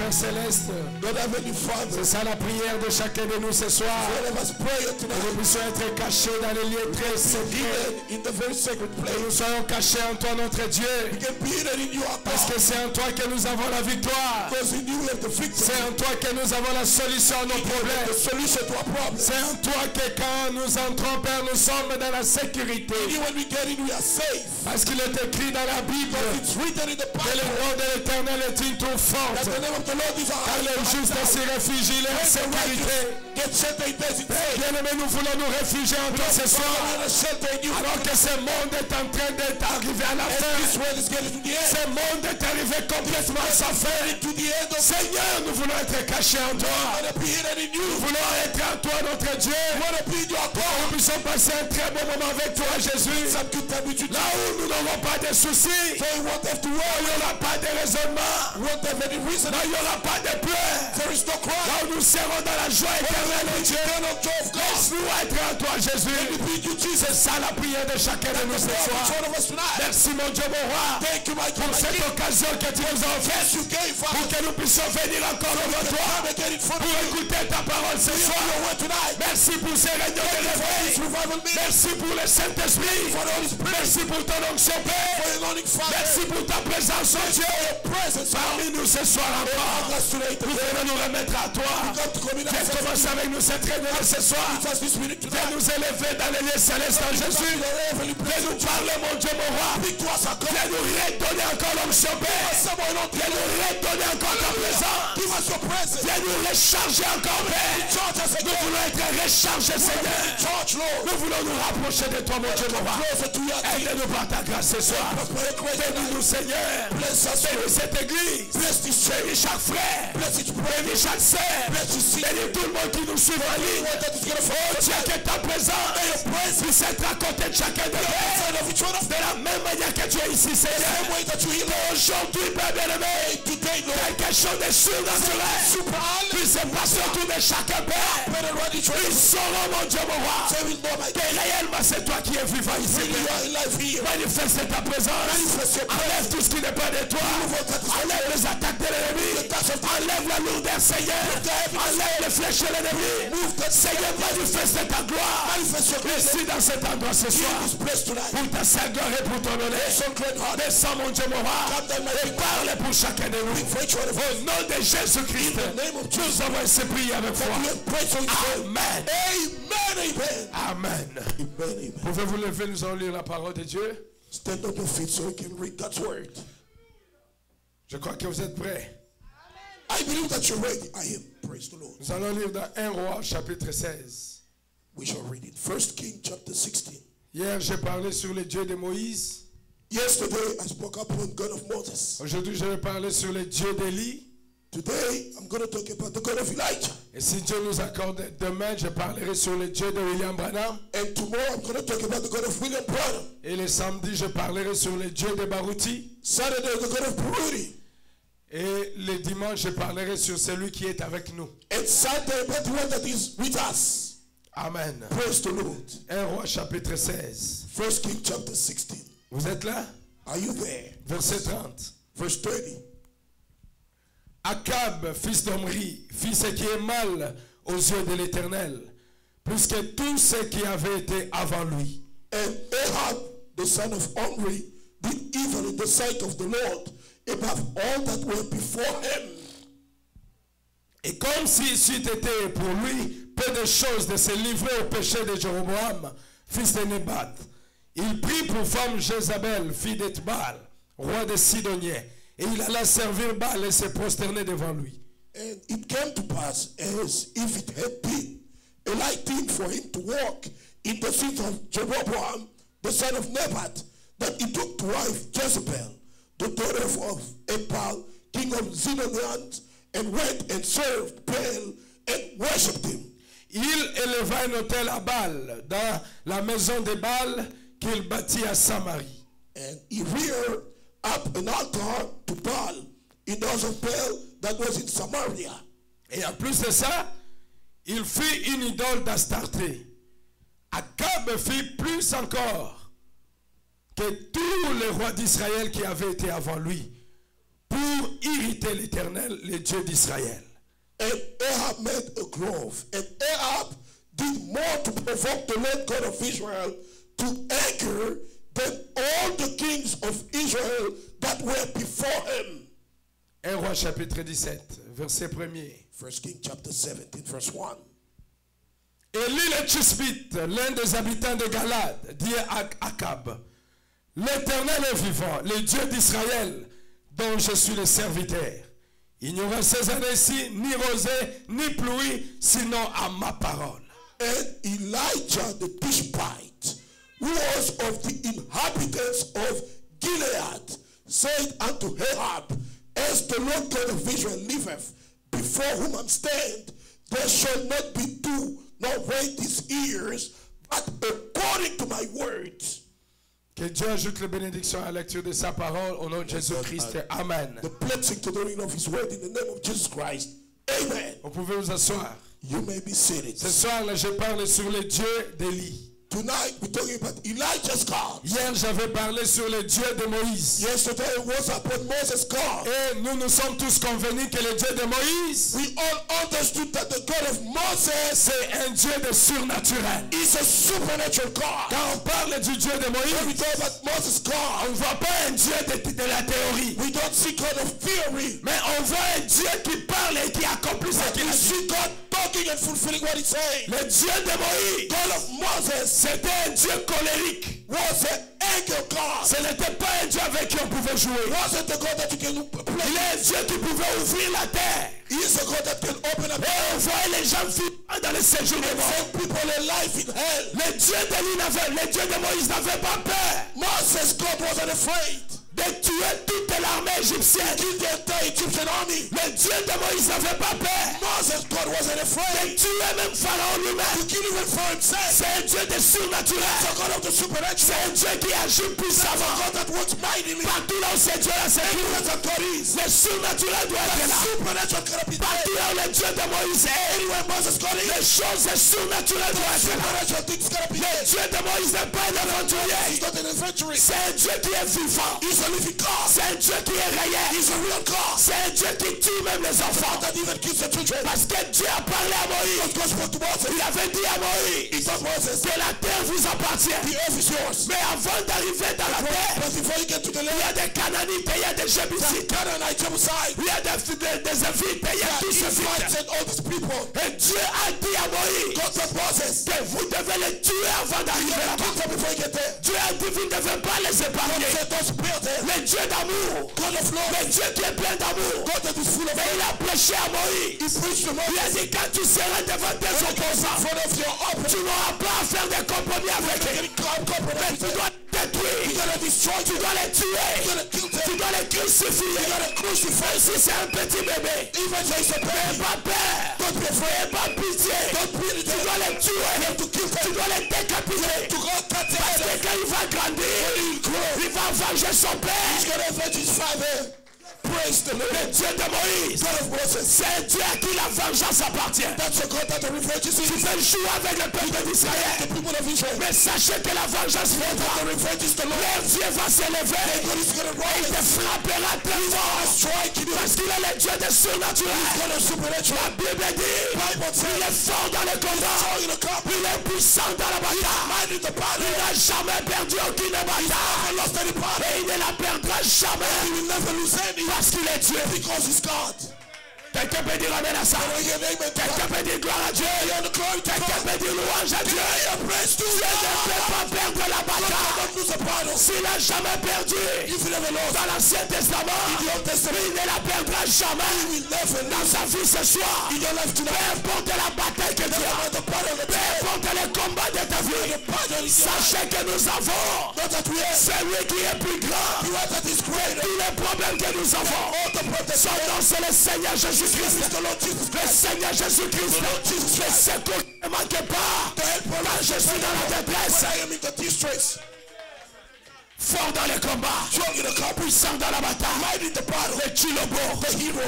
Père Céleste, God Heavenly Father, c'est ça la prière de chacun de nous ce soir. let us pray Que nous puissions être cachés dans les lieux très secrets. in the very sacred Que place. nous soyons cachés en toi, notre Dieu. We can be hidden in you, our Parce God. que c'est en toi que nous avons la victoire. Because in you we have the victory. C'est en toi que nous avons la solution à nos problèmes. The solution to our problems. C'est en toi que quand nous entrons, Père, nous sommes dans la sécurité. In you when we get in, we are safe. Parce qu'il est écrit dans la Bible It's written in the que le Bible nom de l'Éternel est une tour forte. that the name of the Lord is our Car les justes s'y réfugient, il est en sécurité. Get shelter in days in faith. Bien-aimés, nous voulons nous réfugier en toi ce soir. We're in a shelter in you. Alors que ce monde est en train d'arriver à la And fin. this world is getting to the end. Ce monde est arrivé complètement à sa fin. To the end of Seigneur, nous voulons être cachés en toi. want to be hidden in you. Nous voulons être en toi, notre Dieu. Want to be in your Nous God. puissions passer un très bon moment avec toi, Jésus. Some good time with you. Là où nous n'aurons pas de soucis. So you won't have to Là où il n'y worry. aura pas de raisonnement. You won't have any reason. Là où il n'y aura pas de pleurs. There is no Là cry. où nous serons dans la joie éternelle, oh Dieu. Eternal joy of God. Laisse-nous être en toi, Jésus. C'est ça la prière de chacun de nous ce soir. Each one of us tonight. Merci, mon Dieu, mon roi, Thank you, my God. pour cette occasion que tu nous as offerte. You gave Pour Father. que nous puissions venir encore devant toi. Again in front of Pour you. écouter ta parole ce Hear soir. your word tonight. Merci pour ces réunions de réveil. This revival meeting. Merci pour le Saint-Esprit. For the Holy Spirit. Merci pour ton onction, For Père. your anointing, Father. Merci pour ta présence, oh Dieu. Presence. Parmi nous ce soir encore. Us today. Nous voulons nous remettre à toi. God to come in Viens commencer avec nous cette réunion ce soir. this minute Viens tonight. nous élever dans les lieux célestes en Jésus. Viens nous parler, mon Dieu, mon roi. Speak to us, our God. Viens nous redonner encore l'onction, Père. Viens nous redonner encore ta présence. Give us your presence. Viens nous recharger encore, Père. Charge us Nous again. voulons être rechargés, Seigneur. Charge, Lord. Nous voulons nous rapprocher de toi, mon Dieu, mon roi. Closer to your feet. Aide-nous par ta grâce ce soir. Bénis-nous, Seigneur. Bless us. Bénis cette église. Bless this church. Bénis chaque frère. Bless each brother. Bénis chaque sœur. Bless you, see. Bénis tout le monde qui nous suit en ligne. That is gonna Oh Dieu, que ta présence puisse être à côté de chacun de outside nous. of each one of De la même manière que tu es ici, Seigneur. the way that you heal Aujourd'hui, Père bien-aimé, today, Lord. quelque chose de surnaturel puisse passer autour de chacun, Père. Better run each one. Ils sauront, mon Dieu, mon roi, Say we know, my que réellement c'est toi qui es vivant ici. you are in life here. Manifeste ta présence. Manifest your Enlève tout ce qui n'est pas de toi. Enlève les attaques de l'ennemi. Enlève la lourdeur, Seigneur. Enlève les flèches de l'ennemi. Seigneur, manifeste ta gloire. Manifest your grace. Ici dans cet endroit ce soir. This place tonight. Pour ta sainte gloire et pour ton honneur. Descends, mon Dieu, mon roi. Et parle pour chacun de nous. For each one of us. Au nom de Jésus-Christ, nous avons ainsi prié avec foi. Pray for you. Amen. Amen. Amen. Amen. Pouvez-vous lever, nous allons lire la parole de Dieu. Stand on your feet so we can read God's word. Je crois que vous êtes prêts. I believe that you're ready. I am. Praise the Lord. Nous allons lire dans 1 Roi, chapitre 16. We shall read it. 1 King chapter 16. Hier, j'ai parlé sur le Dieu de Moïse. Yesterday, I spoke upon God of Moses. Aujourd'hui, je vais parler sur le Dieu d'Élie. Today, I'm going to talk about the God of Elijah. Et si Dieu nous accorde demain, je parlerai sur le Dieu de William Branham. And tomorrow, I'm going to talk about the God of William Branham. Et le samedi, je parlerai sur le Dieu de Baruti. Saturday, the God of Baruti. Et le dimanche, je parlerai sur celui qui est avec nous. And Sunday, about the one that is with us. Amen. Praise the Lord. 1 Roi, chapitre 16. 1 King chapter 16. Vous êtes là? Are you there? Verset 30. Verse 30. Akab, fils d'Omri, fit ce qui est mal aux yeux de l'Éternel, plus que tous ceux qui avaient été avant lui. And Ahab, the son of Omri, did evil in the sight of the Lord above all that were before him. Et comme s'il c'eût été pour lui peu de choses de se livrer au péché de Jéroboam, fils de Nébat, il prit pour femme Jézabel, fille d'Etbal, roi des Sidoniens, et il alla servir Baal et se prosterner devant lui. And it came to pass, as if it had been a light thing for him to walk in the sins of Jeroboam, the son of Nebat, that he took to wife Jezebel, the daughter of Ebal, king of Zidonians, and went and served Baal and worshipped him. Il éleva un autel à Baal dans la maison de Baal qu'il bâtit à Samarie. And he reared up an altar to Baal in the house of Baal that was in Samaria. Et en plus de ça, il fit une idole d'Astarté. Akab fit plus encore que tous les rois d'Israël qui avaient été avant lui, pour irriter l'Éternel, le Dieu d'Israël. And Ahab made a grove. And Ahab did more to provoke the Lord God of Israel to anger than all the kings of Israel that were before him. 1 Roi chapitre 17, verset 1er. 1 King chapter 17, verse 1. Élie le Tishbite, l'un des habitants de Galade, dit à Akab, l'Éternel est vivant, le Dieu d'Israël, dont je suis le serviteur. Il n'y aura ces années-ci ni rosée, ni pluie, sinon à ma parole. And Elijah the Tishbite, who was of the inhabitants of Gilead, said unto Ahab, as the Lord God of Israel liveth, before whom I stand, there shall not be dew, nor rain these years, but according to my words. Que Dieu ajoute la bénédiction à la lecture de sa parole au nom de Jésus-Christ. Amen. The blessing to the reading of his word in the name of Jesus Christ. Amen. Vous pouvez vous asseoir. You may be seated. Ce soir, là, je parle sur le Dieu d'Élie. Tonight we're talking about Elijah's God. Hier, j'avais parlé sur le Dieu de Moïse. Yesterday was upon Moses' God. Et nous sommes tous convenus que le Dieu de Moïse, We all understood that the God of Moses c'est un Dieu de surnaturel. is a supernatural God. Quand on parle du Dieu de When we Moïse, talk about Moses' God, on ne voit pas un Dieu de la théorie, we don't see God of theory. mais on voit un Dieu qui parle et qui accomplit ce qu'il We a dit. see God talking and fulfilling what he's saying. Le Dieu de Moïse, God of Moses c'était un Dieu colérique. was an anger God. Ce n'était pas un Dieu avec qui on pouvait jouer. Wasn't the God that you can Il play. est un Dieu qui pouvait ouvrir la terre. He is a God that can open up Et on voyait les gens vivant dans le séjour des morts. send people a life in hell. Le Dieu de Moïse n'avait pas peur Moses' God wasn't afraid. de tuer toute l'armée égyptienne. Kill the entire Egyptian army. Le Dieu de Moïse n'avait pas peur Moses' God wasn't de afraid. tuer même Pharaon To lui-même. kill even for himself. C'est un Dieu de surnaturel. The God of the supernatural. C'est un Dieu qui agit The puissamment. God that works mightily. Partout là où ce Dieu là se trouve, Everywhere that God is. le surnaturel doit être The là. supernatural cannot be there. Partout là où le Dieu de Moïse est, Anywhere Moses God is. les choses surnaturelles doivent être là. Supernatural things cannot be Le there. Dieu de Moïse n'est pas un aventurier. He's not an adventurer. C'est un Dieu qui est vivant. He's a living God. C'est un Dieu qui est réel. He's a real God. C'est un Dieu qui tue même les enfants. That even kills the children. Parce que Dieu a parlé à Moïse. God spoke to Moses. Il avait dit à Moïse He told Moses, que la terre vous appartient. the earth is yours. Mais avant d'arriver dans la terre, But before you get to the il y a land, des Canaanites, il y a des Jébusites, Canaanite, Jebusite, il y a des Évites, il y a tous ces Israelites Évites. and all these people. Et Dieu a dit à Moïse God told Moses, que vous devez les tuer avant d'arriver kill là-bas. them before you get there. Dieu a dit vous ne devez pas les épargner. Said, don't spare them. Le Dieu d'amour, God of love. le Dieu qui est plein d'amour. God that is full of Mais il a prêché à Moïse. He preached to Il a Moses. dit quand tu seras devant tes In opposants, front of your tu opponent. n'auras pas à faire des compromis avec eux. Mais tu dois les détruire. You gotta destroy Tu them. dois les You tuer. gotta kill Tu them. dois les crucifier. You gotta crucify. Même si c'est un petit bébé. Even though it's a N'aie baby. pas peur. Don't be afraid. N'aie pas pitié. Don't pity Tu them. dois les tuer. You have to kill them. Tu dois les décapiter. To go cut their Parce head que off. quand il va grandir, il va venger son He's père. gonna avenge his father. Praise the Lord. Le Dieu de Moïse, God of Moses. c'est un Dieu à qui la vengeance appartient. That's a God that revenges Tu his peux jouer avec le peuple d'Israël. the people of Israel. Mais sachez que la vengeance viendra. The revenge is the Lord. Le Dieu va s'élever. God is gonna Et il te rise. frappera très fort. Strike you. Parce qu'il est le Dieu de surnaturel. God of supernatural. La Bible dit, Bible il says, est fort dans le combat. strong in the cup. Il est puissant dans la bataille. Mighty in the battle. Il n'a jamais perdu aucune bataille. Never lost any battle. Et il ne la perdra jamais. He will never lose any. Parce qu'il est Dieu. Because he's God. Quelqu'un peut dire amen à ça. Quelqu'un peut dire gloire à Dieu. Quelqu'un peut dire louange à Dieu. Dieu ne peut pas perdre la bataille. S'il n'a jamais perdu dans l'Ancien Testament, il ne la perdra jamais dans sa vie ce soir. Peu importe la bataille que tu as, peu importe les combats de ta vie, sachez que nous avons celui qui est plus grand. Tous les problèmes que nous avons, son nom c'est le Seigneur Jésus-Christ. Le Seigneur Jésus-Christ. Le secours ne manque pas quand je suis dans la détresse. Fort dans les combats, puissant dans la bataille, le Chilobo,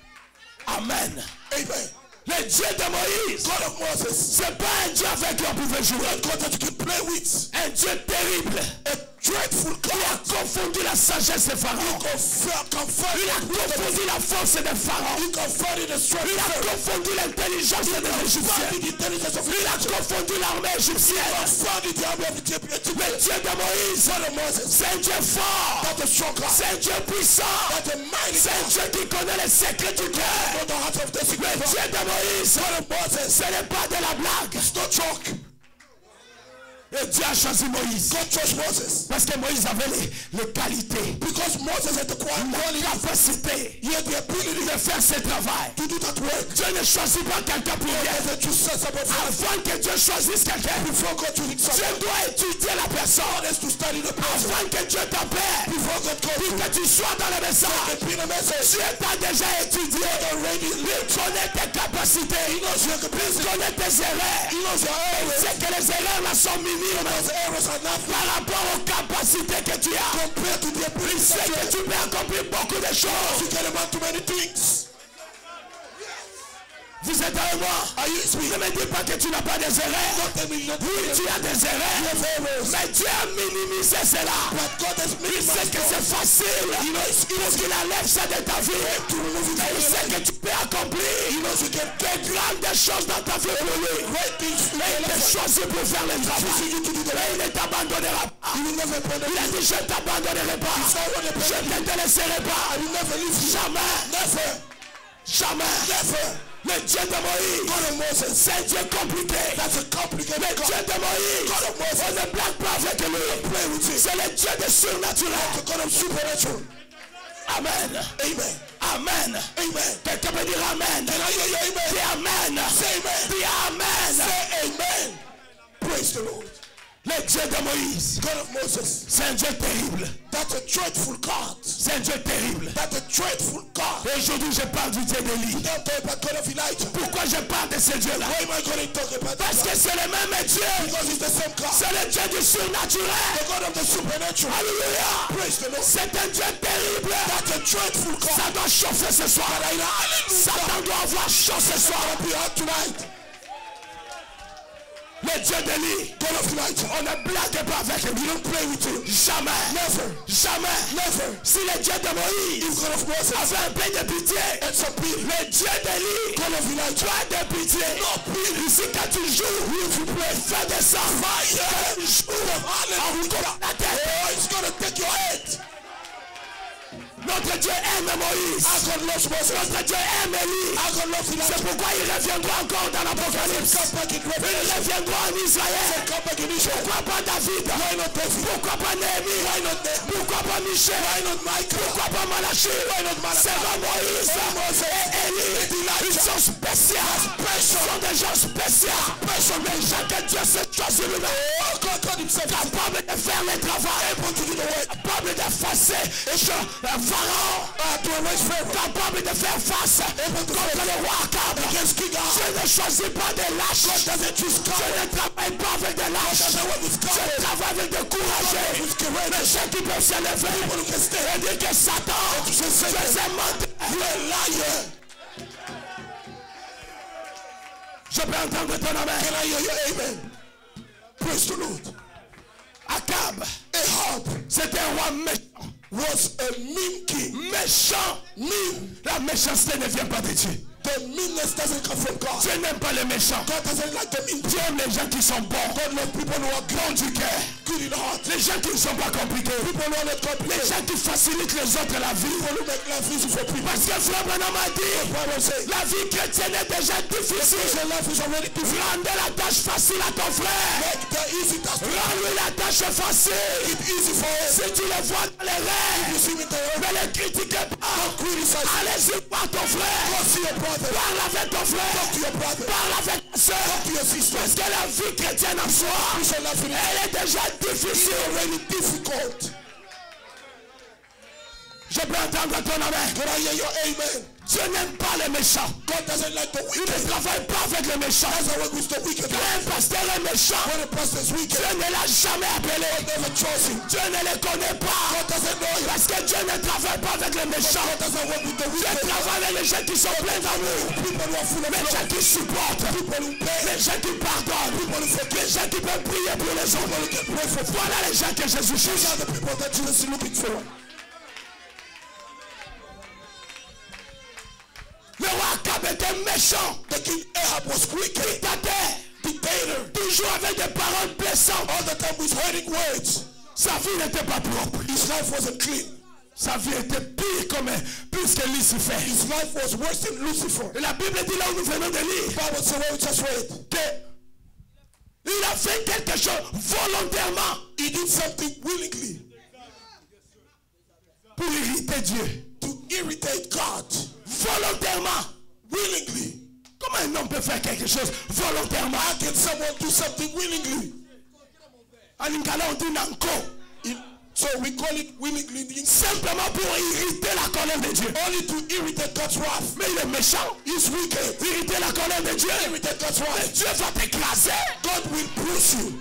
Amen. Amen. Le Dieu de Moïse, God of Moses. c'est pas un Dieu avec qui on pouvait jouer. God that you can play with. Un Dieu terrible. A dreadful God. Il a confondu la sagesse des pharaons. Il a confondu la force des pharaons. Il a confondu l'intelligence des Égyptiens. Il a confondu l'armée égyptienne. Le Dieu de Moïse, c'est un Dieu fort. C'est un Dieu puissant. C'est un Dieu qui connaît les secrets du cœur. Le Dieu de Moïse, ce n'est pas de la blague. Et Dieu a choisi Moïse. Parce que Moïse avait les qualités. Because Moses had the La capacité. He had the ability de faire ce travail. to do that work. Dieu ne choisit pas quelqu'un pour rien. Avant que Dieu choisisse quelqu'un, Dieu doit étudier la personne. Avant que Dieu t'appelle, pour que tu sois dans le message, Dieu t'a déjà étudié. Il connaît tes capacités. Il connaît tes erreurs. Il sait que les erreurs là sont minimes par rapport aux capacités que tu as. Il sait que tu peux accomplir beaucoup de choses. Vous êtes avec moi? Ne me dis pas que tu n'as pas des erreurs. Oui, tu as des erreurs. Mais Dieu a minimisé cela. Il sait que c'est facile. Il enlève ça de ta vie. Il sait que tu peux accomplir de grandes choses dans ta vie pour lui. Mais il t'a choisi pour faire le travail. Mais il ne t'abandonnera pas. Il a dit je ne t'abandonnerai pas. Je ne te laisserai pas. Jamais. Le Dieu de Moïse, c'est un Dieu compliqué. Le Dieu de Moïse, on ne blague pas avec lui. C'est le Dieu de surnaturel. Amen. Amen. Quelqu'un peut dire Amen. Dis Amen. Dis Amen. Amen. Praise the Lord. Le Dieu de Moïse, c'est un Dieu terrible. That's a dreadful God. C'est un Dieu terrible. That's a dreadful God. Et aujourd'hui je parle du Dieu d'Élie. Pourquoi je parle de ce Dieu-là? Parce que c'est le même Dieu. C'est le Dieu du surnaturel. Alléluia. C'est un Dieu terrible. Ça doit chauffer ce soir. Satan doit avoir chaud ce soir. Le Dieu d'Élie, on ne blague pas avec lui. Jamais. Si le Dieu de Moïse avait un peu de pitié, le Dieu d'Élie doit de pitié. Ici quand tu joues, fais des sangs. La tête. Notre Dieu aime Moïse. Notre Dieu aime Élie. C'est pourquoi il reviendra encore dans l'Apocalypse. Il reviendra en Israël. Pourquoi pas David? Pourquoi pas Néhémie? Pourquoi pas Michel? Pourquoi pas Malachie? C'est Moïse et Élie. Ils sont spéciaux. Ils sont des gens spéciaux. Les gens que Dieu s'est choisi lui-même. Capable de faire le travail. Capable d'effacer Pharaon, capable de faire face contre le roi Akab. Je ne choisis pas des lâches. Je ne travaille pas avec des lâches. Je travaille avec des courageux. Les gens qui peuvent se lever et dire que Satan, tu es un menteur. Je peux entendre ton amen. Praise the Lord. Akab, c'était un roi méchant. Was a mean king. Méchant. La méchanceté ne vient pas de Dieu. The meanness doesn't come from God. Dieu n'aime pas les méchants. God doesn't like the mean. Dieu aime les gens qui sont bons. God loves people who are bons du cœur. Good in heart. Les gens qui ne sont pas compliqués. People who are not complicated. Les gens qui facilitent les autres la vie. People who make life easy for people. Parce que frère Branham a dit, la vie chrétienne est déjà difficile. Rendez la tâche facile à ton frère. Rends-lui la tâche facile. Si tu le vois dans les rêves, ne le critiquez pas. Allez-y voir ton frère. Parle avec ton frère. Parle avec ta soeur. Parce que la vie chrétienne en soi, elle est déjà difficile. Je peux entendre ton amen. Can I hear your amen? Dieu n'aime pas les méchants. God doesn't like the Il ne wicked. travaille pas avec les méchants. Doesn't work with the wicked. Quand un pasteur est méchant, When a pastor is wicked, Dieu ne l'a jamais appelé. God never chose him. Dieu ne les connaît pas. God doesn't know him. Parce que Dieu ne travaille pas avec les méchants. God doesn't work with the Dieu wicked. travaille avec les gens qui sont pleins d'amour. People who are full of Les gens love. qui supportent. People who pay. Les gens qui pardonnent. Les gens qui peuvent prier pour les autres. Voilà les gens que Jésus These cherche. are the people that Jesus is looking for. Le roi Akab était méchant. The king Ahab was wicked. Dictator. Toujours avec des paroles blessantes. All the time with hurting words. Sa vie n'était pas propre. His life wasn't clean. Sa vie était pire comme plus que Lucifer. His life was worse than Lucifer. Et la Bible dit là où nous venons de lire Bible says what we just read. que il a fait quelque chose volontairement. He did something willingly Pour irriter Dieu. to irritate God. Volontairement. Willingly. Comment un homme peut faire quelque chose volontairement? How can someone do something willingly? En Lingala on dit nanko. So we call it willingly. Simplement pour irriter la colère de Dieu. Only to irritate God's wrath. Mais il est méchant. He's wicked. Irriter la colère de Dieu. Irritate God's Mais wrath. Dieu va t'écraser. God will bruise you.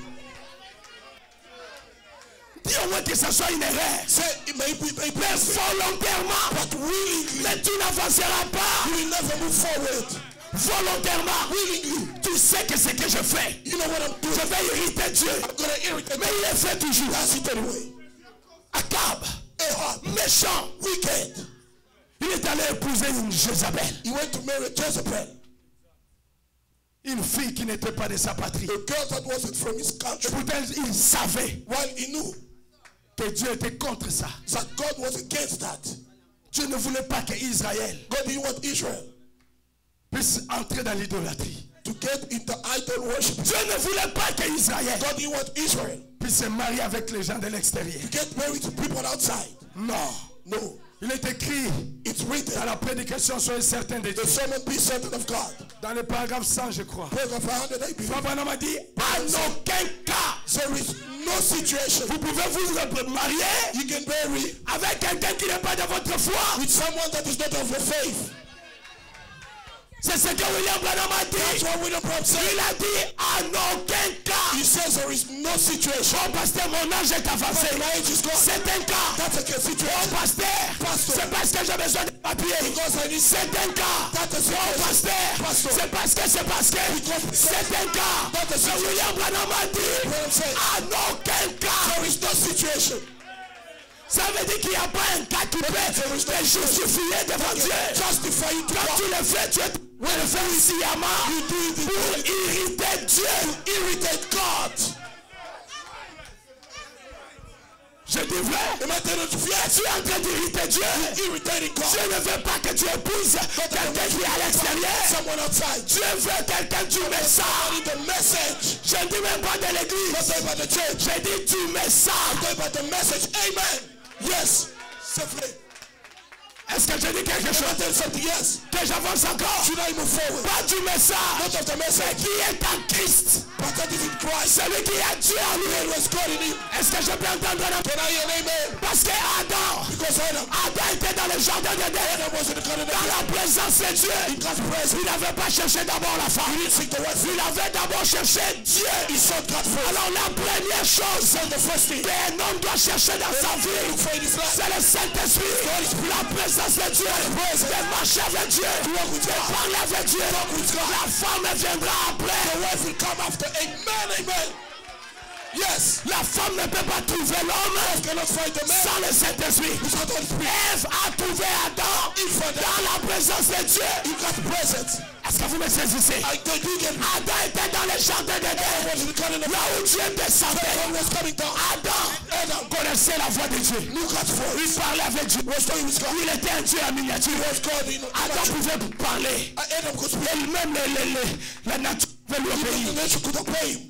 Dis au moins que ce soit une erreur. Say it may be Mais volontairement. but willingly. Mais tu n'avanceras pas. You will never move forward. Volontairement. Willingly. Tu sais que ce que je fais. You know what I'm doing. Je vais irriter Dieu. I'm gonna irritate. Mais il est fait toujours. That's it anyway. Akab. Ahab, Méchant. wicked. Il est allé épouser une Jézabel. He went to marry Jezebel, Une fille qui n'était pas de sa patrie. a girl that wasn't from his Et country. pourtant il savait While he knew que Dieu était contre ça. that God was against that. Dieu ne voulait pas que Israël God didn't want Israel puisse entrer dans l'idolâtrie. to get into idol worship. Dieu ne voulait pas que Israël God didn't want Israel puisse se marier avec les gens de l'extérieur. to get married to people outside. Non. No. Il est écrit It's written. dans la prédication soyez certains de Dieu. The sermon be certain of God. Dans le paragraphe 100 je crois. Paragraph 100, I believe. Frère Branham a dit en aucun cas There is no situation vous pouvez vous marier you can marry avec quelqu'un qui n'est pas de votre foi. with someone that is not of your faith. C'est ce que William Branham a That's dit. what William Branham said. Il a dit en aucun cas. He says there is no situation. Oh pasteur, mon âge est avancé. My age is gone. C'est un cas. That's a Oh situation. pasteur, c'est parce que j'ai besoin de papier. Because I need C'est un cas. That's a Oh situation. pasteur, c'est parce que c'est un cas. That's a Mais situation. William Branham a dit Branham said en aucun cas. there is no situation. Ça veut dire qu'il n'y a pas un cas qui peut te justifier devant Dieu. Justify you to Quand God. tu le fais, tu le fais sciemment pour irriter Dieu. Irritate God. Je dis vrai. Et maintenant tu viens. Tu es en train d'irriter Dieu. Irritating God. Dieu ne veut pas que tu épouses quelqu'un qui est à l'extérieur. Someone outside. Dieu veut quelqu'un du message. Need the message. Je ne dis même pas de Not l'église. talking about the church. Je dis du message. Talking about the message. Amen. Yes. Simply. Est-ce que je dis quelque chose? Tell something. Yes. Que j'avance encore. Should I move forward? Pas du message. Not of the Mais message. qui est en Christ. But that is in Christ. Celui qui a Dieu en lui. There was God in him. Est-ce que je peux entendre un Can I hear an amen? Parce que Adam Because Adam était dans le jardin d'Éden. was in the garden of Dans Eden. la présence de Dieu. God's presence. Il n'avait pas cherché d'abord la femme. He didn't seek the wife. Il avait d'abord cherché Dieu. He sought God first. Alors la première chose The first thing. qu'un homme doit chercher dans sa vie, Look for in his life. c'est le Saint-Esprit. La présence de Dieu. De marcher avec Dieu. De parler avec Dieu. La femme viendra après. The wife will come after. Amen. Amen. Yes. La femme ne peut pas trouver l'homme Cannot find the man. sans le Saint-Esprit. Without the Holy Spirit. Ève a trouvé Adam dans la présence de Dieu. You got presence. Est-ce que vous me saisissez? I do get Adam était dans le jardin d'Éden. was in the garden of Là où Dieu descendait. God was coming down. Adam connaissait la voix de Dieu. Look at for Il parlait avec Dieu. Il était un Dieu en miniature. God in Adam pouvait parler. Adam could speak. Et même la nature pouvait lui The obéir. nature could obey him.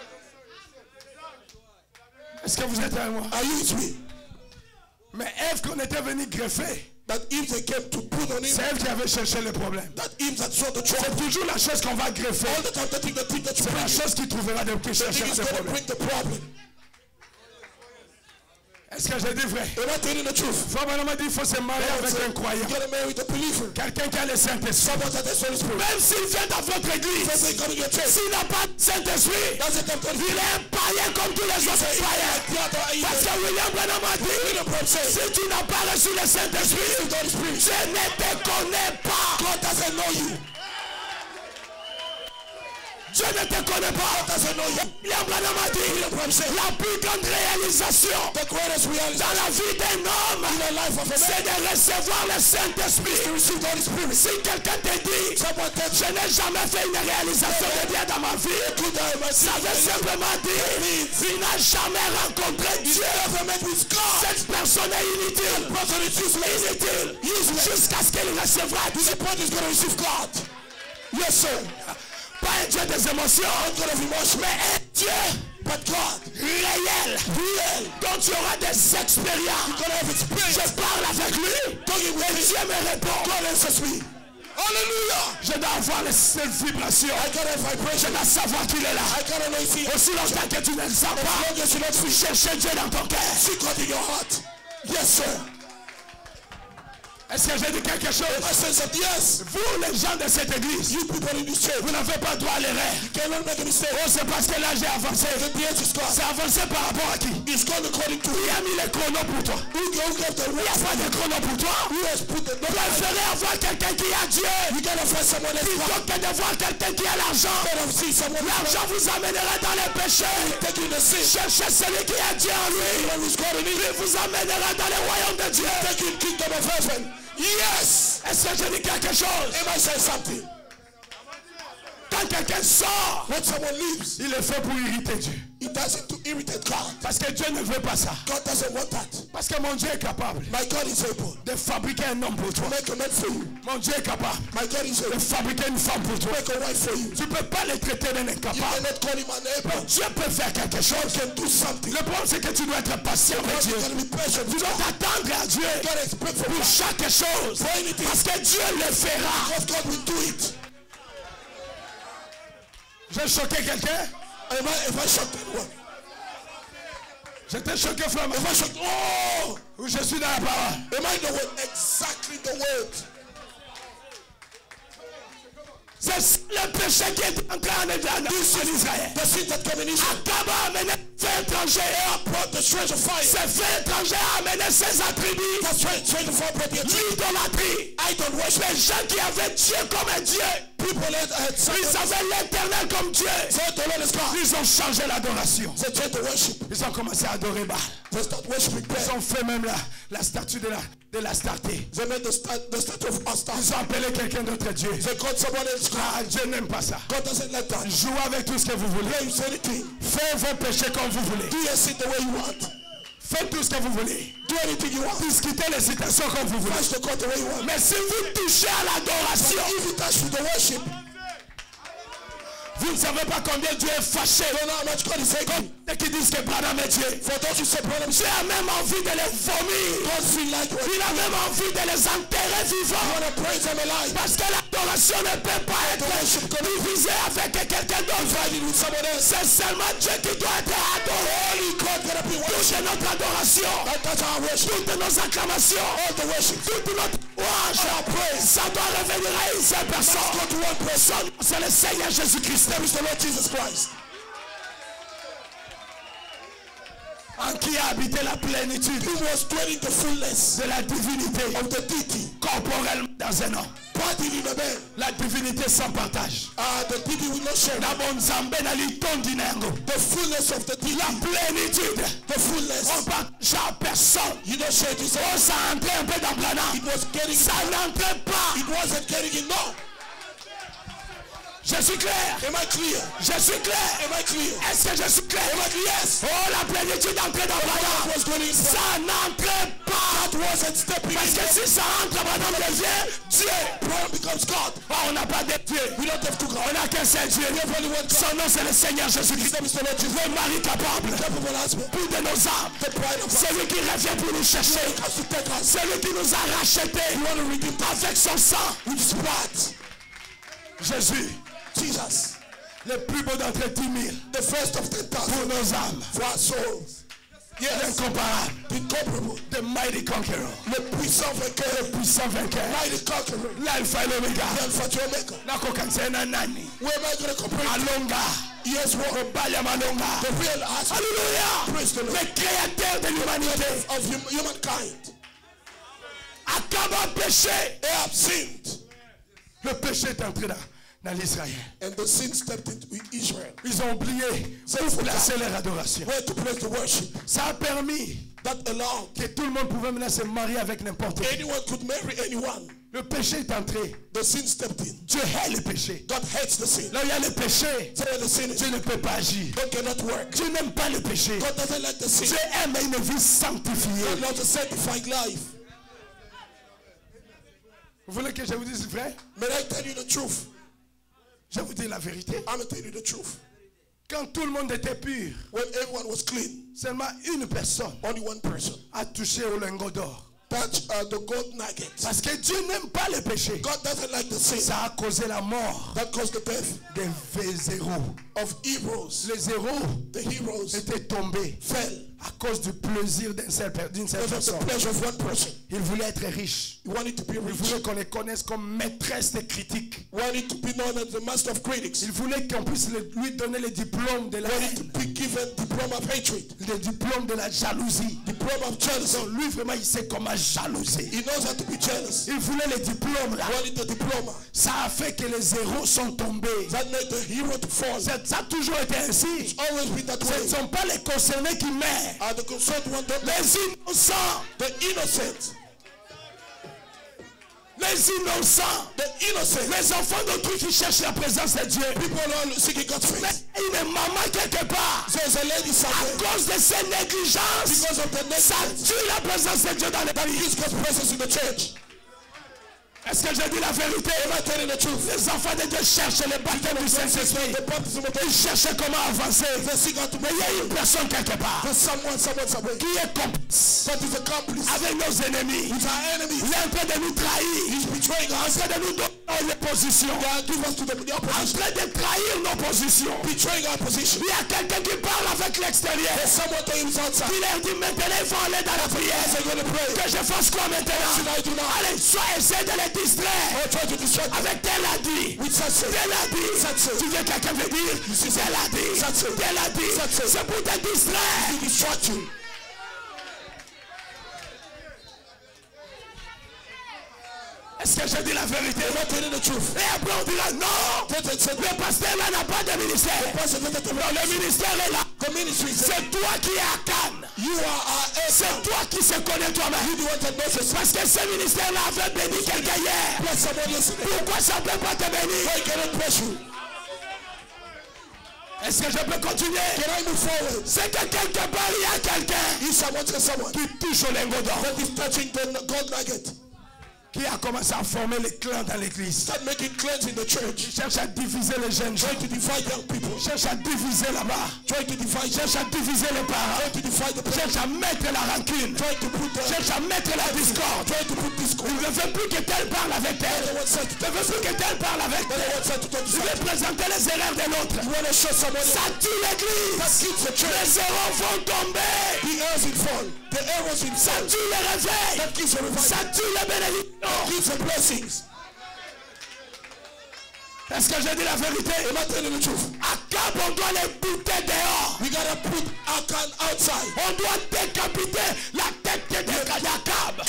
Est-ce que vous êtes avec moi? Are you with me? Mais Ève qu'on était venu greffer, That if they came to put on him, c'est Ève qui avait cherché le problème. that if that saw the C'est trouble, toujours la chose qu'on va greffer. all the time the thing that you C'est bring la you, chose qui trouvera de qui the thing cherchera is ce going to problème. bring the problem. Est-ce que j'ai dit vrai? Am I telling the truth? Frère m'a dit il faut se marier avec un croyant. You gotta marry with a believer. Quelqu'un qui a le Saint-Esprit. Someone that has the Holy Spirit. Même s'il vient dans votre église, s'il n'a pas de Saint-Esprit, il est un païen comme tous les autres païens. Parce que William Branham a dit, si tu n'as pas reçu le Saint-Esprit, je ne te connais pas. God doesn't know you. Je ne te connais pas. William Branham a dit, la plus grande réalisation dans la vie d'un homme, c'est de recevoir le Saint-Esprit. Si quelqu'un te dit, je n'ai jamais fait une réalisation de bien dans ma vie, ça veut simplement dire, il n'a jamais rencontré Dieu. Cette personne est inutile. Jusqu'à ce qu'il recevra Dieu. Yes, sir. Pas un Dieu des émotions, mais un Dieu réel, dont tu auras des expériences. Je parle avec lui et Dieu me répond. Hallelujah. Je dois avoir cette vibration. Je dois savoir qu'il est là. Aussi longtemps que tu ne le sens pas, chercher Dieu dans ton cœur. Yes, sir. Est-ce que j'ai dit quelque chose? Yes. Vous, les gens de cette église, vous n'avez pas droit à l'erreur. Oh, c'est parce que là j'ai avancé. C'est avancé par rapport à qui? Qui a mis les chronos pour toi? Il n'y a pas de chrono pour toi. Préférez avoir quelqu'un qui a Dieu plutôt que de voir quelqu'un qui a l'argent. L'argent vous amènera dans les péchés. Cherchez celui qui a Dieu en lui. Il vous amènera dans le royaume de Dieu. Yes! Est-ce que je dis quelque chose? Am I saying something? Quand quelqu'un sort, When someone leaves, il le fait pour irriter Dieu. he does it to irritate God. Parce que Dieu ne veut pas ça. God doesn't want that. Parce que mon Dieu est capable My God is able de fabriquer un homme pour toi. to make a man for you. Mon Dieu est capable My God is de able to fabriquer une femme pour toi. make a wife for you. Tu ne peux pas les traiter d'un You incapable. cannot call him unable. Dieu peut faire quelque chose. God can do something. Le problème c'est que tu dois être patient avec God Dieu. can be patient. Tu dois t'attendre à Dieu God expect from pour you. chaque chose. For anything. Parce que Dieu le fera. Because God will do it. J'ai choqué quelqu'un. If I shocked anyone, J'étais choqué, frère. if I shocked, oh, Où je suis dans la parole. am I the word? Exactly the word. C'est le péché qui est entré en Israël. The sin that came in Israel. Akab a amené fait étranger. Brought the strange of fire. Ces faits étrangers a amené ses attributs. That's right. Strange of fire brought the L'idolâtrie. idol worship. Les gens qui avaient Dieu comme un Dieu. People had Ils avaient l'éternel comme Dieu. said the Lord is God. Ils ont changé l'adoration. They tried to worship. Ils ont commencé à adorer Baal. They start worshiping Ils prayer. ont fait même la statue de la starté. They made the statue of Asta. Ils ont appelé quelqu'un d'autre Dieu. They called someone else God. Ah, Dieu n'aime pas ça. God doesn't like that. Jouez avec tout ce que vous voulez. Don't use anything. Faites vos péchés comme vous voulez. Do your sin the way you want. Faites tout ce que vous voulez. Do anything you want. Discutez les situations comme vous voulez. Flash the God the way you want. Mais si vous touchez à l'adoration, If you touch with the worship, vous ne savez pas combien Dieu est fâché. you know how much God is angry. Ceux qui disent que Branham est Dieu. For those who say problem, Dieu a même envie de les vomir. God feel like what Il a même envie de les enterrer you vivants. want to praise him alive. Parce que l'adoration ne peut pas être divisée avec quelqu'un d'autre. With someone else. C'est seulement Dieu qui doit être adoré. Only God gonna be worshipped. Toute notre adoration, That's our worship. toutes nos acclamations, All the worship. toute notre louange, ça doit revenir à une seule personne. Go to one person. C'est le Seigneur Jésus-Christ. There is the Lord Jesus Christ. En qui a habité la plénitude He was dwelling the fullness de la divinité of the deity. corporellement dans un homme. Body in a man. La divinité sans partage. The deity will not share. Na bonzambe na litondi na yango. The fullness of the deity. La plénitude. The fullness. On partage à personne. You don't share this. Oh, ça entrait un peu dans Branham. It was getting. Ça n'entrait pas. It wasn't getting in. No. Je suis clair. Am I clear? Je suis clair. Am I clear? Est-ce que je suis clair? Yes. Oh, la plénitude entrait dans Branham. Was going in. Ça n'entrait pas. That wasn't stepping Parce que si ça entre, Branham devient Dieu. Branham becomes God. Oh, on n'a pas de Dieu. We don't have to go. On n'a qu'un seul Dieu. Son nom c'est le Seigneur Jésus-Christ. Le mari capable. Pour de nos âmes. Celui qui revient pour nous chercher. Celui qui nous a rachetés avec son sang. Jésus. Jesus. Le plus beau d'entre 10 000. The first of 10,000. Pour nos âmes. For our souls. l'incomparable, the mighty conqueror, le puissant vainqueur, mighty conqueror, l'alpha et l'oméga. l'alpha et l'oméga. Nakokansena nani? Where am I going to compare? Alonga. Yes, what? Malonga. The real answer. Alléluia. Praise the Lord. Le créateur de l'humanité. Of humankind. Akab a péché. They have sinned. Le péché est entré dans l'Israël. And the sin stepped into Israel. Ils ont oublié où placer leur adoration. Where to place the worship. Ça a permis that allowed que tout le monde pouvait maintenant se marier avec n'importe qui. Anyone could marry anyone. Le péché est entré. The sin stepped in. Dieu hait le péché. God hates the sin. Là où il y a le péché, Dieu ne peut pas agir. God cannot work. Dieu n'aime pas le péché. God doesn't like the sin. Dieu aime une vie sanctifiée. God loves a sanctified life. Vous voulez que je vous dise vrai? May I tell you the truth? Je vous dis la vérité. I'm going to tell you the truth. Quand tout le monde était pur, when everyone was clean, seulement une personne only one person a touché au lingot d'or. Touch the gold nugget. Parce que Dieu n'aime pas le péché. God doesn't like the sin. Ça a causé la mort. That caused the death. Des héros. Of heroes. Les héros the heroes étaient tombés. Fell. À cause du plaisir d'une seule personne. Il voulait être riche. Il voulait qu'on les connaisse comme maîtresse des critiques. Il voulait qu'on puisse lui donner le diplôme de la haine. Le diplôme de la jalousie. Donc lui vraiment il sait comment jalouser. Il voulait le diplôme là. Ça a fait que les héros sont tombés. Ça a toujours été ainsi. Ce ne sont pas les concernés qui meurent. Les innocents, les innocents, les enfants d'autrui qui cherchent la présence de Dieu. Mais une maman quelque part, à cause de ses négligences, ça tue la présence de Dieu dans l'église. Est-ce que je dis la vérité? Les enfants de Dieu cherchent le baptême du Saint-Esprit. Ils cherchent comment avancer. Mais il y a une personne quelque part qui est complice avec nos ennemis. Il est en train de nous trahir. En train de nous donner les positions. En train de trahir nos positions. Il y a quelqu'un qui parle avec l'extérieur. Il leur dit maintenant il faut aller dans la prière. Que je fasse quoi maintenant? Allez, sois essaie de les distraire avec tel a dit. Tel a dit. Tu veux quelqu'un veut dire? Tel a dit. Tel a dit. C'est pour te distraire. Est-ce que je dis la vérité? Et après on dira non. Le pasteur là n'a pas de ministère. Non, le ministère est là. C'est toi qui es à Cannes. C'est toi qui se connais toi-même. Parce que ce ministère là avait béni quelqu'un hier. Pourquoi ça ne peut pas te bénir? Est-ce que je peux continuer? C'est que quelque part il y a quelqu'un qui touche au lingot d'or. Qui a commencé à former les clans dans l'église. Cherche à diviser les jeunes gens. Cherche à diviser là-bas. Cherche à diviser les parents. Cherche à mettre la rancune. Cherche à mettre la discorde. Il ne veut plus que tel parle avec tel. Il ne veut plus que tel parle avec tel. Il veut présenter les erreurs de l'autre. Ça tue l'église. Les erreurs vont tomber. Ça tue les réveils. Ça tue les bénédictions. Est-ce que je dis la vérité? Akab, on doit les buter dehors. On doit décapiter la tête d'Akab.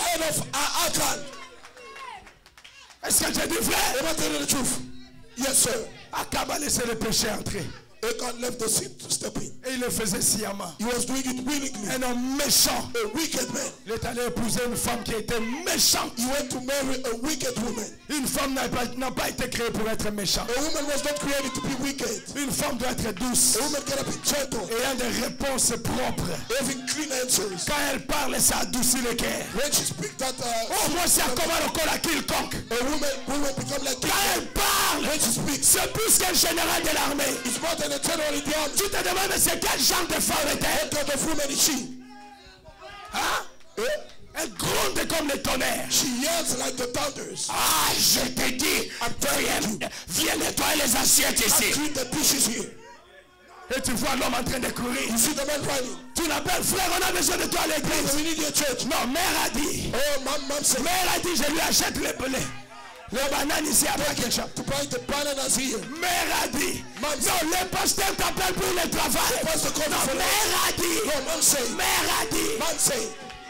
Est-ce que je dis vrai? Yes, sir. Akab a laissé le péché entrer. Achan left the sin to step in. Et il le faisait sciemment. He was doing it willingly. Un homme méchant. A wicked man. Il est allé épouser une femme qui était méchante. He went to marry a wicked woman. Une femme n'a pas été créée pour être méchante. A woman was not created to be wicked. Une femme doit être douce. A woman cannot be gentle. Ayant des réponses propres. Having clean answers. Quand elle parle, ça adoucit le cœur. When she speaks that, moi c'est comment le corps à quiconque. A woman become like. Quand elle parle, when she speaks, c'est plus qu'un général de l'armée. It's more than a general in the army. Tu te demandes c'est quel genre de femme est-elle? What kind of woman is she? Hein? Elle gronde comme le tonnerre. She yells like the thunders. Ah, je te dis, viens nettoyer les assiettes ici. Clean the dishes here. Et tu vois l'homme en train de courir. You see the man running. Tu l'appelles frère, on a besoin de toi à l'église. We need your church. Non, mère a dit. Oh, mom said. Mère a dit, je lui achète les bananes ici après quelque chose. To buy the bananas here. Mère a dit. Non, le pasteur t'appelle pour le travail. Non, mère a dit. No, mom say. Mère a dit. Mom say.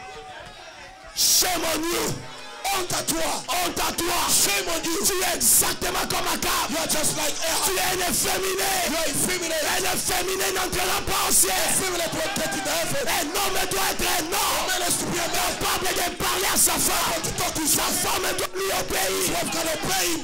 Shame on you. Honte à toi. Honte à toi. Shame on you. Tu es exactement comme Akab. You are just like Ahab. Tu es un efféminé. You are effeminate. Un efféminé n'entrera pas au ciel. Effeminate will get in the heaven. Un homme doit être un homme. Man has to be a man. Capable de parler à sa femme. To talk to Sa femme doit lui obéir. you have got to obey him.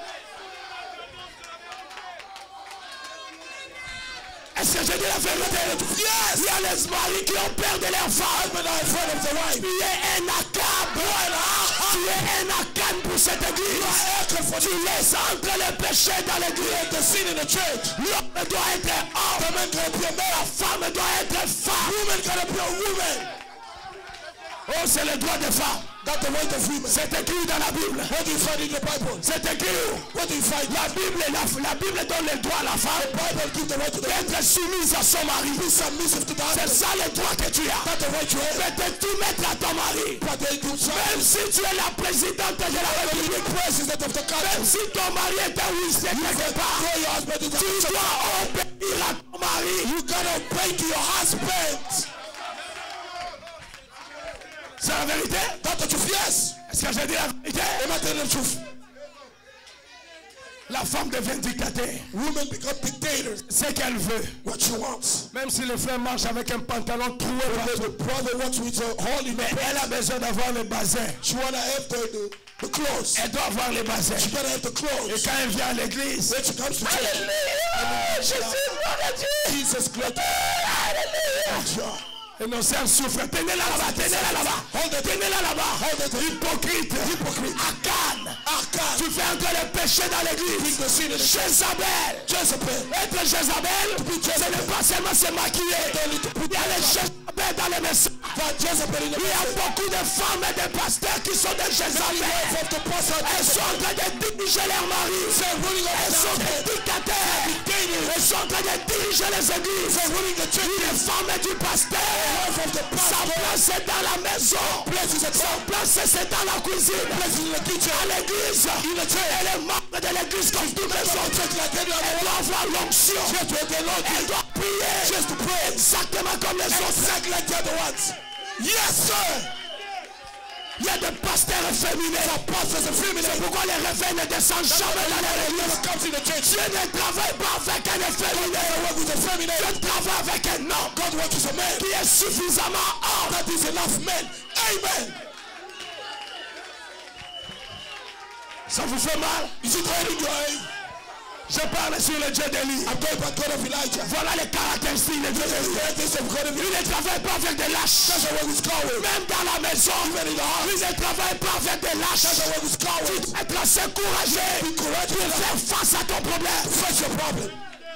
Est-ce que je dis la vérité? Yes. Il y a les maris qui ont peur de leur femme. But I'm afraid of the wife. Tu es un Akab. Tu es un Akab pour cette église. Tu laisses entrer le péché dans l'église. The sin in the church. L'homme doit être homme. The man gotta be a man. La femme doit être femme. Woman gotta be a woman. Oh, c'est le droit des femmes. That's the right of women. C'est écrit dans la Bible. What do you find in the Bible? C'est écrit. What do you find? La Bible donne le droit à la femme The Bible gives the right to the woman. d'être soumise à son mari. Be submissive to the C'est husband. ça le droit que tu as. That's the right you have. Peut-être tout mettre à ton mari. But they do Même si tu es la présidente de la République. president of the Même country. si ton mari est un huissier quelque part. Your husband is Tu dois obéir à ton mari. You gotta obey to your husband. C'est la vérité? That's the truth. Yes. Est-ce que j'ai dit la vérité? Am I telling the truth? La femme devient dictateur. Women become dictators. C'est qu'elle veut. What she wants. Même si le frère marche avec un pantalon troué The partout. brother wants with a hole in Mais the elle a besoin d'avoir le bazin. She wanna have the clothes. Elle doit avoir les bazins. She gotta have the Et clothes. quand elle vient à l'église, When she comes to church. Alléluia! Jésus, gloire à Dieu! Jesus, glory to Alléluia! God. Et non, c'est un souffle. Tenez-la là-bas, tenez-la là-bas. Tenez-la là-bas. Hypocrite. Akane. Tu fais entrer le péché dans l'église. Jézabel. Être Jézabel, ce n'est pas seulement se maquiller. Il y a les Jézabel dans les messages. Il y a beaucoup de femmes et de pasteurs qui sont des Jézabel. Elles sont en train de diriger leur mari. Elles sont des dictateurs. Elles sont en train de diriger les églises. Les femmes et du pasteur. Sa place est dans la maison. Sa place c'est dans la cuisine. À l'église. Elle est membre de l'église comme toutes les autres. Elle doit avoir l'onction. Elle doit prier. Exactement comme les autres. Yes sir. Il y a des pasteurs féminins. C'est pourquoi les réveils ne descendent jamais dans les églises. Dieu ne travaille pas avec un efféminé. Dieu travaille avec un homme qui est suffisamment homme. Amen. Ça vous fait mal? Je parle sur le Dieu d'Élie. Voilà les caractéristiques de Dieu d'Élie. Il ne travaille pas avec des lâches. Même dans la maison, il ne travaille pas avec des lâches. Tu dois être assez courageux pour faire face à ton problème.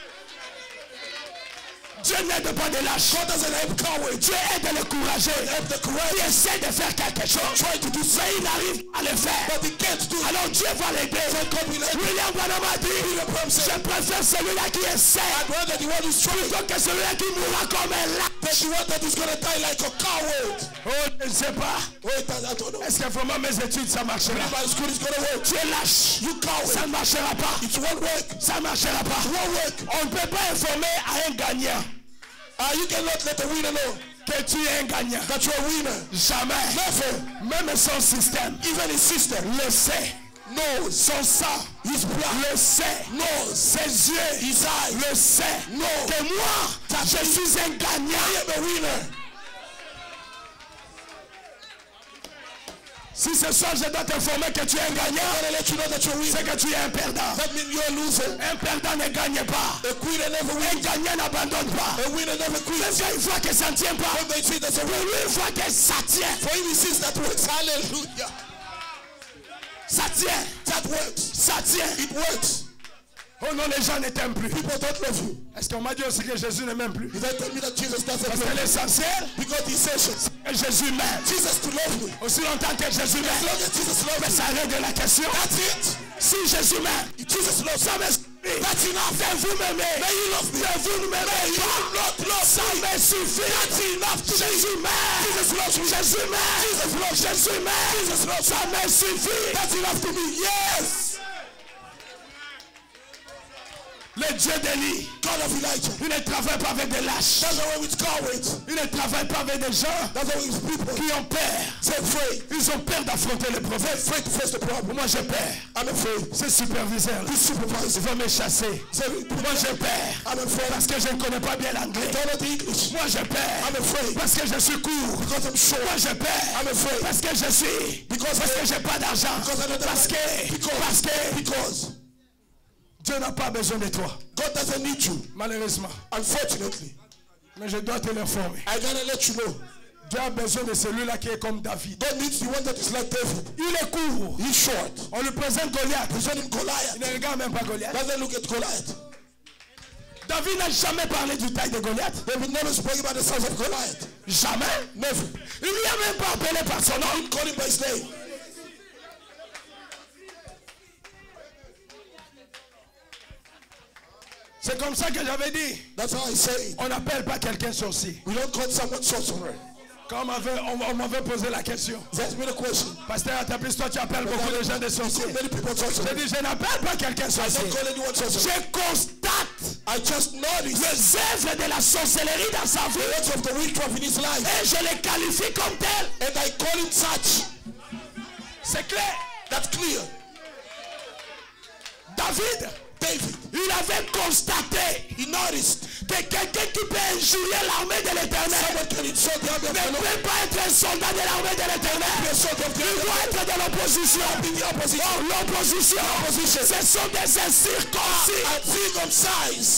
Dieu n'aide pas de lâches. Dieu aide les courageux. Il essaie de faire quelque chose. Mais il n'arrive pas à le faire. Alors Dieu va l'aider. William Branham a dit, je préfère celui-là qui essaie plutôt que celui-là qui mourra comme un lâche. Oh, je ne sais pas. Est-ce que vraiment mes études ça marchera? Tu es lâche. Ça ne marchera pas. Ça ne marchera pas. On ne peut pas informer à un gagnant. You cannot let the winner know que tu es un gagnant. that you're a winner. Jamais. Never. Même son système, Even his sister le sait. knows. Son sang, His blood le sait. knows. Ses yeux, His eyes le sait. know Que moi, je suis un gagnant. I am a winner. Si ce soir je dois t'informer que tu es un gagnant, c'est que tu es un perdant. That means you're a loser. Un perdant ne gagne pas. A winner never Un wins. gagnant n'abandonne pas. A winner never Même quits. quand il voit que ça ne tient pas, When they see that's a pour winner, lui il voit que ça tient. for him he sees that works. Hallelujah. Ça tient. That works. Ça tient. It works. Oh non, les gens ne t'aiment plus. People don't love you. Est-ce qu'on m'a dit aussi que Jésus ne m'aime plus? Did I tell me that Jesus doesn't Parce love que you? l'essentiel, Because the essential. c'est que Jésus m'aime. Jesus to love you. Aussi longtemps que Jésus As m'aime. long as Jesus Mais loves you. ça règle la question. That's it. Si Jésus m'aime, Jesus loves ça you. me That's enough. De vous m'aimer. May you love me. De vous m'aimer. You not love. Ça me suffit. That's enough. Jésus m'aime. Jesus loves me. Jésus m'aime. Jesus loves me. Jésus m'aime. Jesus loves me. Ça me suffit. That's enough to me. Yes. Le Dieu d'Élie, God of Elijah, il ne travaille pas avec des lâches. That's the way with cowards. Il ne travaille pas avec des gens That's the way with people. qui ont peur. They're afraid. Ils ont peur d'affronter le problème. They're afraid to face the problem. Moi j'ai peur. I'm afraid. Ce superviseur, This supervisor, il va me chasser. Moi j'ai peur. I'm afraid. Parce que je ne connais pas bien l'anglais. I don't know the English. Moi j'ai peur. I'm afraid. Parce que je suis court. Because I'm short. Moi j'ai peur. I'm afraid. Parce que je suis. Because Parce que j'ai pas d'argent. Because I don't have Parce que. Because Dieu n'a pas besoin de toi. God doesn't need you. Malheureusement. Unfortunately. Mais je dois te l'informer. I gotta let you know. Dieu a besoin de celui-là qui est comme David. God needs the one that is like David. Il est court. He's short. On lui présente Goliath. Present him Goliath. Il ne regarde même pas Goliath. Doesn't look at Goliath. David n'a jamais parlé du taille de Goliath. David never spoke about the size of Goliath. Jamais. Never. Il lui a même pas appelé par son nom. He didn't call him by his name. C'est comme ça que j'avais dit. That's how I say it. On n'appelle pas quelqu'un sorcier. We don't call someone sorcerer. Quand on m'avait posé la question. That's been a question. Pasteur Atapis, toi tu appelles beaucoup de gens des sorciers. Many people sorcerer. J'ai dit, je n'appelle pas quelqu'un I sorcier. don't call anyone sorcerer. Je constate I just noticed les œuvres de la sorcellerie dans sa vie. the works of the witchcraft in his life. Et je les qualifie comme tels. And I call him such. C'est clair. That's clear. David, il avait constaté He noticed que quelqu'un qui peut injurier l'armée de l'Éternel someone can insult the army of the ne Lord. peut pas être un soldat de l'armée de l'Éternel. Il doit être de l'opposition. Oh, l'opposition, ce sont des incirconcis. Uncircumcised.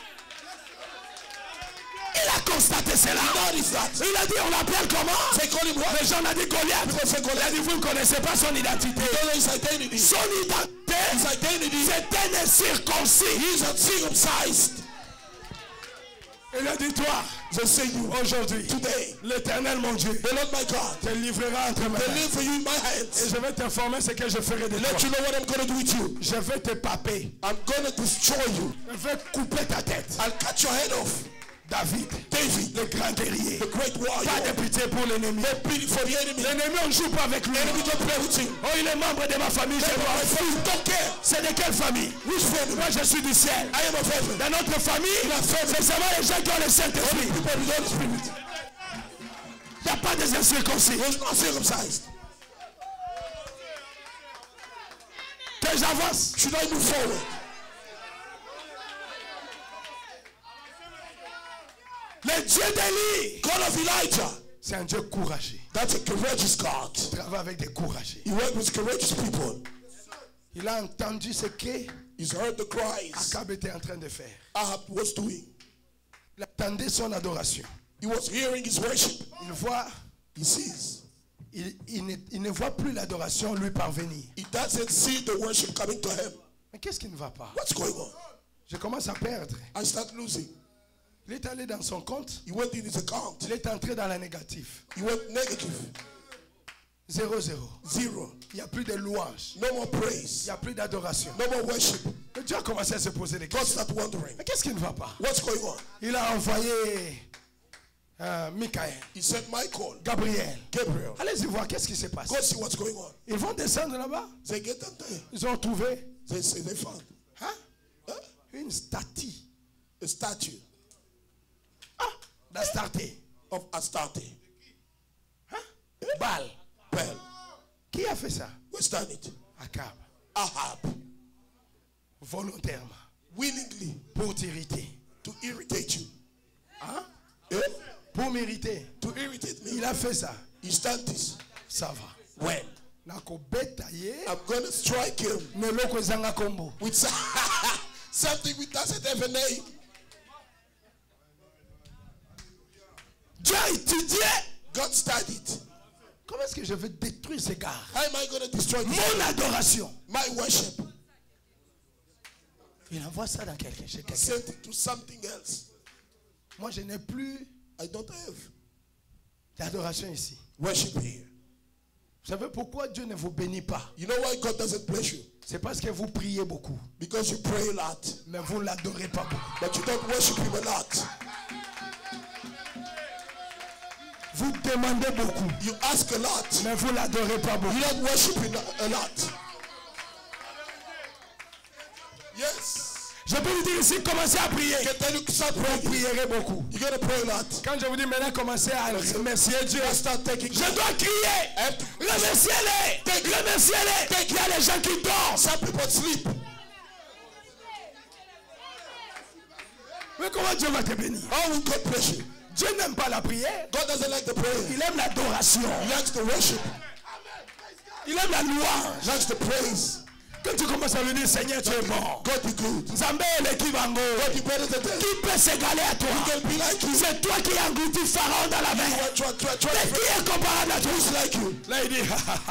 Il a constaté cela. Il a dit, on l'appelle comment? Les gens ont dit Goliath. Il a dit, vous ne connaissez pas son identité. Son identité, c'est un incirconcis. He's uncircumcised. Il a dit, toi, aujourd'hui, l'Éternel mon Dieu, the Lord my God, te livrera entre mes mains. deliver you in my Et hands. je vais t'informer ce que je ferai de toi. Let you know what I'm going to do with you. Je vais te paper. I'm going to destroy you. Je vais couper ta tête. I'll cut your head off. David, le grand guerrier. The great warrior. Pas de pitié pour l'ennemi. No pity for the enemy. L'ennemi, on ne joue pas avec lui. Enemy don't play with him. Oh, il est membre de ma famille. Je Don't care. C'est de quelle famille? Which family? Moi, je suis du ciel. I am of heaven. Dans notre famille, c'est seulement les gens qui ont le Saint-Esprit. People with the Holy Spirit. Il n'y a pas des incirconcis. He's not circumcised. Que j'avance. Should I move forward? Le Dieu d'Élie, God of Elijah. c'est un Dieu courageux. That's a courageous God. Il travaille avec des courageux. He worked with courageous people. Il a entendu ce que He's heard the cries Akab était en train de faire. Ahab was doing. Il attendait son adoration. He was hearing his worship. Il voit, He sees. il ne voit plus l'adoration lui parvenir. He doesn't see the worship coming to him. Mais qu'est-ce qui ne va pas? What's going on? Je commence à perdre. I start losing. Il est allé dans son compte. He went in his account. Il est entré dans la négative. He went negative. 0-0. Zero. Il n'y a plus de louange. No more Il praise. n'y a plus d'adoration. No more worship. Et Dieu a commencé à se poser des God questions. start wondering. Mais qu'est-ce qui ne va pas? What's going on? Il a envoyé Michael, He sent Michael. Gabriel. Gabriel. Allez-y voir qu'est-ce qui se passe. Go see what's going on. Ils vont descendre là-bas. They get them there. Ils ont trouvé They say they found une statue. a statue d'Astarté. of Astarte. Baal. Well, Qui a fait ça? who's done it? Akab. Ahab. Volontairement. Willingly Pour t'irriter. to irritate you. Hein? Eh? Pour m'irriter. To irritate me. Il a fait ça. He's done this. Ça va. When? Nakobeta ye. I'm going to strike him Meloko ezanga kombo. with something which doesn't have a name. Dieu a étudié. God studied. Comment est-ce que je vais détruire ces gars? How am I going to destroy this? Mon adoration. My worship? Il envoie ça dans quelqu'un, chez quelqu'un. Sent it to something else. Moi, je n'ai plus I don't have d'adoration ici. worship here. Vous savez pourquoi Dieu ne vous bénit pas? You know why God doesn't bless you? C'est parce que vous priez beaucoup. Because you pray a lot. Mais vous ne l'adorez pas beaucoup. But you don't worship him a lot. Vous demandez beaucoup. You ask a lot. Mais vous ne l'adorez pas beaucoup. You don't worship him a lot. Yes. Je peux vous dire ici, commencez à prier. Vous prierez beaucoup. You gotta pray a lot. Quand je vous dis maintenant, commencez à remercier Dieu. Je dois crier. Remerciez-les. Remerciez-les. Il y a les gens qui dorment. Some people sleep. Mais comment Dieu va te bénir? How will God bless you? Dieu n'aime pas la prière. God doesn't like the prayer. Il aime l'adoration. He likes the worship. Il aime la louange. He likes the praise. Quand tu commences à lui dire, Seigneur, tu es bon. God be good. Nzambe elekibango. God be better than that. Qui peut s'égaler à toi? He can be like you. C'est toi qui as englouti Pharaon dans la mer. Try. Mais qui est comparable à toi? Who's like you? Là, il dit,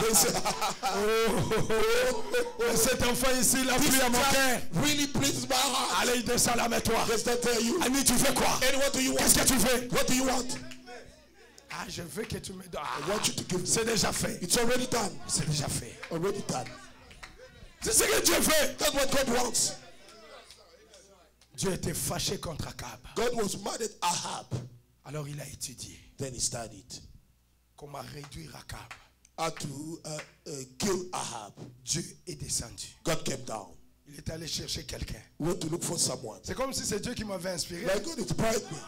cet enfant ici, il a plu à mon cœur. Really pleases my heart. Allez, il descend là, mets-toi. Does that tell you? Ami, tu fais quoi? And what do you want? Qu'est-ce que tu fais? What do you want? Ah, je veux que tu me donnes. I want you to give me. C'est déjà fait. It's already done. C'est déjà fait. Already done. C'est ce que Dieu fait. That's what God wants. Dieu était fâché contre Akab. God was mad at Ahab. Alors il a étudié Then he studied comment réduire Akab. how to kill Ahab. Dieu est descendu. God came down. Il est allé chercher quelqu'un. We went to look for someone. C'est comme si c'est Dieu qui m'avait inspiré. Like God inspired me.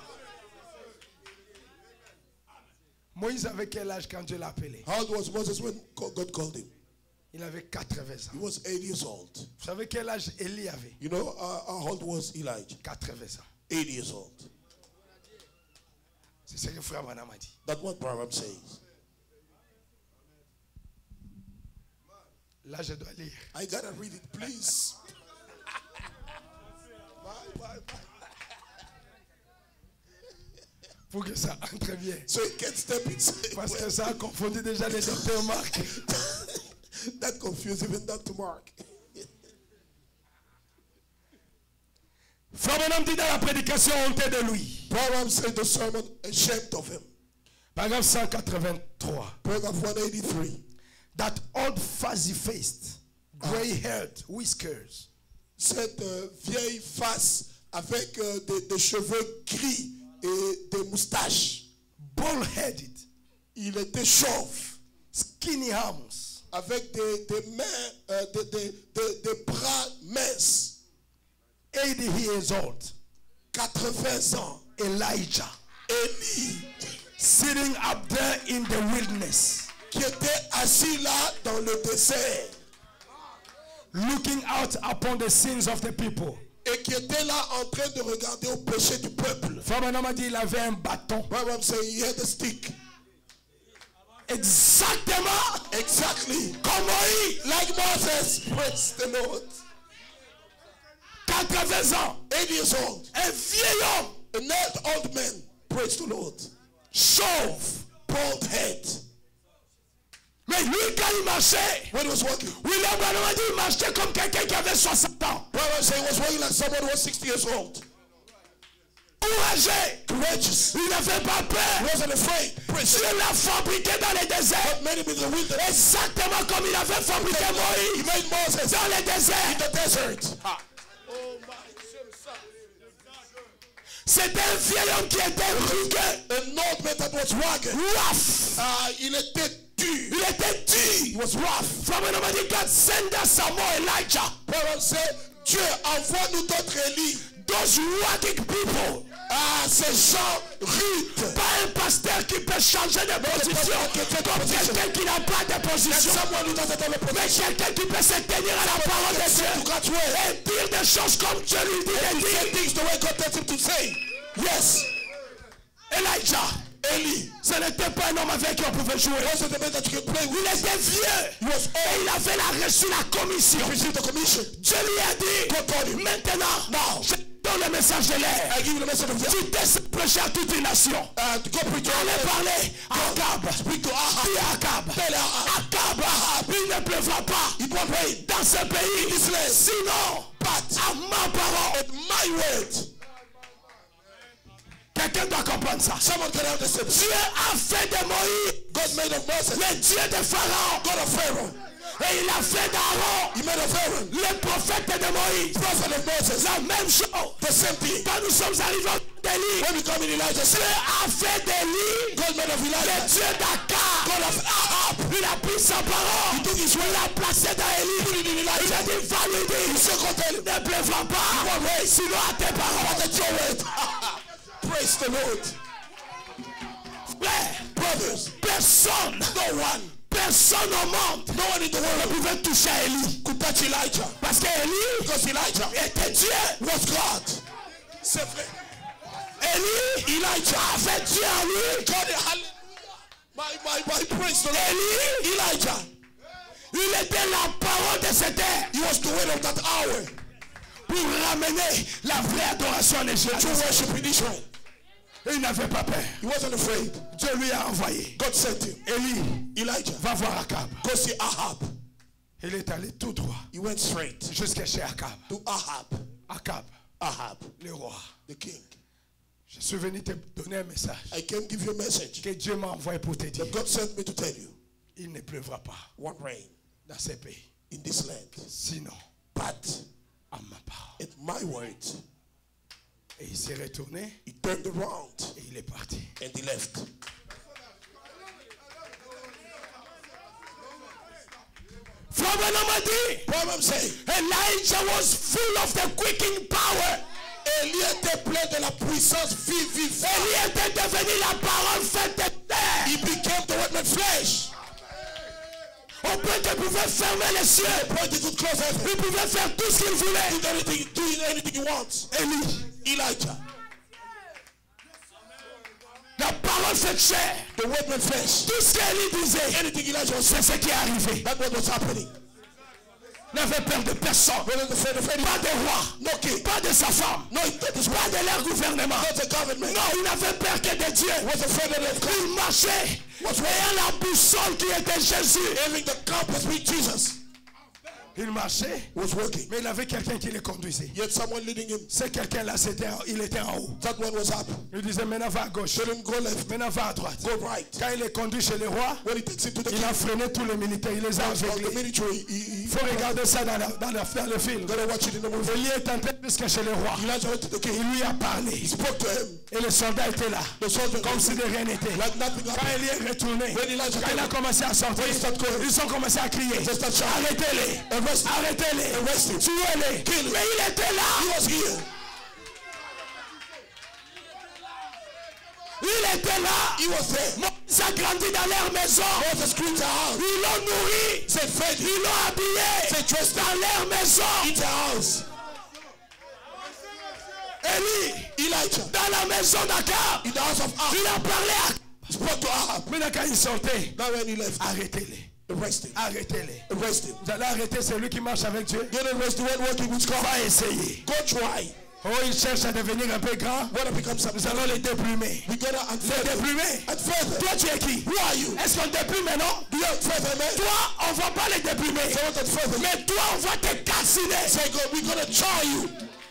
Moïse avait quel âge quand Dieu l'a appelé? How old was Moses when God called him? Il avait 80 He ans. was 80 years old. Vous savez quel âge Élie avait? You know how old was Elijah? 80 ans. 80 years old. C'est ce que frère Branham a dit. That's what Branham says. Là, je dois lire. I gotta read it, please. Bye. Pour que ça entre bien. So he can step inside. Parce que ça a confondu déjà les docteurs Marc. That confused even Dr. Mark. Frère Branham dit dans la prédication honteux de lui. Branham said the sermon ashamed of him. Paragraphe 183. Paragraph 183. That old fuzzy-faced, gray-haired whiskers. Cette vieille face avec des cheveux gris et des moustaches. Bald-headed. Il était chauve. Skinny arms. Avec des mains, des bras minces. 80 years old. 80 ans. Elijah. Élie. Sitting up there in the wilderness. Qui était assis là dans le désert. Looking out upon the sins of the people. Et qui était là en train de regarder au péché du peuple. Frère Branham a dit il avait un bâton. Branham said he had a stick. Exactement. Exactly. Comme Moïse. Like Moses. Praise the Lord. 80 ans. 80 years old. Un vieil homme. An old man. Praise the Lord. Chauve. Bald head. Mais lui, quand il marchait, when he was walking, William Branham a dit il marchait comme quelqu'un qui avait 60 ans. Branham said he was walking like someone who was 60 years old. Courageux. Courageous. Il n'avait pas peur. He wasn't afraid. Dieu l'a fabriqué dans les déserts. God made him in the wilderness. Exactement comme il avait fabriqué Moïse. He made Moses dans les déserts. In the desert. C'était un vieil homme qui était rugueux. An old man that was rugged. Rough. Il était dur. Il était dur. He was rough. Frère Branham a dit God send us some more Elijah. Branham said, Dieu envoie-nous d'autres Élie. Those rugged people. Ces gens rudes. Pas un pasteur qui peut changer de position. Comme quelqu'un qui n'a pas de position. Mais quelqu'un qui peut se tenir à la parole de Dieu. Et dire des choses comme Dieu lui dit de dire. Yes. Elijah. Élie. Ce n'était pas un homme avec qui on pouvait jouer. Il était vieux. Et il avait reçu la commission. Dieu lui a dit, maintenant, je donne le message de l'air. Tu t'es prêché à toute une nation. Allez parler à Akab. Dis à Akab. Akab, il ne pleuvra pas dans ce pays. Sinon, à ma parole, my word. Quelqu'un doit comprendre ça. Dieu a fait de Moïse God made of Moses. Le Dieu de Pharaon. God of Pharaoh. Et il a fait d'Aaron. He made of Aaron. Le prophète de Moïse. Prophet of Moses. La même chose. The same thing. Quand nous sommes arrivés au d'Élie. When we come in Elijah, Dieu a fait d'Élie. God made of Le Elijah. Dieu d'Akar. God of Ahab. Il a pris sa parole. Il l'a placé dans Élie. Il a dit, va lui dire. Ne pleuvra pas. Sinon à tes paroles. Praise the Lord. Frère, Brothers, personne, no one, personne au monde no one in the world ne pouvait toucher à Élie. could touch Elijah. Parce qu'Élie Because Elijah était Dieu. was God. C'est vrai. Élie, Elijah avait Dieu en lui. God, my praise the Lord. Élie, Elijah, il était la parole de cette terre. he was the word of that hour Pour ramener la vraie adoration en Égypte. to worship in Israel. Il n'avait pas peur. He wasn't afraid. Dieu lui a envoyé. God sent him. Élie, Elijah, va voir Akab. go see Ahab. Il est allé tout droit He went straight jusqu'à chez Akab. to Ahab. Akab, Ahab, le roi. the king. Je suis venu te donner un message I came give you a message que Dieu m'a envoyé pour te dire. that God sent me to tell you. Il ne pleuvra pas One rain dans ces pays. in this land, Sinon, but à ma part. at my words, Et il s'est retourné he turned around et il est parti. and he left. Frère Branham m'a dit, What I'm saying, Elijah was full of the quickening power. Élie était plein de la puissance vivifiante. Élie était devenu la parole faite de terre. He became the word made flesh. Au point qu'il pouvait fermer les cieux. Point he could close heaven. Il pouvait faire tout ce qu'il voulait. Do anything he wants. Élie, Elijah, la parole faite chair. the word made flesh. Tout ce qu'Élie disait, Anything Elijah was c'est saying, ce qui est arrivé. that's what was happening. N'avait peur de personne. Wasn't afraid of anyone. Pas des rois. No king. Pas de sa femme. No, that is Pas why. de leur gouvernement. Not the government. Non, il n'avait peur que de Dieu. Was afraid of God. Il marchait. Ayant la boussole qui était Jésus. Having the compass with Jesus. Il marchait. Was working. Mais il avait quelqu'un qui le conduisait. Yet someone leading him. C'est quelqu'un-là, il était en haut. That one was up. Il disait, maintenant va à gauche. Tell him go left. Maintenant va à droite. Go right. Quand il est conduit chez les rois, When he takes him to the il a freiné tous les militaires. Il les a of the aveuglés. military, Il faut regarder ça dans le film. gotta watch it in the movie. Élie est entré jusqu'à chez les rois. Elijah went to the king. Il lui a parlé. He spoke to him. Et les soldats étaient là. The soldier Comme si de rien n'était. like nothing Quand happened. Élie est retourné, When Elijah quand il a commencé à sortir, ils ont commencé à crier. Arrêtez-les. Arrêtez-les. Tuez-les. Mais il était là. He was here. Il était là. He was there. Moïse a grandi dans leur maison. Moses grew to house. Ils l'ont nourri. Said fed. Ils l'ont habillé. Said dressed Dans leur maison. in the house. Élie, Elijah dans la maison d'Akab, in the house of Ahab. il a parlé à... Spoke to Ahab. Maintenant quand il sortait, Now when he left, arrêtez-les. arrest him. Arrêtez-les. Arrest him. Vous allez arrêter celui qui marche avec Dieu. Get arrest the one working with God. Va essayer. Go try. Oh, il cherche à devenir un peu grand. Wanna become something? Nous allons les déplumer. We gotta Les unfurther. déplumer. And further. Toi, tu es qui? Who are you? Est-ce qu'on déplume maintenant? Do you further, man? Toi, on va pas les déplumer. So what further? Mais toi, on va te calciner. Say God, we're gonna try you.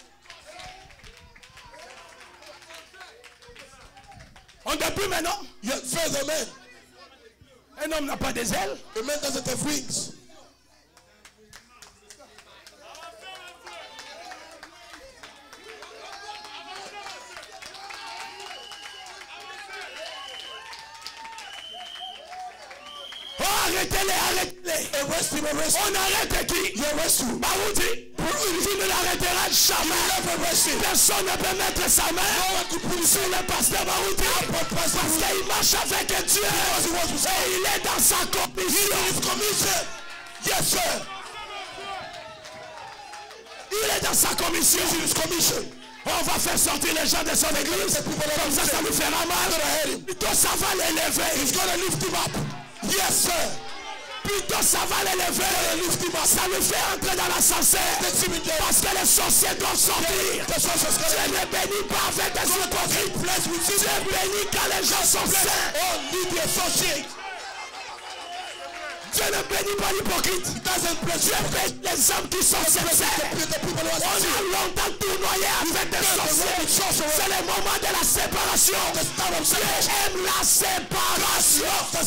On déplume maintenant. You're further, man. Un homme n'a pas des ailes. A man doesn't have wings. Oh, arrêtez-les, arrêtez-les. Arrest him, arrest him. On arrête qui? You arrest him. Baroudi, tu ne l'arrêteras jamais. Never arrest him. Personne ne peut mettre sa main sur le pasteur Baroudi. Parce qu'il marche avec Dieu. Et il est dans sa commission. Yes, sir. Il est dans sa commission. On va faire sortir les gens de son église. Comme ça nous fera mal. Plutôt ça va l'élever. He's gonna lift him up. Yes, sir. Plutôt ça va l'élever. Ça le fait entrer dans l'ascenseur. Parce que les sorciers doivent sortir. Dieu ne bénit pas avec des hypocrites. Dieu bénit quand les gens sont saints. Only the associate. Dieu ne bénit pas l'hypocrite. Dieu bénit les hommes qui sont sincères. On a longtemps tournoyé avec des sorciers. C'est le moment de la séparation. Dieu aime la séparation.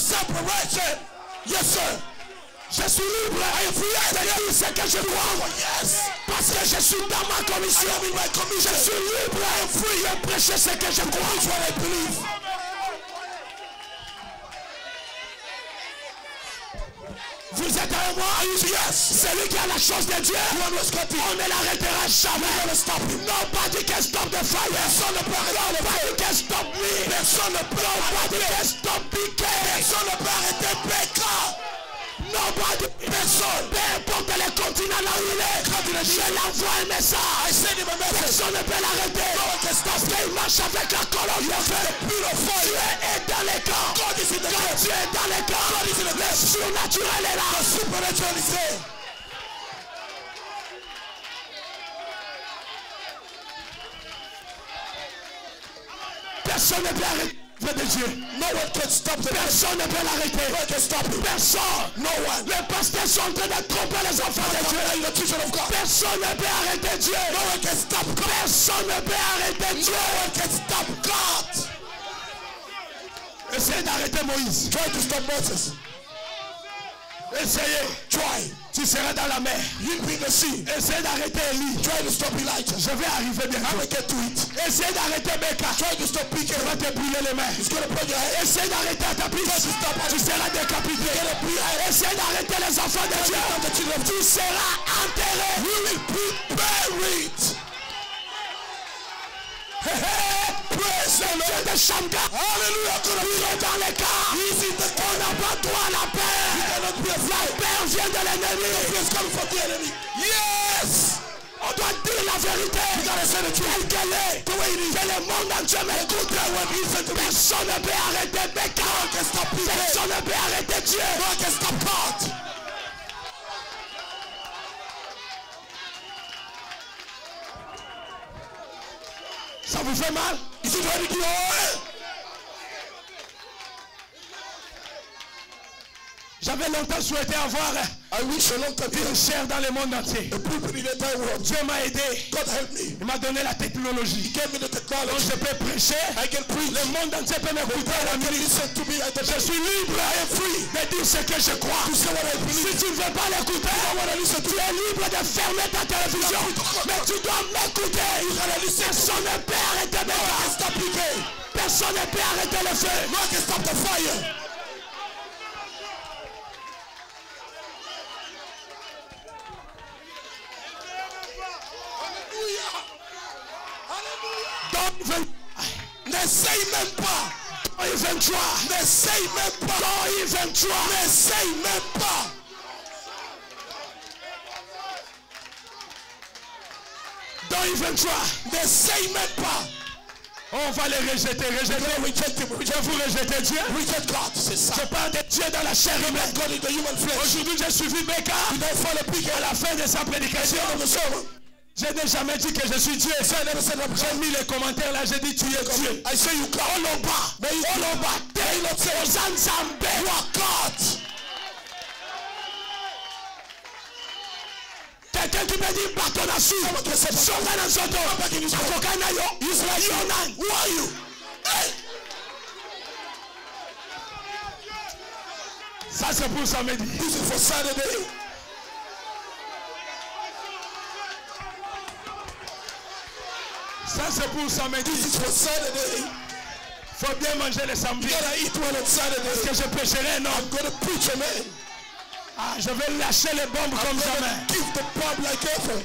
Yes, sir. Je suis libre de dire ce que je crois. Parce que je suis dans ma commission. Je suis libre de prêcher ce que je crois. Vous êtes avec moi? Celui qui a la chose de Dieu, on ne l'arrêtera jamais. Nobody can stop the fire. Nobody can stop me. Nobody can stop BK. Personne ne peut arrêter Becca. Nobody, personne, peu importe le continent là où il est, je l'envoie un message. Personne ne peut l'arrêter. Parce qu'il marche avec la colonne de feu. Dieu est dans les camps. Quand Dieu est dans les camps, le surnaturel est là. Personne ne peut arrêter de Dieu. No one can stop the Personne ne peut l'arrêter. No one can stop it. Personne. No one. Les pasteurs sont en train de tromper les enfants de Dieu. Personne ne peut arrêter Dieu. No one can stop God. Personne ne peut arrêter Dieu. No one can stop God. Essayez d'arrêter Moïse. Try to stop Moses. Essayez. Try. Tu seras dans la mer. You'll be in the sea. Essayez d'arrêter Élie. Try to stop Elijah. Je vais arriver bientôt. I will get to it. Essayez d'arrêter Becca. Try to stop PK. Tu vas te brûler les mains. It's gonna burn your head. Essayez d'arrêter Atapis. Tu seras décapité. Essayez d'arrêter les enfants de Dieu. Tu seras enterré. You will be buried. Praise the Lord de Shamga. Hallelujah. Il est dans les cas. On n'a pas droit à la paix. La paix vient de l'ennemi. Yes. On doit dire la vérité. Telle qu'elle est. Que le monde entier m'écoute. Personne ne peut arrêter Becca. Personne ne peut arrêter Dieu. Ça vous fait mal? J'avais longtemps souhaité avoir une chair dans le monde entier. Dieu m'a aidé. Il m'a donné la technologie. Donc je peux prêcher. Le monde entier peut m'écouter. Je suis libre de dire ce que je crois. Si tu ne veux pas l'écouter, tu es libre de fermer ta télévision. Mais tu dois m'écouter. Personne ne peut arrêter mes pas. Personne ne peut arrêter le feu. N'essaye même pas. Dans 23. N'essaye même pas. Dans 23. N'essaye même pas. Dans 23. N'essaye même pas. On va les rejeter. Vous rejetez Dieu. C'est ça. Je parle de Dieu dans la chair humaine. Aujourd'hui j'ai suivi Becca. À la fin de sa prédication. Je n'ai jamais dit que je suis Dieu. J'ai mis les commentaires là, j'ai dit tu es Dieu. Quelqu'un qui me dit bâton à sous. Ça c'est pour samedi. This is for Saturday. Ça c'est pour samedi. This is for Saturday. Faut bien manger le samedi. You gotta eat well on Saturday. Est-ce que je prêcherai? Non. I'm gonna preach, amen. Ah, je vais lâcher les bombes comme jamais. Give the bomb like ever.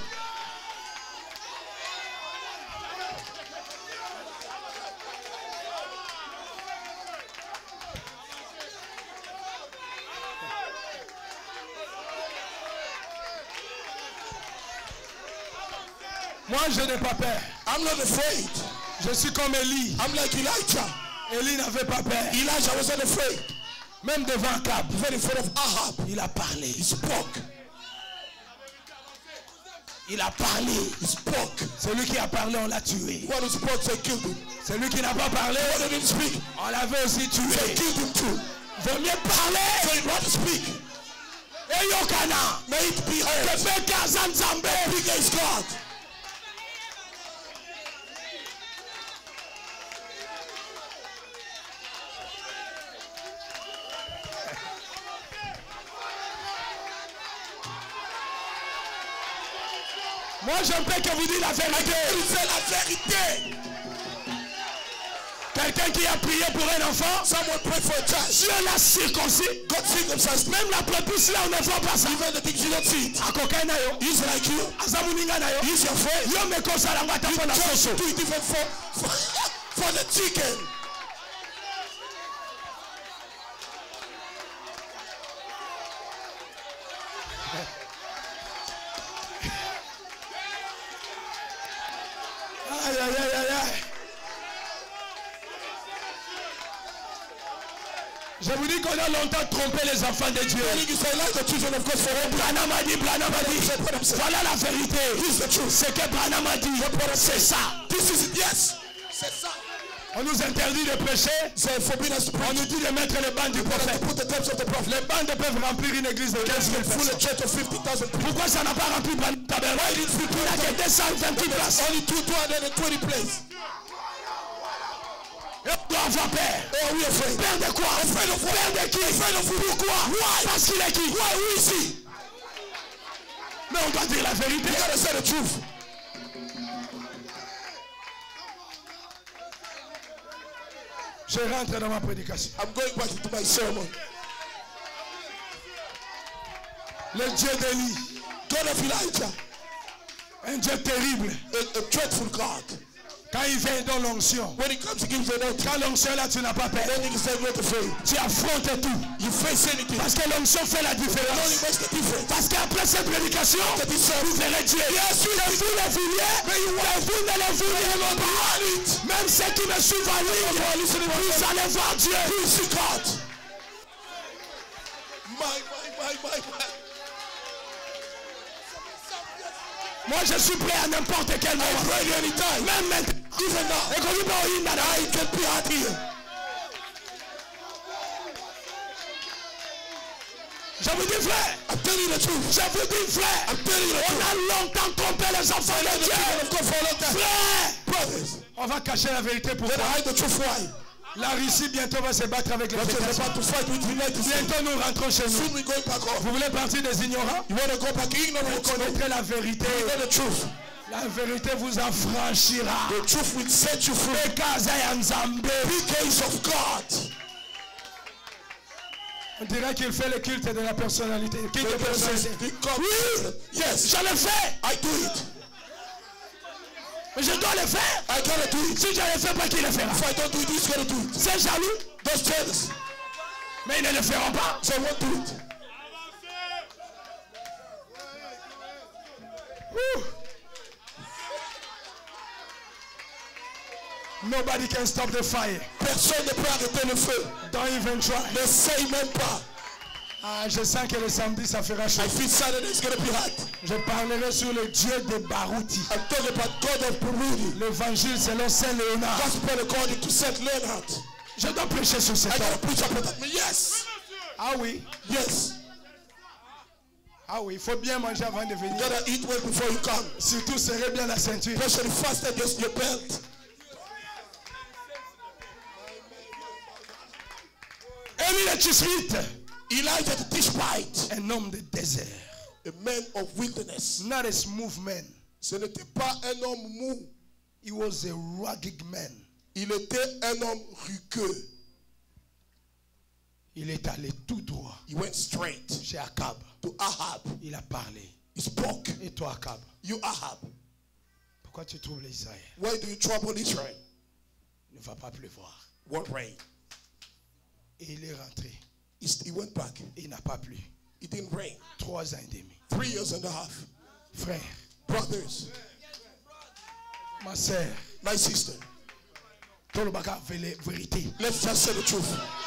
Moi, je n'ai pas peur. I'm not afraid. Je suis comme Élie. I'm like Elijah. Élie n'avait pas peur. Elijah wasn't afraid. Même devant Acab, Even in front of Ahab, il a parlé. he spoke. Il a parlé. He spoke. Celui qui a parlé, on l'a tué. One who spoke, they killed him. Celui qui n'a pas parlé, One who didn't speak, on l'avait aussi they tué. killed him too. Vaut mieux parler So you'd rather speak May it be heard. The bigger is God. Moi, je ne peux que vous dire la vérité. C'est la vérité. Quelqu'un qui a prié pour un enfant, Someone prayed for a child. Dieu l'a circoncis. God circumcised. Même la prépuce là, on ne voit pas ça. Even the things you don't see it. He's like you. He's your friend. Yo me cosa la ngata for la soso. Do it even for the chicken. Aïe, aïe, aïe, aïe, aïe. Je vous dis qu'on a longtemps trompé les enfants de Dieu. Branham a dit, voilà la vérité. C'est que Branham a dit, c'est ça. Yes. C'est ça. On nous interdit de prêcher. On nous dit de mettre les bancs du prophète. Les bancs ne peuvent remplir une église de 15 000 personnes. Pourquoi ça n'a pas rempli le tabernacle? Il n'a que 228 places. Only 220 places. Et on doit avoir peur. Oh, we afraid. Peur de quoi? Peur de qui? Pourquoi? Parce qu'il est qui? Who is he? Mais on doit dire la vérité. You gotta say the truth. Je rentre dans ma prédication. I'm going back into my sermon. Le Dieu d'Élie, God of Elijah, un Dieu terrible. a dreadful God. Quand il vient dans l'onction, When it comes to give the note, quand l'onction là, tu n'as pas peur. then you say not afraid. Tu affrontes tout. You face anything. Parce que l'onction fait la It only différence. makes the difference. Parce qu'après cette prédication, vous verrez Dieu. Yes, Que vous le vouliez, que vous ne le vouliez pas. Même ceux qui me suivent en ligne, vous allez voir Dieu. You see God. My. Moi, je suis prêt à n'importe quel moment. Même maintenant. Even now, Et qu'on dit, bon, I can be out here. je vous dis, frère. I'm telling you the truth. Je vous dis, frère. I'm telling you the truth. On a longtemps trompé les enfants de Dieu. Frère. Brothers, On va cacher la vérité pour then toi. hide the truth. Why? La Russie bientôt va se battre avec les Because États-Unis. about to fight with United States. Bientôt nous rentrons chez nous. Soon we going back home. Vous voulez partir des ignorants? You want to go back ignorant? Vous connaîtrez la vérité. You know the truth. La vérité vous affranchira. The truth will set you free. Be case of God. On dirait qu'il fait le culte de la personnalité. Culte de personnalité. Oui. Yes. Je le fais. I do it. Mais je dois le faire. I gotta do it. Si je ne le fais pas, qui le fera? If I don't do it, he's gonna do it. C'est jaloux. Those jealous. Mais ils ne le feront pas. So I won't do it. Nobody can stop the fire. Personne ne peut arrêter le feu. Don't even try. N'essaye même pas. Ah, je sens que le samedi ça fera chaud. I feel Saturday is gonna be hot. Je parlerai sur le Dieu de Barouti. I'm talking about God of Burundi. L'évangile selon Saint Léonard. Gospel according to Saint Leonard. Je dois prêcher sur cet I gotta homme. preach about that. Yes. Ah oui. Yes. Ah oui, il faut bien manger avant de You venir. gotta eat well before you come. Surtout serrer bien la ceinture. Especially fast against your belt. Élie le Tishbite, Elijah the Tishbite, un homme de désert. a man of wilderness. Not a smooth man. Ce n'était pas un homme mou. He was a rugged man. Il était un homme rugueux. Il est allé tout droit He went straight chez Akab. to Ahab. Il a parlé. He spoke. Et toi, Akab, You Ahab, pourquoi tu troubles Israël? why do you trouble Israel? Il ne va pas pleuvoir. What rain? Et il est rentré. He went back. Et il n'a pas plu. It didn't rain. 3 ans et demi. 3 years and a half. Frère, Brothers, ma soeur, my sister, tout le bagage vérité. let's just say the truth.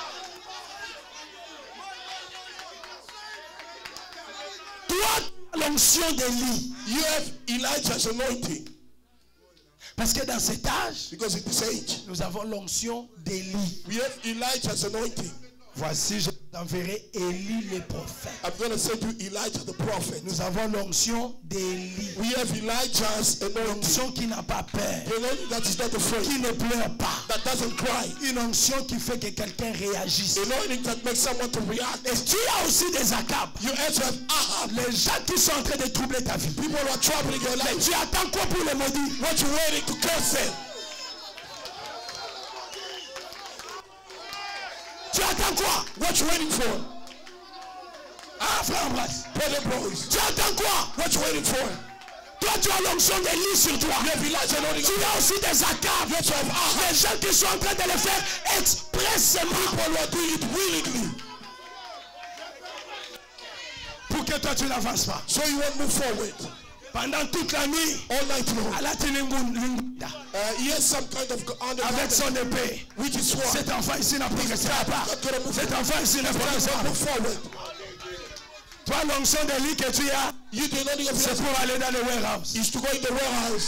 Toi, l'onction d'Élie. You have Elijah's anointing. Parce que dans cet âge, Because in this age, nous avons l'onction d'Élie. we have Elijah's anointing. Voici, je t'enverrai Élie le prophète. I'm going to say to Elijah the prophet. Nous avons l'onction d'Élie. We have Elijah's anointing. L'onction qui n'a pas peur. The anointing that is not afraid. Qui ne pleure pas. That doesn't cry. Une onction qui fait que quelqu'un réagisse. The anointing that makes someone to react. Et tu as aussi des Acab. You also have Ahab. Les gens qui sont en train de troubler ta vie. People who are troubling your life. Mais tu attends quoi pour les maudits? What you waiting to curse them? Tu attends quoi? What you waiting for? Ah, frère Ambras. Brother boys. Tu attends quoi? What you waiting for? Toi, tu as l'onction d'Élie sur toi. Tu as aussi des Acab. Des gens qui sont en train de le faire expressément. People who are doing it willingly. Pour que toi, tu n'avances pas. So you won't move forward. Pendant toute la nuit, all night long, he has some kind of avec son épée. Which is what? Cet enfant ici n'a progressera pas. Cet enfant ici ne progressera pas. Toi, l'onction d'Élie que tu as, c'est pour aller dans le warehouse. Is to go in the warehouse.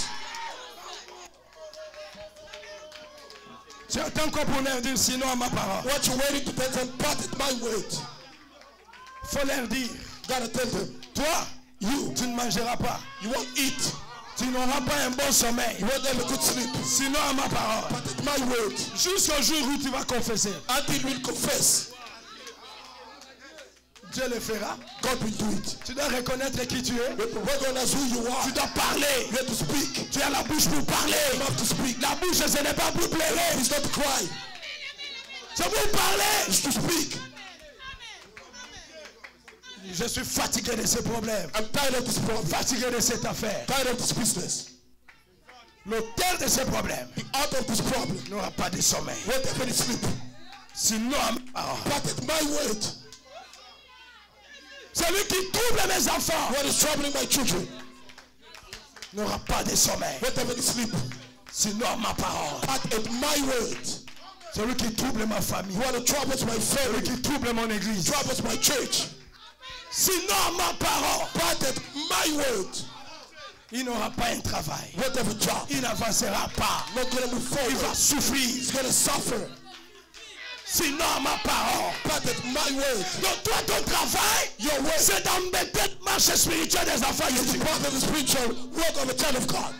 Tu attends quoi pour leur dire sinon à ma parole? What you waiting to tell them? But my word. Faut leur dire. Gotta tell them. Toi, tu ne mangeras pas. You won't eat. Tu n'auras pas un bon sommeil. You won't have a good sleep. Sinon à ma parole. But my word. Jusqu'au jour où tu vas confesser. Until you will confess. Dieu le fera. God will do it. Tu dois reconnaître qui tu es. Recognize who you are. Tu dois parler. You have to speak. Tu as la bouche pour parler. You have to speak. La bouche, ce n'est pas pour pleurer. It's not to cry. C'est pour parler. It's to speak. Je suis fatigué de ce problème. I'm tired of this problem. Fatigué de cette affaire. Tired of this business. L'auteur de ce problème. The author of this problem n'aura pas de sommeil. won't have any sleep. Sinon, but at my word. Celui qui trouble mes enfants. What is troubling my children? N'aura pas de sommeil. Won't have any sleep. Sinon, ma parole. But at my word. Celui qui trouble ma famille. What troubles my family. Celui qui trouble mon église. Troubles my church. Sinon ma parole, but at my word, il n'aura pas un travail. Whatever job, il n'avancera pas. Not gonna move forward. Il va souffrir. He's gonna suffer. Sinon ma parole, but at my word. Donc toi ton travail, your word, c'est d'embêter marche spirituelle des enfants de Dieu. Part of the spiritual work of a child of God.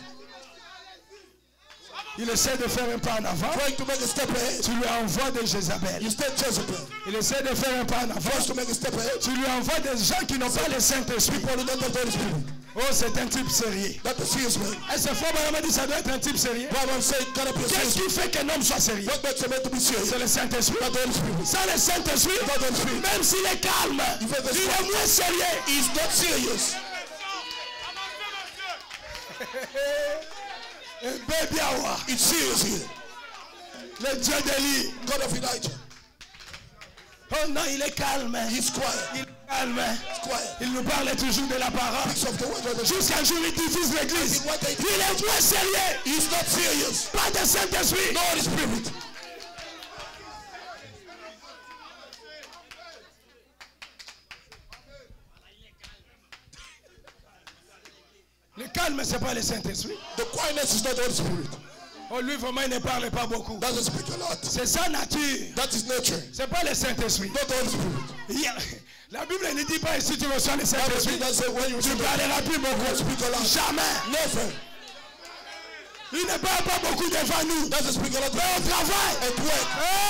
Il essaie de faire un pas en avant. Trying to make a step ahead. Tu lui envoies des Jézabel. You step Jezebel. Il essaie de faire un pas en avant. To make a step ahead. Tu lui envoies des gens qui n'ont pas le Saint-Esprit. Oh, c'est un type sérieux. That's a serious man. Et c'est fort, mais dit ça doit être un type sérieux. Qu'est-ce qui fait qu'un homme soit sérieux? C'est le Saint-Esprit. Sans le Saint-Esprit, même s'il est calme, il est moins sérieux. He's not serious. Baby hour. It's serious here. Le Dieu d'Élie. God of Elijah. Oh non, il est calme. He's quiet. Il est calme. He's quiet. Il nous parle toujours de la parole. Jusqu'à jour il diffuse l'église. Il est moins sérieux. He's not serious. Pas de Saint-Esprit. No Holy Spirit. Le calme, c'est pas le Saint-Esprit. The quietness is not the Holy Spirit. Oh, lui vraiment il ne parle pas beaucoup. Doesn't speak a lot. C'est sa nature. That is nature. C'est pas le Saint-Esprit. Not the Holy Spirit. La Bible ne dit pas si tu reçois le Saint-Esprit, tu ne parleras plus beaucoup. Jamais. Never. Il ne parle pas beaucoup devant nous. Doesn't speak a lot. Mais au travail. At work.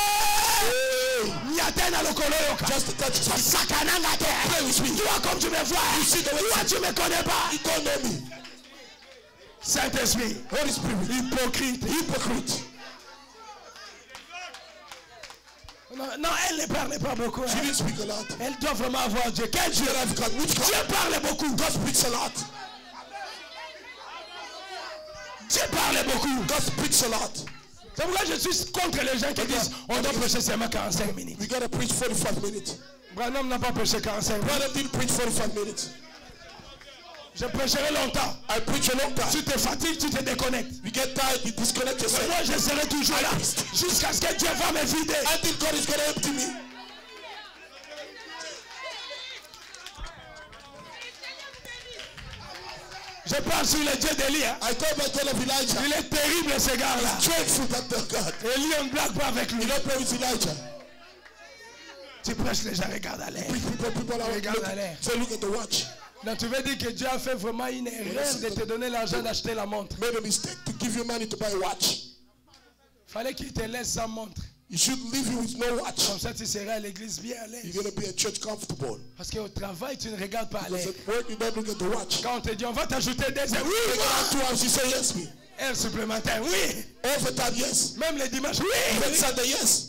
Just a touch. Play with me. Tu vois comme tu me vois. Toi tu me connais pas. You don't know me. Saint-Esprit. Holy Spirit. Hypocrite. Hypocrite. Non, elle ne parle pas beaucoup. She didn't speak a lot. Elle doit vraiment avoir Dieu. Quel Dieu? Dieu parle beaucoup. God speaks a lot. Dieu parle beaucoup. God speaks a lot. C'est pourquoi je suis contre les gens qui disent on doit prêcher seulement 45 minutes. We gotta preach 45 minutes. Branham n'a pas prêché 45 minutes. Branham didn't preach 45 minutes. Je prêcherai longtemps. I preach a long time. Tu te fatigues, tu te déconnectes. You get tired, you disconnect yourself. Moi, je serai toujours là jusqu'à ce que Dieu va me vider. Until God is going to empty me. Je parle sur le Dieu d'Élie. I call my God of Elijah. Il est terrible ce gars-là. Dreadful that God. Élie, on ne blague pas avec lui. You don't play with Elijah. Tu prêches, les gens regardent à l'air. People are Regarde à l'air. say, look at the watch. Donc tu veux dire que Dieu a fait vraiment une erreur de te donner l'argent d'acheter la montre. Made a mistake to give you money to buy a watch. Fallait qu'il te laisse sans montre. You should leave you with no watch. Comme ça tu seras à l'église bien à l'aise. You're going to be at church comfortable. Parce qu'au travail tu ne regardes pas à l'air. Because at work you don't look at the watch. Quand on te dit on va t'ajouter des heures, oui, Take out 2 hours, you say yes, me. heures supplémentaires, oui. Overtime, yes. Même les dimanches, Even oui. Sunday, yes.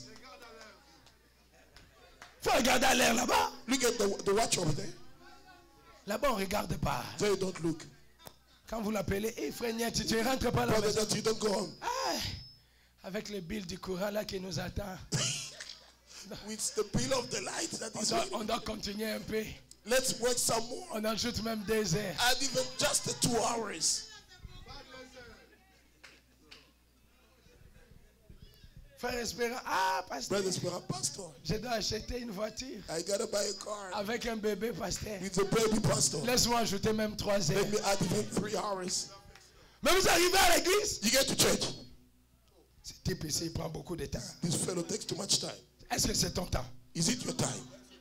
Faut regarder à l'air là-bas. Look at the watch over there. Là-bas on ne regarde pas. There you don't look. Quand vous l'appelez, hé frère Niette, tu ne rentres pas à la Brother, maison. that you don't go home. Ah, avec le bill du courant là qui nous attend. With the bill of the light that is waiting. On doit continuer un peu. Let's work some more. On ajoute même 2 heures. And even just the 2 hours. Frère Espérant, ah, pasteur, Brother Spirit, pastor, je dois acheter une voiture I gotta buy a car avec un bébé, pasteur. with a baby, pastor. Laisse-moi ajouter même 3 heures. Let me add even 3 hours. Mais vous arrivez à l'église, You get to church. ce type ici, il prend beaucoup de temps. This fellow takes too much time. Est-ce que c'est ton temps? Is it your time?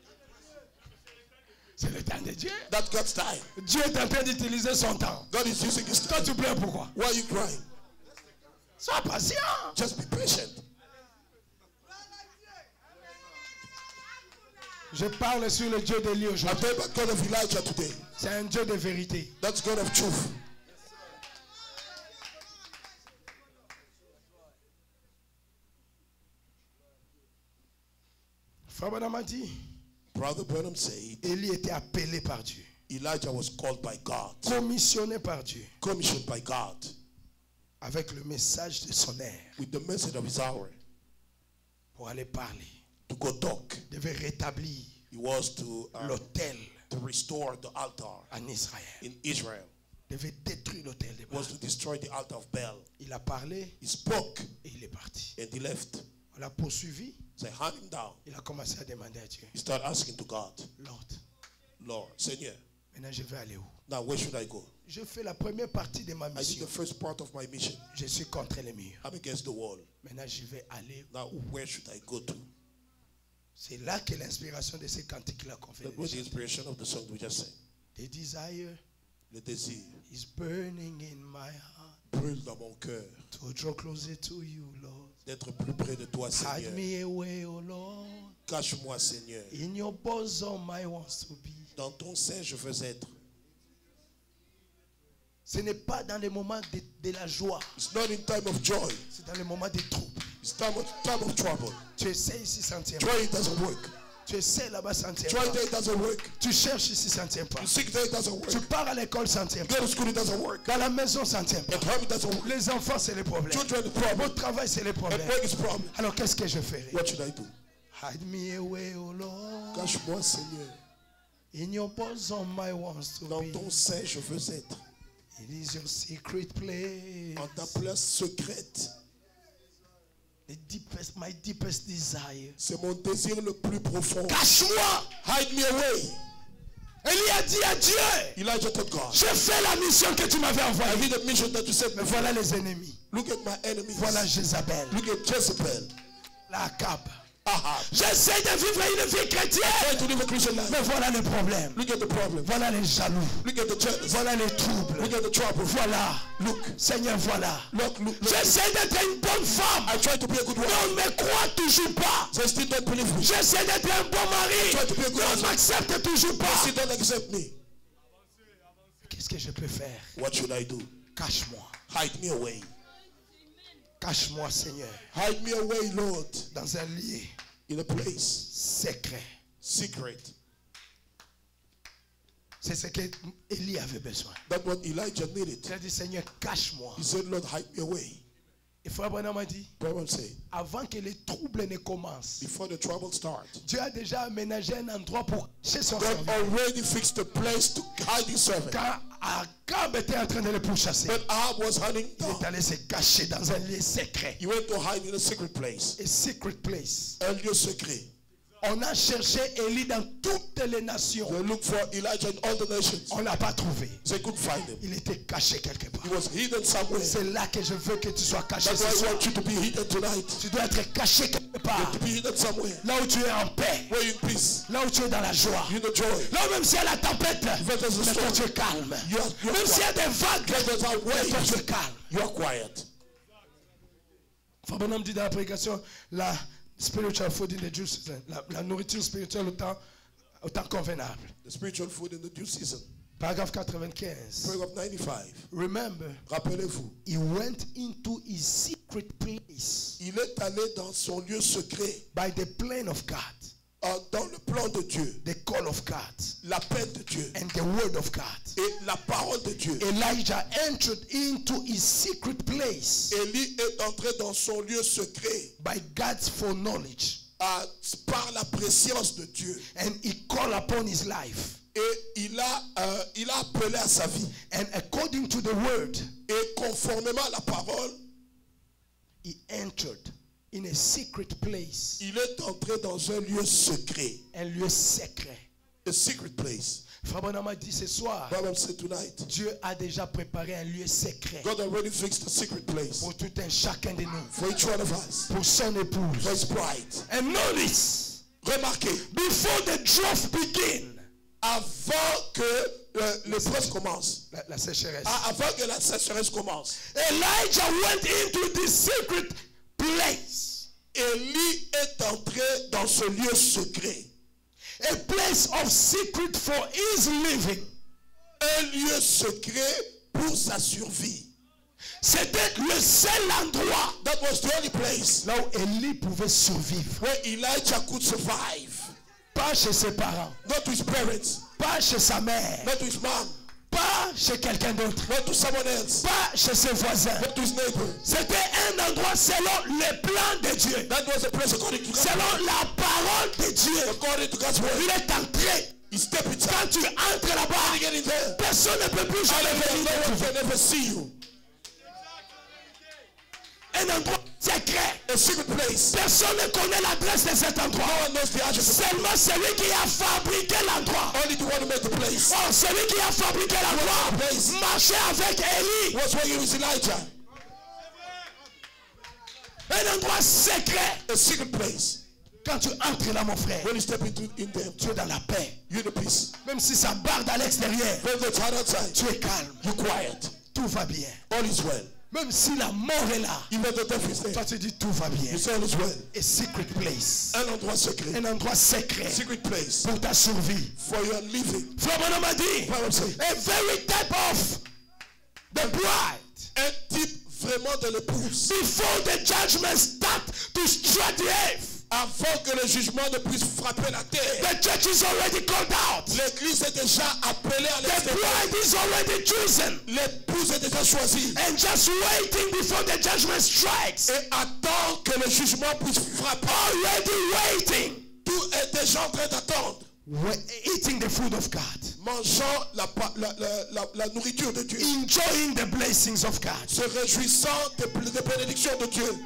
C'est le temps de Dieu. That's God's time. Dieu est en train d'utiliser son temps. God is using his Toi, time. tu pleures pourquoi? Why are you crying? Sois patient. Just be patient. Je parle sur le Dieu d'Élie I aujourd'hui. talk about God of Elijah today. C'est un Dieu de vérité. That's God of truth. Frère Branham a dit, Brother Branham said Élie était appelé par Dieu, Elijah was called by God, commissionné par Dieu, commissioned by God, avec le message de son ère, with the message of his hour pour aller parler. to go talk. Il devait rétablir He was to l'autel restore the altar en Israël. in Israel. Il devait détruire l'autel de He Baal. was to destroy the altar of Baal. Il a parlé He spoke et il est parti. and he left. On l'a poursuivi. They hand him down. Il a commencé à demander à Dieu, He started asking to God, Lord, Lord, Seigneur, maintenant je vais aller où? now where should I go? Je fais la première partie de ma I did mission. the first part of my mission. Je suis contre les murs. I'm against the wall. Maintenant je vais aller. Now where should I go to? C'est là que l'inspiration de ces cantiques-là qu'on fait. That was the inspiration of the song we just sang. The desire Le désir is burning in my heart brûle dans mon cœur to draw closer to you, Lord. d'être plus près de toi, Hide Seigneur. me away, oh Lord. Cache-moi, Seigneur. In your bosom I want to be. Dans ton sein, je veux être. Ce n'est pas dans les moments de la joie, It's not in time of joy. c'est dans les moments de trouble. It's time of trouble. Tu essaies ici, ça ne tient pas. Try it doesn't work. Tu essaies là-bas, ça ne tient Try pas. there, it doesn't work. Tu cherches ici, ça ne tient pas. You seek there, it doesn't Tu work. pars à l'école, ça ne tient You pas. go to school, it doesn't work. Dans la maison, ça ne tient pas. At home, it doesn't work. Les enfants, c'est le problème. Children, the Au problem. travail, c'est le At problème. work, is problem. Alors, qu'est-ce que je ferai? What should I do? Hide me away, oh Lord. Cache-moi, Seigneur. In your bosom I want to Dans be. ton sein, je veux être. It is your secret place. En ta place secrète. My deepest desire. C'est mon désir le plus profond. Cache-moi. Hide me away. Élie a dit à Dieu, Elijah told God, j'ai fait la mission que tu m'avais I envoyée. did the mission that you sent me. Mais voilà les ennemis. Look at my enemies. Voilà Jézabel. Look at Jezebel. La Acab. Ahab. J'essaie de vivre une vie chrétienne. Trying to live a Christian life. Mais voilà le problème. Look at the problem. Voilà les jaloux. Look at the jealous. Voilà les troubles. Look at the trouble. Voilà. Look. Seigneur, voilà. Look. J'essaie d'être une bonne femme. I try to be a good Mais on wife. ne me croit toujours pas. They still don't believe me. J'essaie d'être un bon mari. Try to be a good Mais on ne husband. m'accepte toujours They pas. still don't accept me. Qu'est-ce que je peux faire? What should I do? Cache-moi. Hide me away. Cache-moi, Seigneur. Hide me away, Lord. Dans un lieu In a place. secret. Secret. C'est ce que Élie avait besoin. That's what Elijah needed. Il a dit, Seigneur, cache-moi. He said, Lord, hide me away. Et Frère Branham a dit, Brother said, avant que les troubles ne commencent, before the trouble starts, Dieu a déjà aménagé un endroit pour cacher son God serviteur. already fixed a place to hide his servant. Quand Acab était en train de le pourchasser, But Ahab was hiding il est down. allé se cacher dans un lieu secret. He went to hide in a secret place. A secret place. Un lieu secret. On a cherché Élie dans toutes les nations. They looked for Elijah in all the nations. On n'a pas trouvé. They couldn't find him. Il était caché quelque part. He was hidden somewhere. C'est là que je veux que tu sois caché That's ce why I soir. want you to be hidden tonight. Tu dois être caché quelque part. To be hidden somewhere. Là où tu es en paix. Where you're in peace. Là où tu es dans la joie. You're in the joy. Là où même s'il y a la tempête, mais toi tu es calme. Même s'il y a des vagues, mais toi tu es calme. You are quiet. Frère Bonhomme dit dans la prédication, la spiritual food in the due season, la nourriture spirituelle au temps convenable. The spiritual food in the due season. Paragraphe 95. Paragraph 95. Remember, rappelez-vous, he went into his secret place. Il est allé dans son lieu secret. By the plan of God. Dans le plan de Dieu. The call of God. L'appel de Dieu. And the word of God. Et la parole de Dieu. Elijah entered into his secret place. Élie est entré dans son lieu secret. By God's foreknowledge. Par la préscience de Dieu. And he called upon his life. Et il a appelé à sa vie. And according to the word. Et conformément à la parole. He entered in a secret place. Il est entré dans un lieu secret. Un lieu secret. A secret place. Frère Bonhomme a dit ce soir. Tonight, Dieu a déjà préparé un lieu secret. God already fixed a secret place. Pour tout un chacun de nous. For each one of us. Pour son épouse. For his bride. And notice. Remarquez. Before the drought begin. Avant que le frost commence. La sécheresse. Avant que la sécheresse commence. Elijah went into this secret place. Élie est entré dans ce lieu secret. A place of secret for his living. Un lieu secret pour sa survie. C'était le seul endroit. That was the only place. Là où Élie pouvait survivre. Where Elijah could survive. Pas chez ses parents. Not to his parents. Pas chez sa mère. Not to his mom. Pas chez quelqu'un d'autre. Not to someone else. Pas chez ses voisins. Not to his neighbor. C'était un endroit selon les plans de Dieu. That was a place according to God. Selon la parole de Dieu. According to God's word. Il est entré. Quand tu entres là-bas, personne ne peut plus jamais venir. Un endroit secret. A secret place. Personne ne connaît l'adresse de cet endroit. Seulement celui qui a fabriqué l'endroit. Only the one who made the place. Oh, celui qui a fabriqué l'endroit marchait avec Élie. Was working with Elijah. Un endroit secret. A secret place. Quand tu entres là, mon frère, when you step in there, tu es dans la paix. You're in peace. Même si ça barde à l'extérieur, tu es calme. You're quiet. Tout va bien. All is well. Même si la mort est là, toi tu dis tout va bien. You say all is well. A secret place. Un endroit secret. Un endroit secret. Secret place. Pour ta survie. For your living. Frère Bonhomme a dit, a very type of the bride. Un type vraiment de l'épouse. Before the judgment start to strike the earth. Avant que le jugement ne puisse frapper la terre. The church is already called out. L'église est déjà appelée à l'extérieur. The bride is already chosen. L'épouse est déjà choisie. And just waiting before the judgment strikes. Et attend que le jugement puisse frapper. Already waiting. Tout est déjà en train d'attendre. Eating the food of God. Mangeant la nourriture de Dieu. Enjoying the blessings of God. Se réjouissant des bénédictions de Dieu.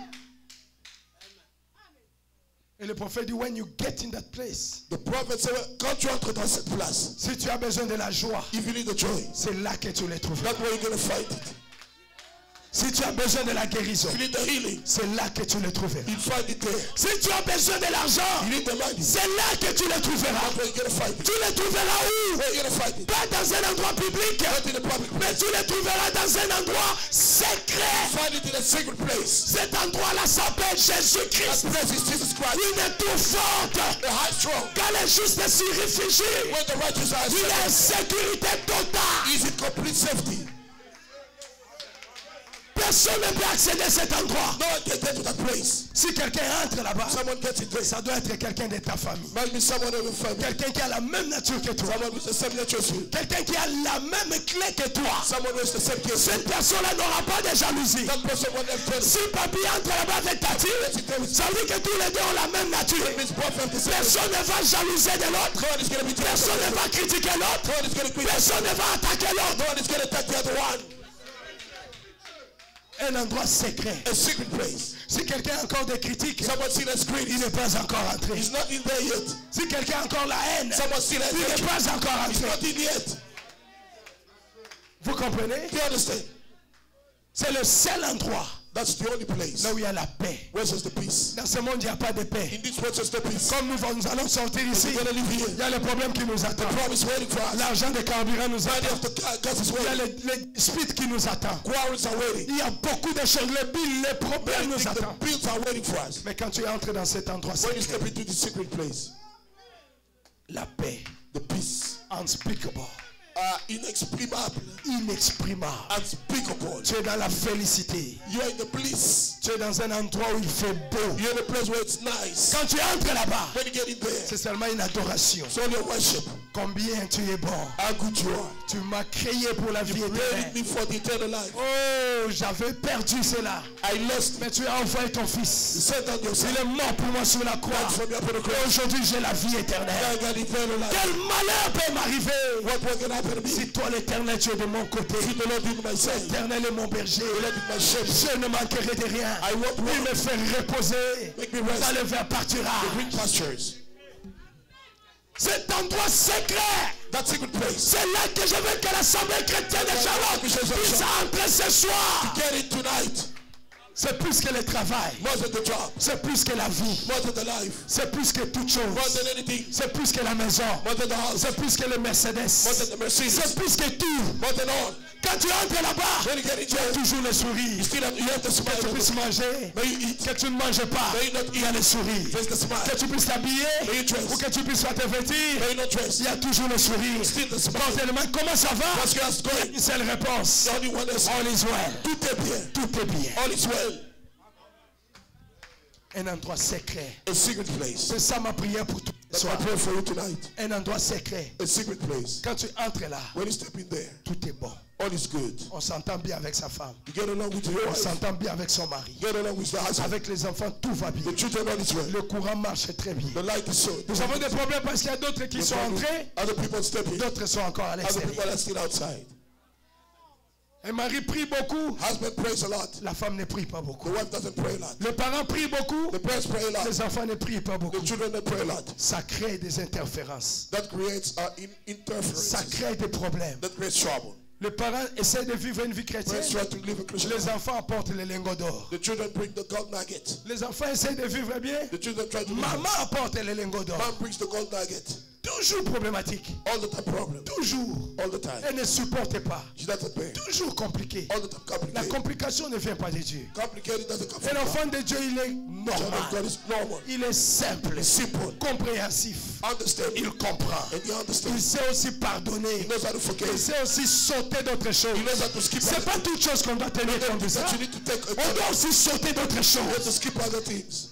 Et le prophète dit, when you get in that place, the prophet said, quand tu entres dans cette place, si tu as besoin de la joie, if you need the joy, c'est là que tu les trouves. That's where you're going to find it. Si tu as besoin de la guérison, c'est là que tu le trouveras. Si tu as besoin de l'argent, c'est là que tu le trouveras. Tu le trouveras où? Pas dans un endroit public, mais tu le trouveras dans un endroit secret. Cet endroit-là s'appelle Jésus-Christ. Une tour forte. Quand les justes s'y réfugient, il est en sécurité totale. Personne ne peut accéder à cet endroit. Si quelqu'un entre là-bas, ça doit être quelqu'un de ta famille. Quelqu'un qui a la même nature que toi. Quelqu'un qui a la même clé que toi. Cette personne-là n'aura pas de jalousie. Si papy entre là-bas avec ta fille, ça veut dire que tous les deux ont la même nature. Personne ne va jalouser de l'autre. Personne ne va critiquer l'autre. Personne ne va attaquer l'autre. Un endroit secret. A secret place. Si quelqu'un a encore des critiques, il n'est pas encore entré. He's not in there yet. Si quelqu'un a encore la haine, il n'est pas encore entré. He's not in yet. Vous comprenez? You understand? C'est le seul endroit That's the only place. Là où il y a la paix. Where's the peace? Dans ce monde, il n'y a pas de paix. In this world, there's no peace. Comme nous allons sortir ici, il y a les problèmes qui nous attendent. L'argent de carburant nous attend. Il y a les disputes qui nous attendent. Il y a beaucoup de choses. Les billes, les problèmes nous attendent. Mais quand tu entres dans cet endroit, la paix, the peace, unspeakable, inexprimable, unspeakable. Tu es dans la félicité. You are in the bliss. Tu es dans un endroit où il fait beau. You're in a place where it's nice. Quand tu entres là-bas, when you get in there, c'est seulement une adoration. it's only a worship. Combien tu es bon. How good you are. Tu m'as créé pour la vie éternelle. Me for the eternal life. Oh, j'avais perdu cela. I lost. Mais tu as envoyé ton fils. Il est mort pour moi sur la croix. Et aujourd'hui, j'ai la vie éternelle. Quel malheur peut m'arriver? Si toi, l'Éternel, tu es de mon côté. L'Éternel est mon berger. Je ne manquerai de rien. Il me fait reposer dans le vert pâturage. Cet endroit secret, c'est là que je veux que l'Assemblée chrétienne de Charlotte puisse entrer ce soir. C'est plus que le travail. C'est plus que la vie. C'est plus que toute chose. C'est plus que la maison. C'est plus que le Mercedes. C'est plus que tout. Quand tu entres là-bas, tu as toujours le sourire. Que tu puisses manger, que tu ne manges pas, il y a le sourire. Que tu puisses t'habiller ou que tu puisses te vêtir, il y a toujours le sourire. Comment ça va? Une seule réponse. All is well. Tout est bien. Tout est bien. All is well. Un endroit secret. A secret place. C'est ça ma prière pour toi. That's my prayer for you tonight. Un endroit secret. A secret place. Quand tu entres là, when you step in there, tout est bon. All is good. On s'entend bien avec sa femme. You get along with your wife. On s'entend bien avec son mari. Get along with the husband. Avec les enfants, tout va bien. The children, all is well. Le courant marche très bien. The light is so. Nous avons des problèmes parce qu'il y a d'autres qui sont entrés. Other people stepping. D'autres sont encore à l'extérieur. Other people are still outside. Un mari prie beaucoup. Husband prays a lot. La femme ne prie pas beaucoup. The wife doesn't pray a lot. Les parents prient beaucoup. The parents pray a lot. Les enfants ne prient pas beaucoup. The children don't pray a lot. Ça crée des interférences. That creates interferences. Ça crée des problèmes. That creates trouble. Les parents essaient de vivre une vie chrétienne. Les enfants apportent les lingots d'or. The children bring the gold nugget. Les enfants essaient de vivre bien. The children try to Maman apporte les lingots d'or. Mom brings the gold nugget. Toujours problématique. All the time problem. Toujours. All the time. Elle ne supporte pas. She doesn't pay. Toujours compliqué. All the time complicated. La complication ne vient pas de Dieu. Complicated doesn't come Et l'enfant de Dieu, il est normal. Il est simple. Simple. Compréhensif. Understand. Il comprend. And he understands. Il sait aussi pardonner. He knows how to forgive. Il sait aussi sauter d'autres choses. He knows how to skip. C'est pas toute chose qu'on doit tenir compte de ça. On doit aussi sauter d'autres choses. You have to skip other things.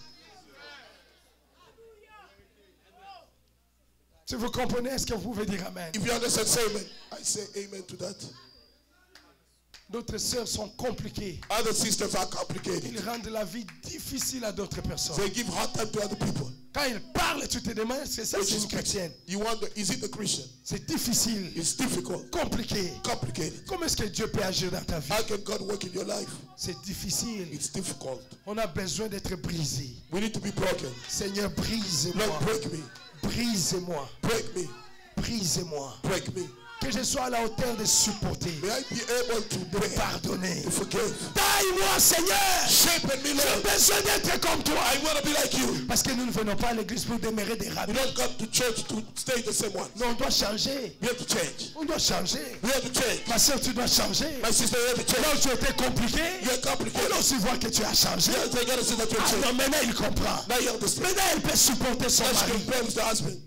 Si vous comprenez, est-ce que vous pouvez dire amen? If you understand, say amen. I say amen to that. D'autres sœurs sont compliquées. Other sisters are complicated. Ils rendent la vie difficile à d'autres personnes. They give hard time to other people. Quand ils parlent, tu te demandes, est-ce que ça c'est une chrétienne? You wonder, is it a Christian? C'est difficile. It's difficult. Compliqué. Complicated. Comment est-ce que Dieu peut agir dans ta vie? How can God work in your life? C'est difficile. It's difficult. On a besoin d'être brisé. We need to be broken. Seigneur, brise-moi. Lord, break me. Brise-moi. Break me. Brise-moi. Break me. Que je sois à la hauteur de supporter. May I be able to de pardonner. To forgive. Taille-moi, Seigneur. Shape me, Lord. J'ai besoin d'être comme toi. I want to be like you. Parce que nous ne venons pas à l'église pour demeurer des rabbins. We don't come to church to stay the same one. Non, on doit changer. We have to change. On doit changer. We have to change. Ma soeur, tu dois changer. My sister, you have to change. Là où tu étais compliqué, on doit aussi voir que tu as changé. Alors maintenant, il comprend. Maintenant, elle peut supporter son mari.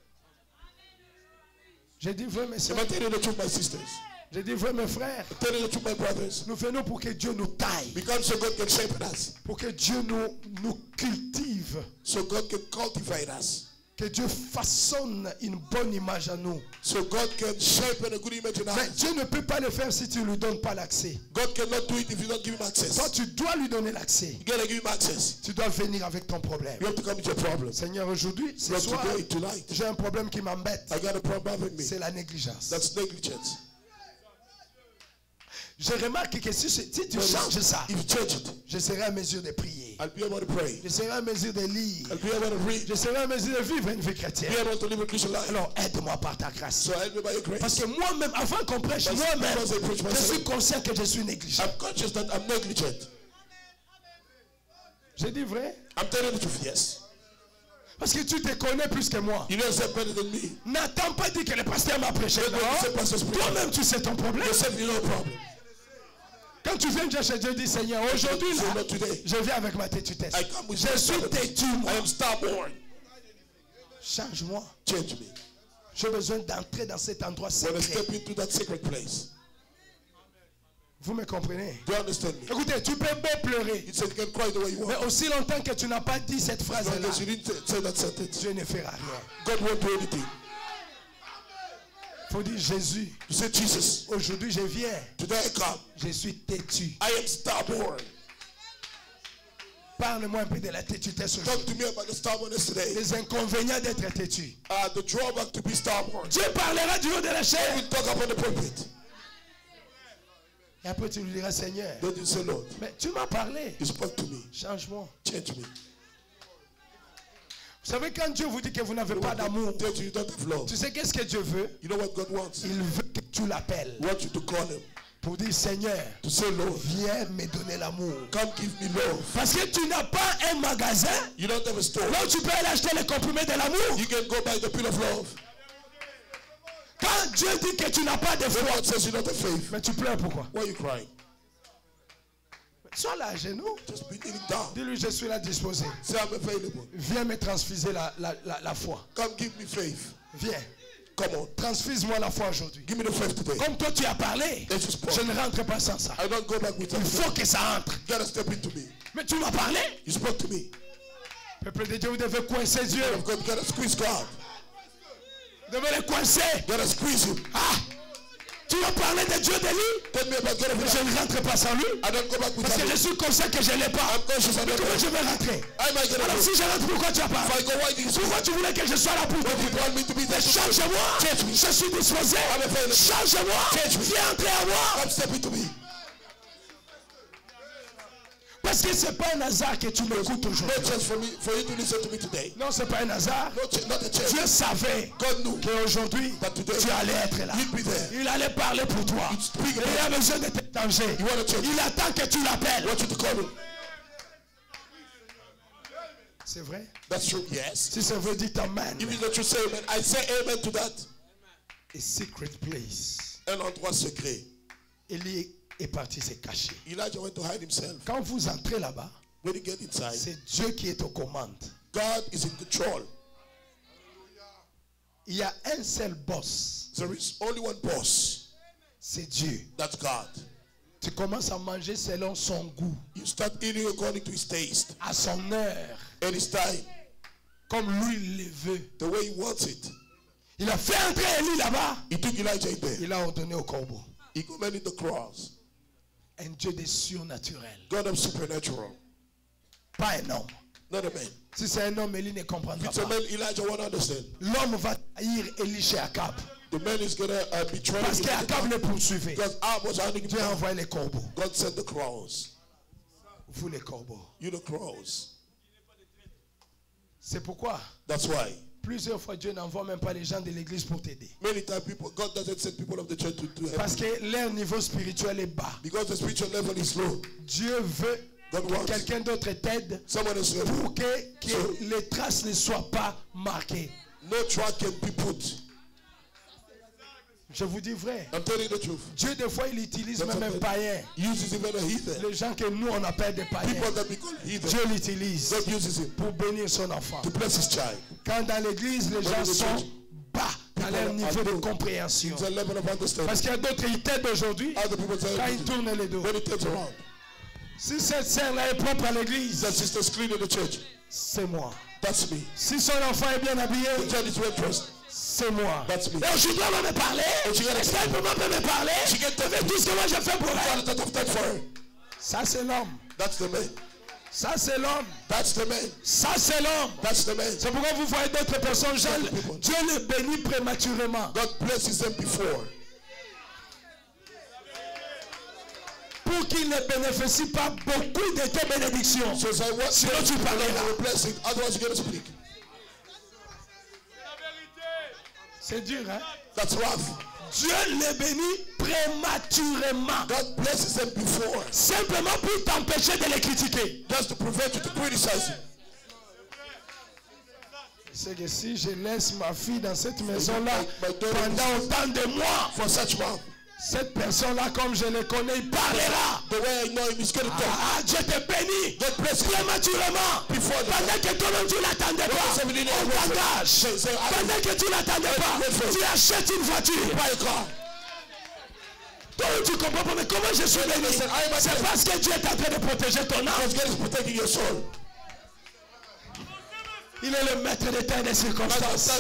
J'ai dit, vrai, mes soeurs. J'ai dit, vrai, mes frères. Nous venons pour que Dieu nous taille. Pour que Dieu nous cultive. So God can cultivate us. Que Dieu façonne une bonne image à nous. So God can shape a good image in us. Mais Dieu ne peut pas le faire si tu ne lui donnes pas l'accès. God cannot do it if you don't give him access. Toi, tu dois lui donner l'accès. You gotta give him access. Tu dois venir avec ton problème. You have to come with your problem. Seigneur, aujourd'hui, ce soir, j'ai un problème qui m'embête. C'est la négligence. That's negligence. Je remarque que si tu changes ça, je serai à mesure de prier. I'll be able to pray. Je serai à mesure de lire. I'll be able to read. Je serai à mesure de vivre une vie chrétienne. Be able to live a Christian life. Alors aide-moi par ta grâce. So help me by your grace. Parce que moi-même, avant qu'on prêche, moi-même, je suis conscient que je suis négligent. I'm conscious that I'm negligent. Je dis vrai. I'm telling the truth, yes. Parce que tu te connais plus que moi. You know yourself better than me. N'attends pas dire que le pasteur m'a prêché. Non. Toi-même, tu sais ton problème. Yourself, you know the problem. Quand tu viens chez Dieu, dis Seigneur, aujourd'hui, là, je viens avec ma têtutesse. Je suis têtu, moi. I am stubborn. Change-moi. Change me. J'ai besoin d'entrer dans cet endroit When I secret. step into that secret place. Vous me comprenez? Do you understand me? Écoutez, tu peux beau pleurer. You said you can cry the way you want. Mais aussi longtemps que tu n'as pas dit cette phrase-là, Because you didn't say that sentence. Dieu ne fera rien. God won't do anything. Il faut dire Jésus. You say, Jesus, Aujourd'hui, je viens. today I come. Je suis têtu. I am stubborn. Parle-moi un peu de la têtutesse Talk aujourd'hui. to me about the stubbornness today. Les inconvénients d'être têtu. The drawback to be stubborn. Dieu parlera du haut de la chair. We talk about the pulpit. Et après tu lui diras, Seigneur, Then you say, Lord, mais tu m'as parlé. you spoke to me. Change-moi. Change me. Vous savez, quand Dieu vous dit que vous n'avez pas d'amour, Tell you don't have love. tu sais qu'est-ce que Dieu veut? You know what God wants? Il veut que tu l'appelles. He wants you to call him. Pour dire, Seigneur, To say, Lord, viens me donner l'amour. come give me love. Parce que tu n'as pas un magasin You don't have a store. là où tu peux aller acheter les comprimés de l'amour. You can go buy the pill of love. Quand Dieu dit que tu n'as pas de The foi, Lord says you don't have faith. mais tu pleures pourquoi? Why are you crying? Sois là à genoux. Just be kneeling down. Dis-lui, je suis là disposé. Say, I'm available. Viens me transfuser la foi. Come give me faith. Viens. Come on. Transfuse-moi la foi aujourd'hui. Give me the faith today. Comme toi tu as parlé, Let you spoke. je ne rentre pas sans ça. I don't go back with Il you. faut que ça entre. You gotta step into me. Mais tu m'as parlé. You spoke to me. Peuple de Dieu, vous devez coincer Dieu. You gotta squeeze God. Vous devez le coincer. You gotta squeeze him. Ah! Tu m'as parlé de Dieu d'Élie. Tell me about God. Mais je ne rentre pas sans lui. I don't go back with Parce que him. je suis conscient que je ne l'ai pas. I'm conscious I don't Comment know. je vais rentrer? I might get Alors a si je rentre, pourquoi tu as If pas? I go, why do you Pourquoi tu voulais que je sois là pour toi? You want me to be there? Change-moi. Je suis disposé. Change-moi. Viens entrer à moi. Come step into me. Parce que ce n'est pas un hasard que tu m'écoutes No aujourd'hui. chance for you to listen to me today. Non, ce n'est pas un hasard. Not a chance. Dieu savait God knew qu'aujourd'hui, that today tu allais être là. you'd be there. Il allait parler pour toi. speak Et il a besoin de t'échanger. You want to change? Il attend que tu l'appelles. I want you to call him. C'est vrai? That's true. Yes. Si ça veut dire amen. If it's not true, say amen. I say amen to that. A secret place. Un endroit secret. Élie est parti se cacher. Elijah went to hide himself. Quand vous entrez là-bas, When you get inside, c'est Dieu qui est aux commandes. God is in control. Il y a un seul boss. There is only one boss. C'est Dieu. That's God. Tu commences à manger selon son goût, You start eating according to his taste à son heure, and his time, comme lui il le veut. the way he wants it. Il a fait entrer Élie là-bas. He took Elijah in there. Il a ordonné au corbeau. He commanded the cross. Un Dieu de surnaturel. God of supernatural. Pas un homme. Not a man. Si c'est un homme, Élie ne comprendra It's a pas. man Elijah won't understand. L'homme va trahir Élie chez Akab. The man is going to betray Parce him. qu'Akab le poursuivait. Because I was hounding him Dieu a down. envoyé les corbeaux. God sent the crows. Vous les corbeaux. You the crows. C'est pourquoi That's why. plusieurs fois Dieu n'envoie même pas les gens de l'église pour t'aider. Many times God doesn't send people of the church to help. Parce que leur niveau spirituel est bas. Because the spiritual level is low. Dieu veut God que wants quelqu'un d'autre t'aide someone else to help. pour que les traces ne soient pas marquées. No track can be put. Je vous dis vrai. I'm telling the truth. Dieu des fois il utilise That's même un okay. païen. He uses even a heathen. Les gens que nous on appelle des païens. People that we call heathen. Dieu l'utilise God uses him pour bénir son enfant. to bless his child. Quand dans l'église les gens sont bas dans leur niveau de compréhension. It's a level of understanding. Parce qu'il y a d'autres ils t'aident aujourd'hui Other people say quand ils tournent les dos. when it turns around. Si cette sœur-là est propre à l'église, That sister's clean in the church. c'est moi. That's me. Si son enfant est bien habillé, The child is well dressed. c'est moi. That's me. Et aujourd'hui, elle va me parler. Est-ce qu'elle peut me parler? She can tell me Tout ce que moi j'ai fait pour elle. God of that for her. Ça, c'est l'homme. That's the man. Ça, c'est l'homme. That's the man. Ça, c'est l'homme. That's the man. C'est pourquoi vous voyez d'autres personnes, Dieu les bénit prématurément. God blesses them before. Pour qu'ils ne bénéficient pas beaucoup de tes bénédictions. So I want Sinon, tu parleras. a blessing. Otherwise, you're going to speak. C'est dur, hein? That's wrath. Dieu les bénit prématurément. God blesses them before. Simplement pour t'empêcher de les critiquer. Just to prevent you to criticize him. C'est que si je laisse ma fille dans cette maison-là pendant autant de mois, for such month, cette personne-là, comme je le connais, il parlera. The way I know him is going to talk. Ah, Dieu te bénit prématurément. Before the Pendant que toi-même tu l'attendais pas, on t'engage. Pendant que tu l'attendais pas, tu achètes une voiture. Buy a car. Toi, tu comprends pas, mais comment je suis béni? C'est parce que Dieu est en train de protéger ton âme. Because God is protecting your soul. Il est le maître des temps et des circonstances.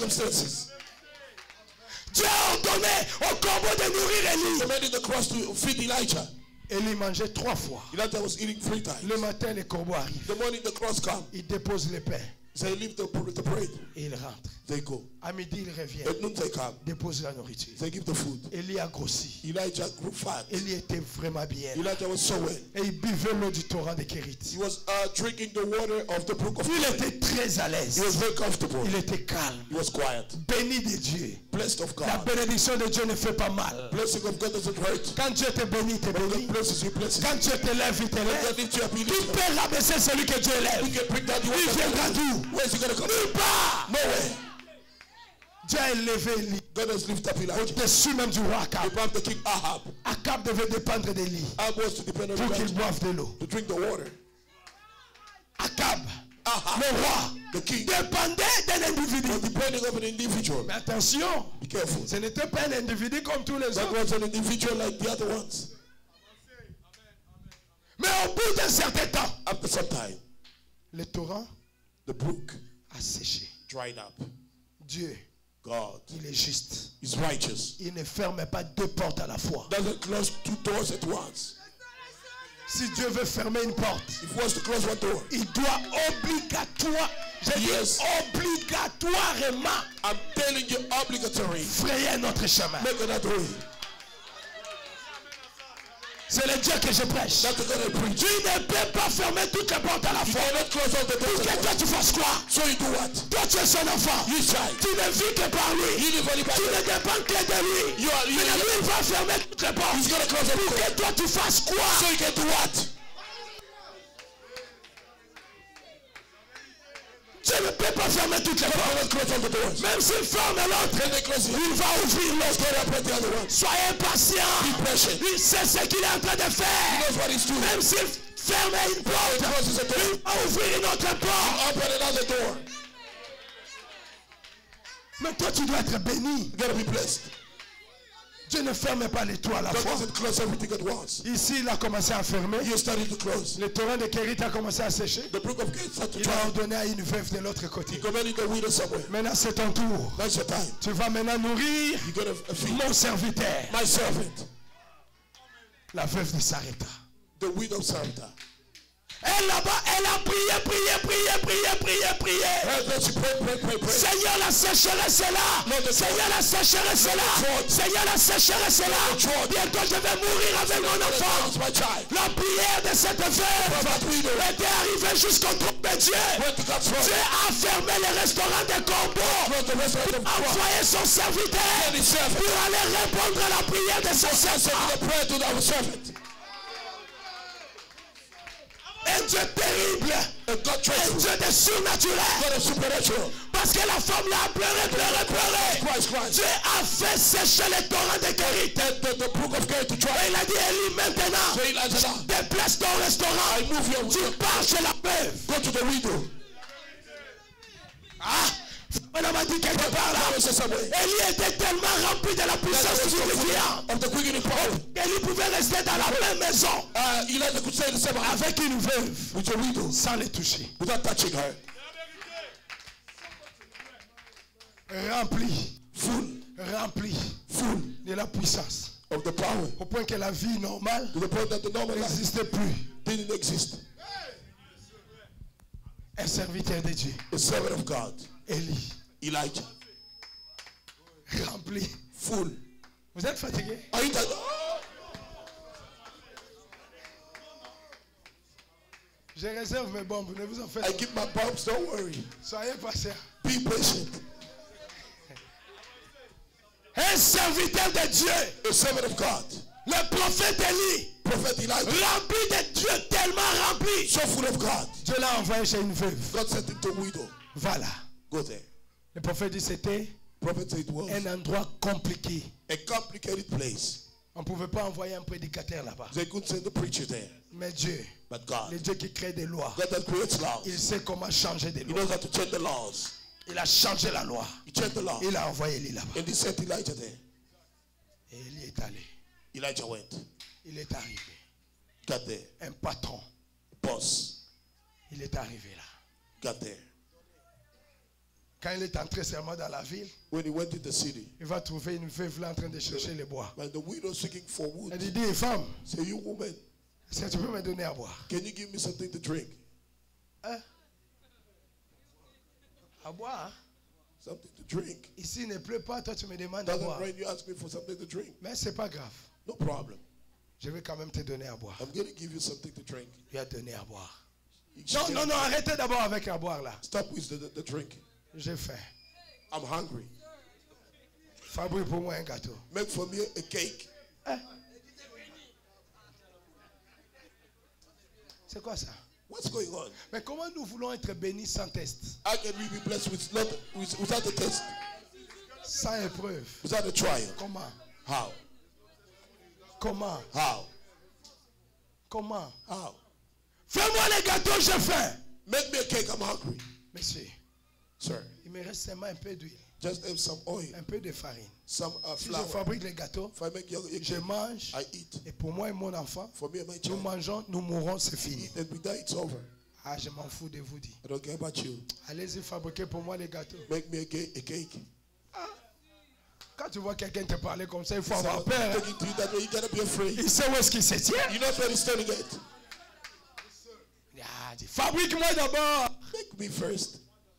Dieu a ordonné au corbeau de nourrir Élie. Commanded the cross to feed Elijah. Élie mangeait 3 fois. Elijah was eating 3 times. Le matin, le corbeau arrive. The morning the cross comes. Il dépose les pains. So he leave the bread. Et il rentre. They go. À midi, il revient. At noon they come. Dépose la nourriture. They give the food. Élie a grossi. Elijah grew fat. Élie était vraiment bien. Elijah was so well. Et il buvait l'eau du torrent de Kérit. He was drinking the water of the brook of Il était très à l'aise. He was very comfortable. Il était calme. He was quiet. Béni de Dieu. Blessed of God. La bénédiction de Dieu ne fait pas mal. Blessing of God doesn't hurt. Quand Dieu te bénit, te bénit. Quand Dieu te lève, il te lève. Qui peut rabaisser celui que Dieu lève? Il viendra d'où? Where is he going to come? Nulle part. Nowhere. Dieu a élevé Élie. God has lifted up Elijah. Au-dessus même du roi Akab. Above the king Ahab. Akab devait dépendre d'Élie pour qu'il boive de l'eau. To drink the water. Akab, le roi, the king, dépendait d'un individu. Depending on an individual. Mais attention, be careful. Ce n'était pas un individu comme tous les That autres. was an individual like the other ones. Mais au bout d'un certain temps, after some time, le torrent, the brook, a séché. Dried up. Dieu, God, il est juste. is righteous. Il ne ferme pas 2 portes à la fois. Doesn't close 2 doors at once. Si Dieu veut fermer une porte, if he wants to close one door, il doit obligatoirement, I'm telling you, obligatory, frayer notre chemin. make another way. C'est le Dieu que je prêche. That's the God I preach. Tu ne peux pas fermer toutes les portes à la fois. You cannot close all the doors Pour at que toi once. tu fasses quoi? So you do what? Toi tu es son enfant. You child. Tu ne vis que par lui. You live only by Tu him. ne dépends que de lui. You are, Mais lui il va fermer toutes les portes. He's gonna close every Pour door. que toi tu fasses quoi? So you can do what? Tu ne peux pas fermer toutes les portes. Même s'il ferme l'autre, il va ouvrir l'autre. Soyez patient. Il sait ce qu'il est en train de faire. Même s'il ferme une porte, il va ouvrir une autre porte. Mais toi tu dois être béni. Dieu ne ferme pas les toits à la fois. Ici, il a commencé à fermer. Le torrent de Kérit a commencé à sécher. Il a ordonné à une veuve de l'autre côté. Maintenant, c'est ton tour. Tu vas maintenant nourrir mon serviteur. La veuve ne s'arrêta. Elle là-bas, elle a prié. Seigneur, la sécheresse est là. Seigneur, la sécheresse est là. Seigneur, la sécheresse est là. Bientôt, je vais mourir avec mon enfant. La prière de cette veuve était arrivée jusqu'au trône de Dieu. Dieu a fermé les restaurants des corbeaux. A envoyé son serviteur pour aller répondre à la prière de son servant. Un Dieu terrible, un Dieu de surnaturel. Parce que la femme là a pleuré. Dieu a fait sécher les torrents de Kérit. Et il a dit, Élie, maintenant, déplace ton restaurant. Tu pars chez la veuve. Ah, on m'a dit quelque part là. Élie était tellement rempli de la puissance vivifiante. Élie pouvait rester dans la même maison avec une veuve sans les toucher. Rempli de la puissance. Au point que la vie normale n'existait plus. Un serviteur de Dieu. Élie. Elijah. Rempli. Full. Vous êtes fatigué? Je réserve mes bombes, ne vous en faites pas. I keep my bombs, don't worry. Soyez patient. Be patient. Hey, Un serviteur de Dieu. A servant of God. Le prophète Élie. Prophet Elijah. Rempli de Dieu, tellement rempli. So full of God. Dieu l'a envoyé chez une veuve. God sent him to a widow. Voilà. Go there. Le prophète dit c'était un endroit compliqué. A complicated place. On ne pouvait pas envoyer un prédicateur là-bas. They couldn't send the preacher there. Mais Dieu, But God, le Dieu qui crée des lois, God that creates laws. il sait comment changer des He lois. knows how to change the laws. Il a changé la loi. He changed the law. Il a envoyé Élie là-bas. And he sent Elijah there. Et Élie est allé. Elijah went. Il est arrivé. Got there. Un patron. Boss. Il est arrivé là. Got there. Quand il est entré seulement dans la ville, When he went to the city, il va trouver une veuve là en train de chercher le bois. and the widow seeking for wood. Elle dit, femme, Say, you woman, est-ce que tu peux me donner à boire? can you give me something to drink? Hein? À boire? Something to drink. Ici, il ne pleut pas, toi tu me demandes à Doesn't boire. rain, you ask me for something to drink. Mais c'est pas grave. No problem. Je vais quand même te donner à boire. I'm going to give you something to drink. Il a donné à boire. You Non, should non, non, arrêtez d'abord avec à boire là. Stop with the drink. J'ai faim. I'm hungry. Fabrique pour moi un gâteau. Make for me a cake. Hein? C'est quoi ça? What's going on? Mais comment nous voulons être bénis sans test? How can we be blessed without a test? Sans épreuve. Without a trial? Comment? How? Comment? How? Comment? How? Fais-moi les gâteaux, j'ai faim. Make me a cake, I'm hungry. Monsieur, Sir, il me reste seulement un peu d'huile, just have some oil, un peu de farine. some Si je flour. fabrique les gâteaux, If I make your je cake, mange. I eat. Et pour moi et mon enfant, For me and my nous child, mangeons, nous mourrons, c'est fini. and we die, it's over. Ah, je m'en fous de vous dire. I don't care about you. Allez-y fabriquer pour moi les gâteaux. Make me a cake. Quand tu vois quelqu'un te parler comme ça, il faut So avoir I'm peur. Hein? talking to you that way, you gotta be afraid. Il sait où est-ce qu'il se tient. You know where he's standing at. Ah, dis, fabrique-moi d'abord. Make me first.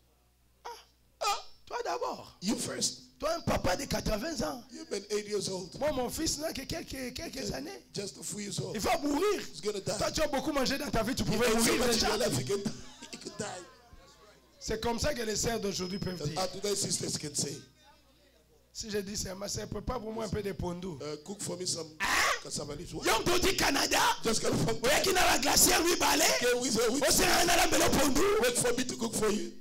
Toi d'abord. You first. Toi, un papa de 80 ans. You've been 8 years old. Moi, mon fils n'a que quelques années. Just a few years old. Il va mourir. He's gonna die. Toi, tu as beaucoup mangé dans ta vie, tu pouvais And so mourir much in déjà. your life, he could die. C'est comme ça que les sœurs d'aujourd'hui peuvent dire. And today's sisters can say, Si je dis ça, ma sœur, prépare pour moi un peu de pondou. cook for me some cassava leaves. Yom Dodi Canada. Just come from Vous voyez qu'il a la glacière lui balai. Can we say, Au Sénégal, on a la pondou. wait for me to cook for you?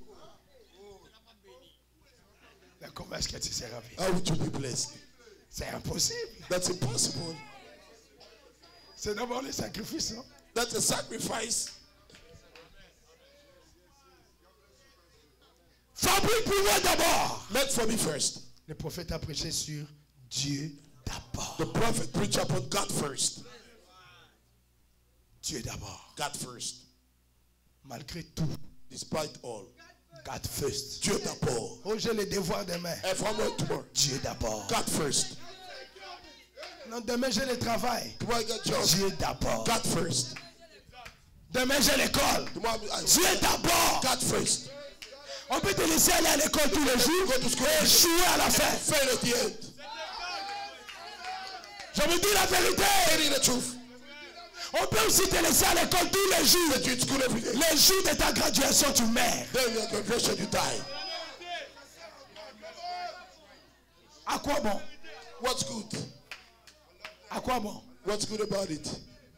Mais comment est-ce que tu seras béni? How would you be blessed? C'est impossible. That's impossible. C'est d'abord le sacrifice, non? That's a sacrifice. Fabrique pour moi d'abord. Make for me first. Le prophète a prêché sur Dieu d'abord. The prophet preached upon God first. Dieu d'abord. God first. Malgré tout, Despite all. God first. Dieu d'abord. Oh, j'ai le devoir demain. And from where tomorrow? Dieu d'abord. God first. Non, demain j'ai le travail. Tomorrow I got job. Dieu d'abord. God first. Demain j'ai l'école. Tomorrow Dieu d'abord. God first. On peut te laisser aller à l'école tous les jours et échouer à la fin. Fail at the end. Je vous dis la vérité. Telling the truth. On peut aussi te laisser à l'école tous les jours. That you're in school every day. Les jours de ta graduation, tu meurs. Then your graduation, you die. À quoi bon? What's good? À quoi bon? What's good about it?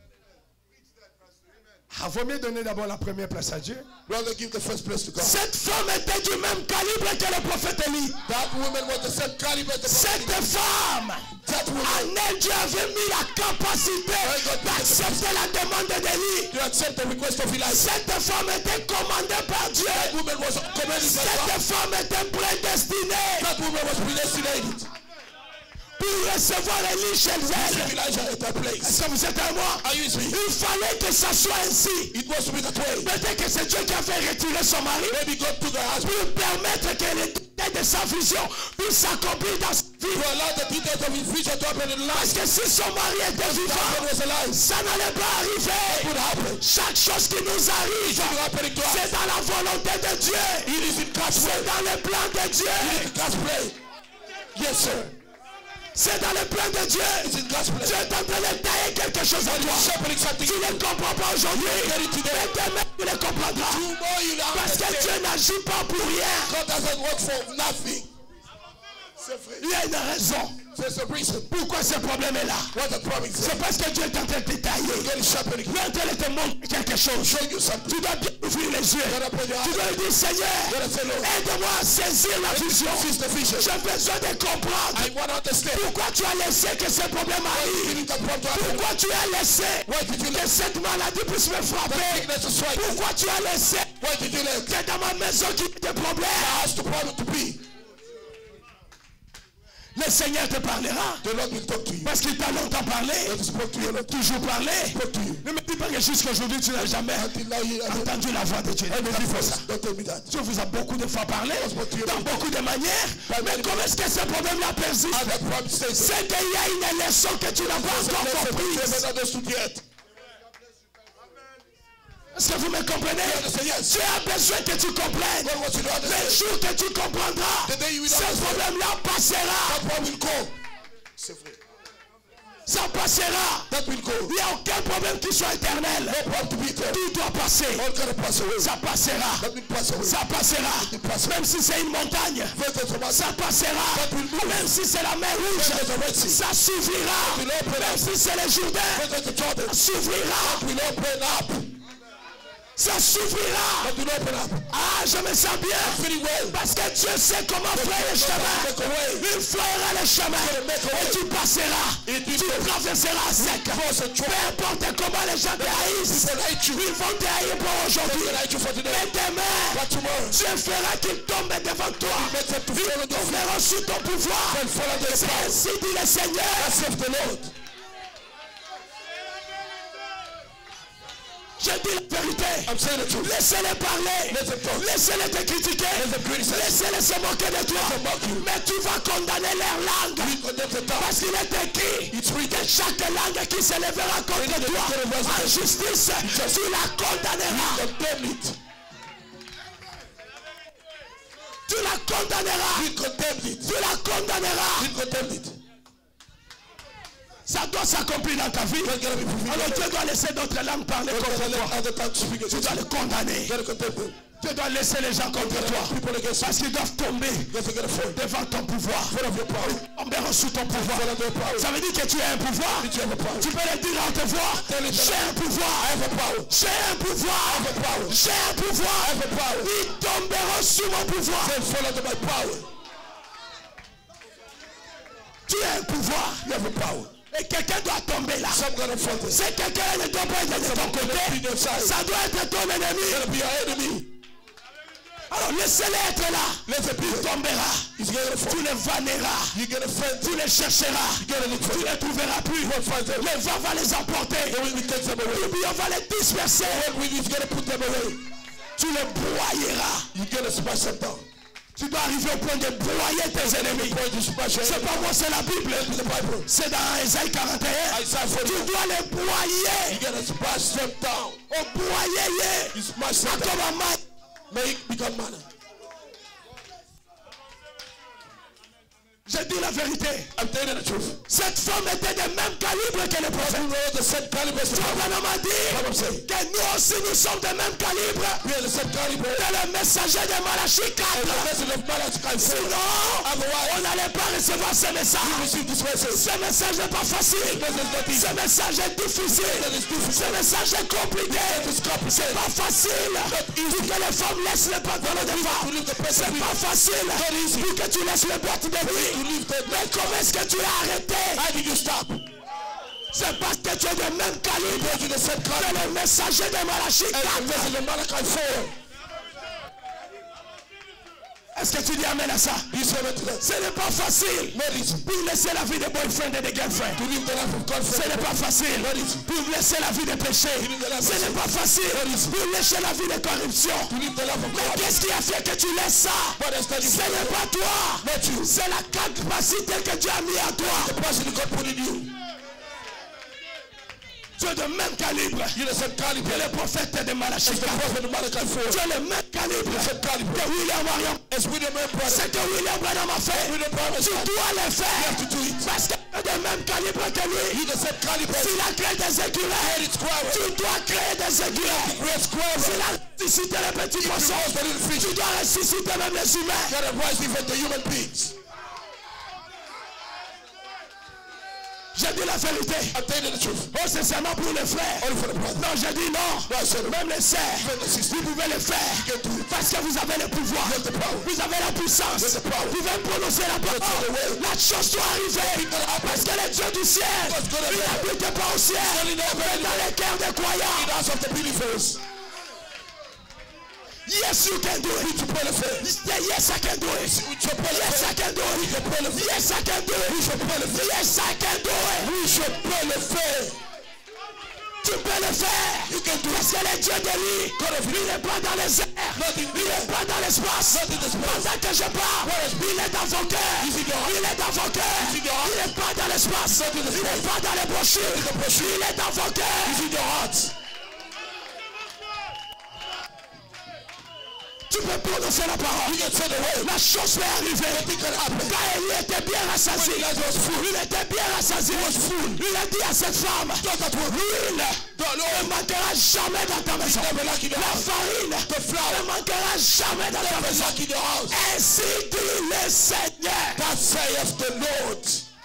Il vaut mieux donner d'abord la première place à Dieu. Rather give the first place to God. Cette femme était du même calibre que le prophète Élie. That woman was the same caliber as the Cette prophet. femme, That woman, en elle, Dieu avait mis la capacité d'accepter la demande d'Élie. to accept the request of Elijah. Cette femme était commandée par Dieu. That woman was commanded by God. Cette femme était prédestinée That woman was predestinated. pour recevoir Élie chez elle. Elijah at that place. Est-ce que vous êtes à moi? Are you with me? Il fallait que ça soit ainsi. It was to be that way. Peut-être que c'est Dieu qui a fait retirer son mari Maybe God took her husband pour permettre que les détails de sa vision puissent s'accomplir dans sa vie. to allow the details of his vision to happen in Parce life. que si son mari était God vivant, was alive. ça n'allait pas It arriver. would happen. Chaque chose qui nous arrive, It's happening to us. c'est dans la volonté de Dieu. It is in God's C'est way. dans le plan de Dieu. It is in God's way. Yes, sir. C'est dans le plan de Dieu. It's in God's Dieu way. est en train de tailler quelque chose à toi. Shepherding something. Tu ne comprends pas aujourd'hui. Mais demain, tu le comprendras. Tomorrow you will Parce que understand. Dieu n'agit pas pour rien. God doesn't work for nothing. C'est vrai. Il y a une raison. There's a reason. Pourquoi ce problème est là? What the problem is. C'est parce que Dieu est en train de détailler. God is sharpening. Il est en train de te montrer quelque chose. Show you something. Tu dois bien ouvrir les yeux. Tu dois lui dire, Seigneur, aide-moi à saisir la vision. J'ai besoin de comprendre. I want to understand. Pourquoi tu as laissé que ce problème arrive? Pourquoi tu as laissé que cette maladie puisse me frapper? Pourquoi tu as laissé que dans ma maison qu'il y ait des problèmes? Le Seigneur te parlera. Parce qu'il t'a longtemps parlé. Toujours parlé. Ne me dis pas que jusqu'aujourd'hui tu n'as jamais entendu la voix de Dieu. Ne me dis pas ça. Dieu vous a beaucoup de fois parlé. Dans beaucoup de manières. Mais comment est-ce que ce problème-là persiste? C'est qu'il y a une leçon que tu n'as pas encore comprise. Est-ce que vous me comprenez? Tu as besoin que tu comprennes. Le jour que tu comprendras, ce problème-là passera. Ça passera. Il n'y a aucun problème qui soit éternel. Tout doit passer. Ça passera. Ça passera. Même si c'est une montagne, ça passera. Même si c'est la mer rouge, ça suffira. Même si c'est le Jourdain, ça suffira. Ça suffira. Ah, je me sens bien. Parce que Dieu sait comment faire le chemin. Il fera le chemin. Et tu passeras. Tu traverseras sec. Peu importe comment les gens te haïssent. Ils vont te haïr pour aujourd'hui. Mais demain, Dieu fera qu'ils tombent devant toi. Ils tomberont sous ton pouvoir. C'est ainsi dit le Seigneur. Je dis la vérité. Laissez-les parler. Laissez-les te critiquer. Laissez-les se moquer de toi. Mais tu vas condamner leur langue. Parce qu'il est écrit que chaque langue qui s'élèvera contre toi en justice, tu la condamneras. Tu la condamneras. Tu la condamneras. Ça doit s'accomplir dans ta vie. Alors Dieu doit laisser d'autres langues parler contre toi. Tu dois le condamner. Tu dois laisser les gens contre toi. Parce qu'ils doivent tomber devant ton pouvoir. Tomber sous ton pouvoir. Ça veut dire que tu as un pouvoir. Tu peux le dire en te voix. J'ai un pouvoir. J'ai un pouvoir. J'ai un pouvoir. Ils tomberont sous mon pouvoir. Tu as un pouvoir. Et quelqu'un doit tomber là. C'est quelqu'un ne doit pas être de ton côté. Ça doit être ton ennemi. Alors laissez-les être là. Il tombera. Tu les vanneras. Tu les chercheras. Tu les trouveras plus. Le vent va les emporter. Et puis on va les disperser. Tu les broyeras. Tu dois arriver au point de broyer tes ennemis. C'est pas moi, c'est la Bible. C'est dans Ésaïe 41. Tu dois les broyer. Au broyer. Comme un mal. Je dis la vérité. Cette femme était de même calibre que le prophète. Abraham a dit que nous aussi nous sommes de même calibre que le messager de Malachie 4. Sinon, on n'allait pas recevoir ce message. Ce message n'est pas facile. Ce message est difficile. Ce message est compliqué. C'est pas facile. Pour que les femmes laissent les pantalons des femmes. C'est pas facile. Pour que tu laisses les boîtes de nuit. Mais comment est-ce que tu as arrêté? C'est parce que tu es de même calibre que le messager de Malachie 4. Est-ce que tu dis amen à ça? Ce n'est pas facile pour laisser la vie de boyfriend et de girlfriend. Ce n'est pas facile pour laisser la vie de péché. Ce n'est pas facile pour laisser la vie de corruption. Mais qu'est-ce qui a fait que tu laisses ça? Ce n'est pas toi. C'est la capacité que Dieu a mis à toi. Tu es de même calibre que le prophète de Malachie. Tu es le même calibre que William Marion. C'est que William Branham a fait. Tu dois le faire. Parce que tu es de même calibre que lui. S'il a créé des écureuils, tu dois créer des écureuils. S'il a ressuscité les petits poissons, tu dois ressusciter même les humains. J'ai dit la vérité. I'm telling you the truth. Oh, c'est seulement pour les frères. Only for the brothers. Non, j'ai dit non. No, I said it. Même les sœurs, Even the sisters. vous pouvez le faire. You can do it. Parce que vous avez le pouvoir. You have the power. Vous avez la puissance. You have the power. Vous pouvez prononcer la parole. the way. La chose doit arriver. Parce que le Dieu du ciel, God's gonna il happen. n'habite pas au ciel, Only there, mais dans les cœurs des croyants. In the house of the believers. Yes, you can do it. Yes, I can do it. Yes, I can do it. Yes, I can do it. Yes, I can do it. We should pray the faith. Tu peux le faire. You can do it. Parce que le Dieu d'Élie, il n'est pas dans les airs. Il n'est pas dans l'espace. Pendant que je parle, il est dans vos cœurs. Il est dans vos cœurs. Il n'est pas dans l'espace. Il n'est pas dans les brochures. Il est dans vos cœurs. Tu peux prononcer la parole. La chose peut arriver. Quand Élie était bien rassasié, il était bien rassasié. Il a dit à cette femme, l'huile ne manquera jamais dans ta maison. La farine ne manquera jamais dans ta maison. Ainsi dit le Seigneur. That saith the Lord.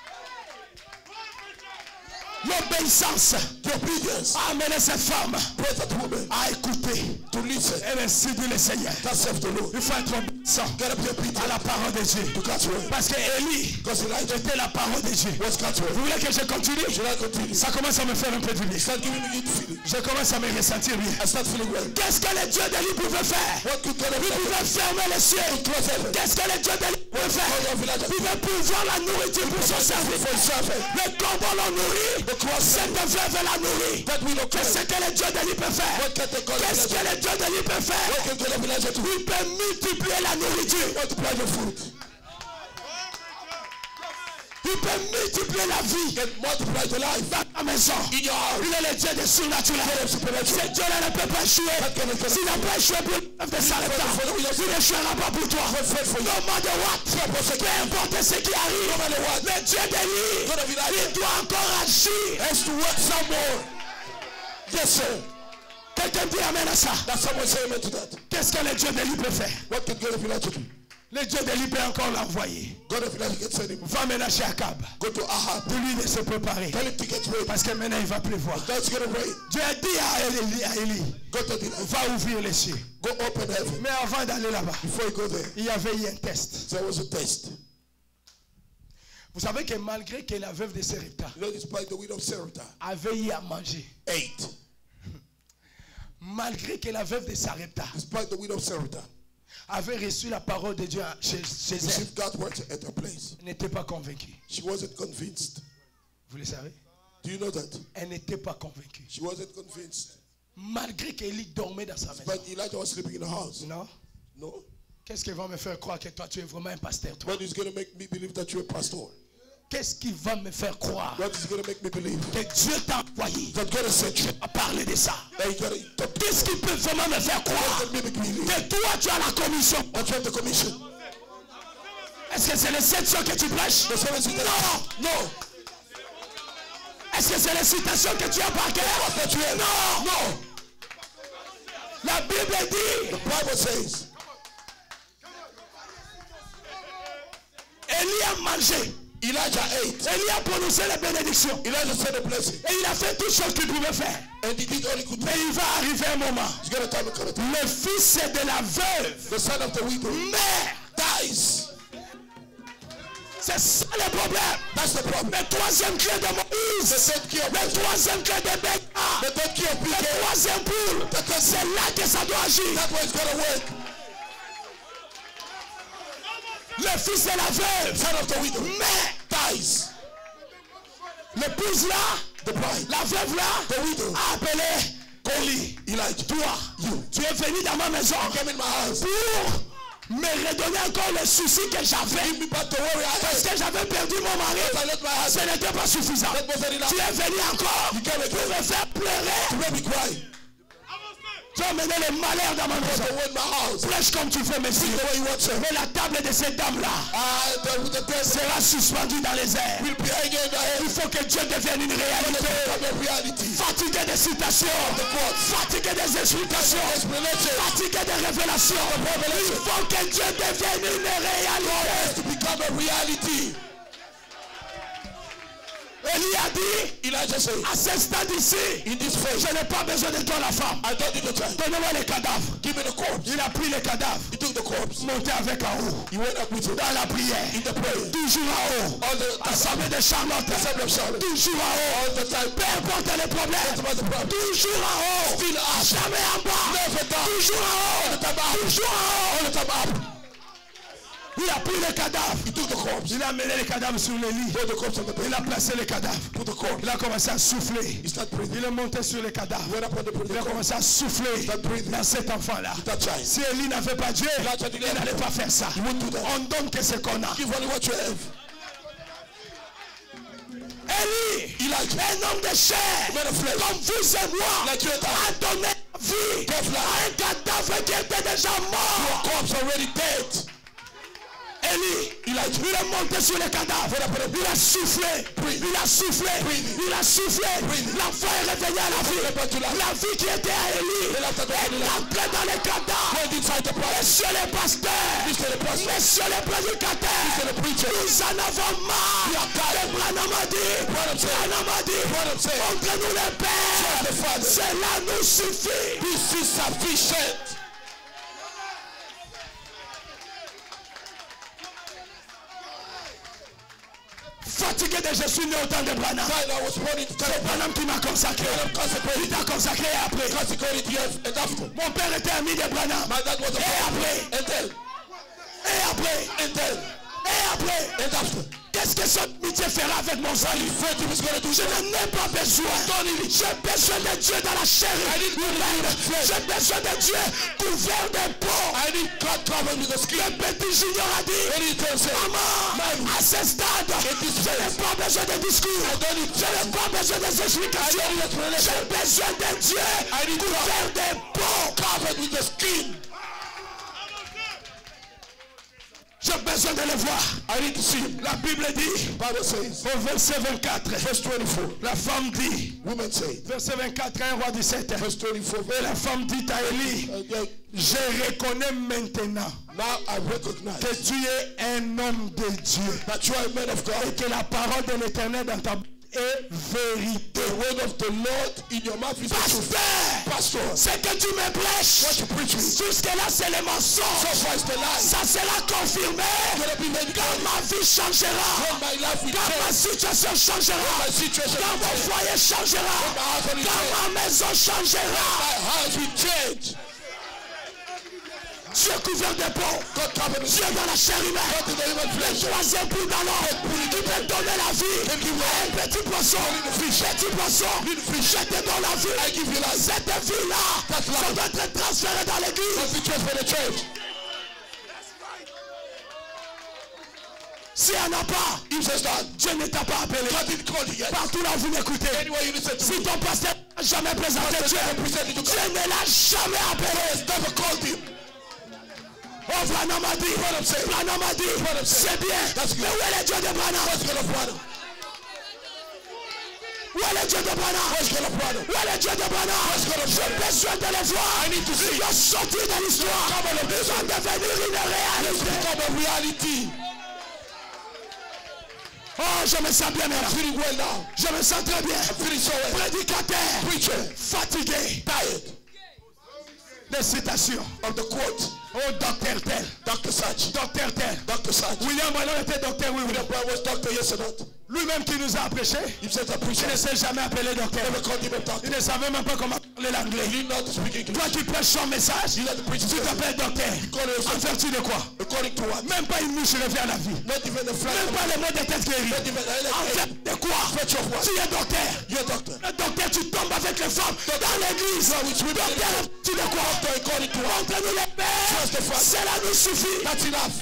L'obéissance a amené cette femme à écouter. Et ainsi dit le Seigneur. Il faut être obéissant à la parole de Dieu. Parce que Élie était la parole de Dieu. Vous voulez que je continue? Ça commence à me faire un peu du bien. Je commence à me ressentir bien. Qu'est-ce que le Dieu d'Élie pouvait faire? Il pouvait fermer les cieux. Qu'est-ce que le Dieu d'Élie pouvait faire? Il pouvait pouvoir la nourriture pour son service. Le corbeau l'a nourri. Cette veuve la nourrit. Qu'est-ce que le Dieu d'Élie peut faire? Qu'est-ce que le Dieu d'Élie peut faire? Il peut multiplier la nourriture. Il peut multiplier la vie dans ta maison. Il est le Dieu des surnaturels. Ce Dieu-là ne peut pas échouer. S'il n'a pas échoué pour le peuple de Sarepta, il n'échouera pas pour toi. No matter what, peu importe ce qui arrive, le Dieu d'Élie, il doit encore agir. Has to work some more. Yes, sir. Quelqu'un dit amen à ça. That someone say amen to that. Qu'est-ce que le Dieu d'Élie peut faire? What can God of Elijah do? Le Dieu d'Élie peut encore l'envoyer. God of Elijah can send him. Va maintenant chez Akab. Go to Ahab. Pour lui de se préparer. Tell him to get ready. Parce que maintenant il va pleuvoir. God's gonna rain. Dieu a dit à Élie, va ouvrir les cieux. Go open heaven. Mais avant d'aller là-bas, Before you go there, il y avait eu un test. there was a test. Vous savez que malgré que la veuve de Sarepta Despite the widow of Sarepta avait eu à manger, ate, malgré que la veuve de Sarepta despite the widow of Sarepta avait reçu la parole de Dieu chez elle, received God's word at her place, elle n'était pas convaincue. she wasn't convinced. Vous le savez? Do you know that? Elle n'était pas convaincue. She wasn't convinced. Malgré qu'Élie dormait dans sa maison. But Elijah was sleeping in the house. Non? No? Qu'est-ce qui va me faire croire que toi tu es vraiment un pasteur, toi? What is going to make me believe that you're a pastor? Qu'est-ce qui va me faire croire What is going to make me believe que Dieu t'a envoyé that God has sent you? à parler de ça? That you gotta talk to Qu'est-ce qui peut vraiment me faire croire God? Make me believe que toi tu as la commission? that you have the commission. Est-ce que c'est les 7 que tu prêches? The seven cités. Non! No. Est-ce que c'est les citations que tu as par cœur? Non! No. La Bible dit, The Bible says Élie a mangé. Elijah ate. Élie a prononcé les bénédictions. Elijah said a blessing. Et il a fait tout ce qu'il pouvait faire. And he did all he could do. Mais il va arriver un moment. He's going to time to come. Le fils de la veuve The son of the widow meurt. dies. C'est ça le problème. That's the problem. Le troisième clé de Moïse. Le troisième clé de Béka. Le troisième poule. C'est là que ça doit agir. That's why it's going to work. Le fils de la veuve, Son of the widow mais dies. l'épouse là, The bride, la veuve là, the widow, a appelé Élie. Elijah, Toi, tu es venu dans ma maison come in my house. pour me redonner encore le souci que j'avais. Give me back the worry I Parce had. que j'avais perdu mon mari. I let my house. Ce n'était pas suffisant. That wasn't enough. Tu es venu encore You came pour me faire pleurer. to make me cry. Tu as mené le malheur dans ma maison. So in my house. Prêche comme tu veux, monsieur. The way you want to. Mais la table de cette dame-là The death sera suspendue dans les airs. will be hanging in the air. Il faut que Dieu devienne une réalité. Become a reality. Fatigué des citations, fatigué des explications, fatigué des révélations. Il faut que Dieu devienne une réalité. To become a reality. Élie a dit, Elijah said, à ce stade ici, in this phase, je n'ai pas besoin de toi la femme. I don't need the child. Donnez-moi les cadavres. Give me the corpse. Il a pris les cadavres. He took the corpse. Monté avec en haut. He went up with it. Dans la prière. In the prayer. Toujours en haut. All the Assemblée de Charlotte. assembly of Charlotte. Toujours en haut. All the time. Peu importe les problèmes. Toujours en haut. Still up. Jamais en bas. Never down. Toujours en haut. All the time up. Toujours en haut. All the time up. Il a pris les cadavres. He took the corpse. Il a amené les cadavres sur les lits. Put the corpse on the bed. Il a placé les cadavres. Put the corpse. Il a commencé à souffler. He started breathing. Il est monté sur les cadavres. Went up on the Il a commencé à souffler dans cet enfant-là. That child. Si Élie n'avait pas Dieu, il n'allait pas faire ça. He won't do that. On donne que ce qu'on a. Give only what you have. Élie, un homme de chair, comme vous et moi, a donné vie à un cadavre qui était déjà mort. Your corpse already dead. Élie, il est monté sur les cadavres. Il a soufflé. Il a soufflé. Il a soufflé. L'enfant est revenu à la vie. La vie qui était à Élie est entrée dans les cadavres. Messieurs les pasteurs, messieurs les prédicateurs, nous en avons marre. Le Branham a dit, montrez-nous les pères. Cela nous suffit. This is sufficient. Fatigué de je suis né au temps de Branham. C'est Branham qui m'a consacré. Il t'a consacré et après. Mon père était ami de Branham. Et après. Qu'est-ce que cette amitié fera avec mon salut? Je n'en ai pas besoin. J'ai besoin de Dieu dans la chair humaine. J'ai besoin de Dieu couvert de peau. Le petit junior a dit, maman, à ce stade, je n'ai pas besoin de discours. Je n'ai pas besoin des explications. J'ai besoin de Dieu couvert de peau. Covered with the skin. J'ai besoin de le voir. I need to see him. La Bible dit, au verset 24, verse 24, la femme dit, woman say, verset 24, 1 roi 17, verse 24, et la femme dit à Élie, je reconnais maintenant now I recognize que tu es un homme de Dieu, that you are a man of God, et que la parole de l'Éternel dans ta est vérité. The word of the Lord in your mouth is Pasteur, Pastor, c'est que tu me prêches. what you preach me, Jusque-là, c'est le mensonge. so far is the lie. Ça sera confirmé quand ma vie changera, When my life will quand ma change, situation changera, my situation quand will mon change, foyer changera, my house will quand change, ma maison changera. my house will change. Dieu couvert de peau, Dieu dans la chair humaine, le troisième plus dans l'ordre, qui peut donner la vie à un petit poisson, je te donne la vie. Cette vie-là, ça doit être transférée dans l'église. Si elle n'a pas, Dieu ne t'a pas appelé. Partout là où vous m'écoutez, si ton pasteur n'a jamais présenté Dieu, Dieu ne l'a jamais appelé. Oh, Branham a dit, c'est bien. Mais où est le Dieu de Branham? Où est le Dieu de Branham? Où est le Dieu de Branham? J'ai besoin de le voir. Il doit sortir de l'histoire. Il doit devenir une réalité. Oh, je me sens bien maintenant. Je me sens très bien. Prédicateur, fatigué, des citations of the quote. Oh, docteur tel. Docteur Sach. Docteur tel. Docteur Sach. William Branham était docteur, oui. William Branham was doctor, yes or not? Lui-même qui nous a prêché, il ne s'est jamais appelé docteur. Il ne savait même pas comment parler l'anglais. Toi qui prêches son message, tu t'appelles docteur. En vertu de quoi? Même pas une mouche revient à la vie. Même pas les mots de tête guéris. En vertu de quoi? Tu es docteur. Le docteur, tu tombes avec les femmes dans l'église. Docteur, tu de quoi? Montre-nous les pères. Cela nous suffit. That's enough.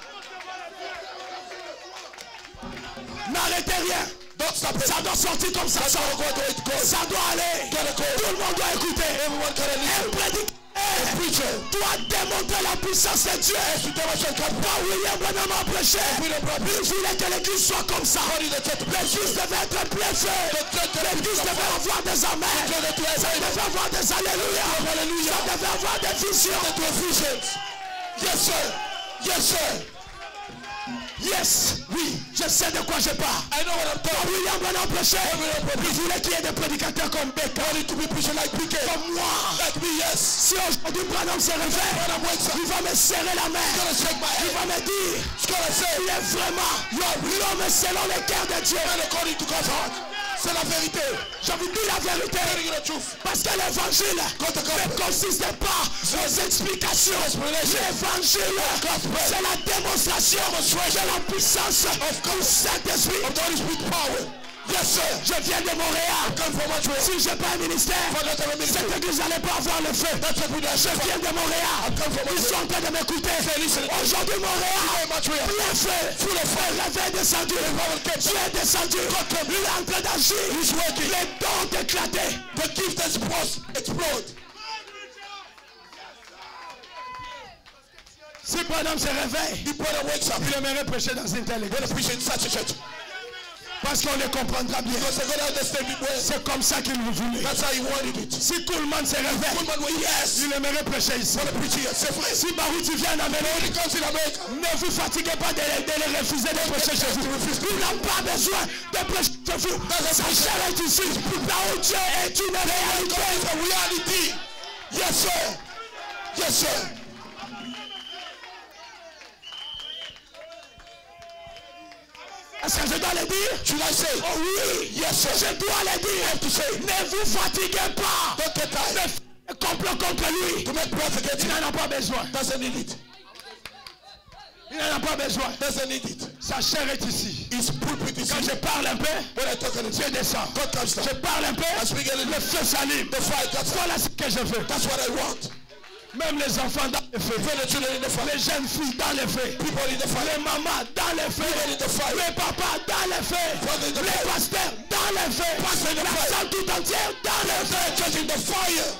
N'arrêtez rien. Ça doit sortir comme ça. Ça doit aller. Tout le monde doit écouter. Un prédicateur doit démontrer la puissance de Dieu. Quand William Branham a prêché, il voulait que l'église soit comme ça. L'église devait être plein feu. L'église devait avoir des amens. Ça devait avoir des alléluia. Ça devait avoir des visions. Yes sir. Yes sir. Yes. Oui. Je sais de quoi je parle. I know what I'm talking. William Branham prêchait. Il voulait qu'il y ait des prédicateurs comme Becca. Comme moi. Like me, yes. Si aujourd'hui Branham se réveille, il va me serrer la main. Il va me dire, il est vraiment l'homme selon le cœur de Dieu. C'est la vérité. Je vous dis la vérité. Parce que l'évangile ne consiste pas aux explications. L'évangile, c'est la démonstration de la puissance du Saint-Esprit. Yes, sir. Je viens de Montréal. Si je n'ai pas un ministère, cette église n'allait pas avoir le feu. Je viens de Montréal. Ils sont en train de m'écouter. Aujourd'hui, Montréal, plein feu. Le feu réveil est descendu. Dieu est descendu. Il est en train d'agir. Les dons éclatés. The gift explode. Si Branham se réveille, il aimerait prêcher dans une telle église. Parce qu'on les comprendra bien. C'est comme ça qu'il vous voulait. Si tout le monde se réveille, il aimerait prêcher ici. Si Baruti vient en Amérique, ne vous fatiguez pas de les refuser de prêcher chez vous. Ils n'ont pas besoin de prêcher chez vous. Sa chair est ici. Là où Dieu est une réalité. Yes, sir. Yes, sir. Est-ce que je dois le dire? Should I say? Oh oui. Yes, sir. Je dois le dire. Ne vous fatiguez pas. Don't get tired. Ne complot contre lui. To make profit against Il n'en a pas besoin. Doesn't need it. Il n'en a pas besoin. Doesn't need it. Sa chair est ici. His pulpit is Quand je parle un peu, Dieu descend. God comes down. Je parle un peu, le feu s'allume. The fire comes down. Voilà ce que je veux. That's what I want. Même les enfants dans le feu. Les jeunes filles dans le feu. Les mamans dans le feu. Les papas dans le feu. Les pasteurs dans le feu. La salle tout entière dans le feu. Church in the fire.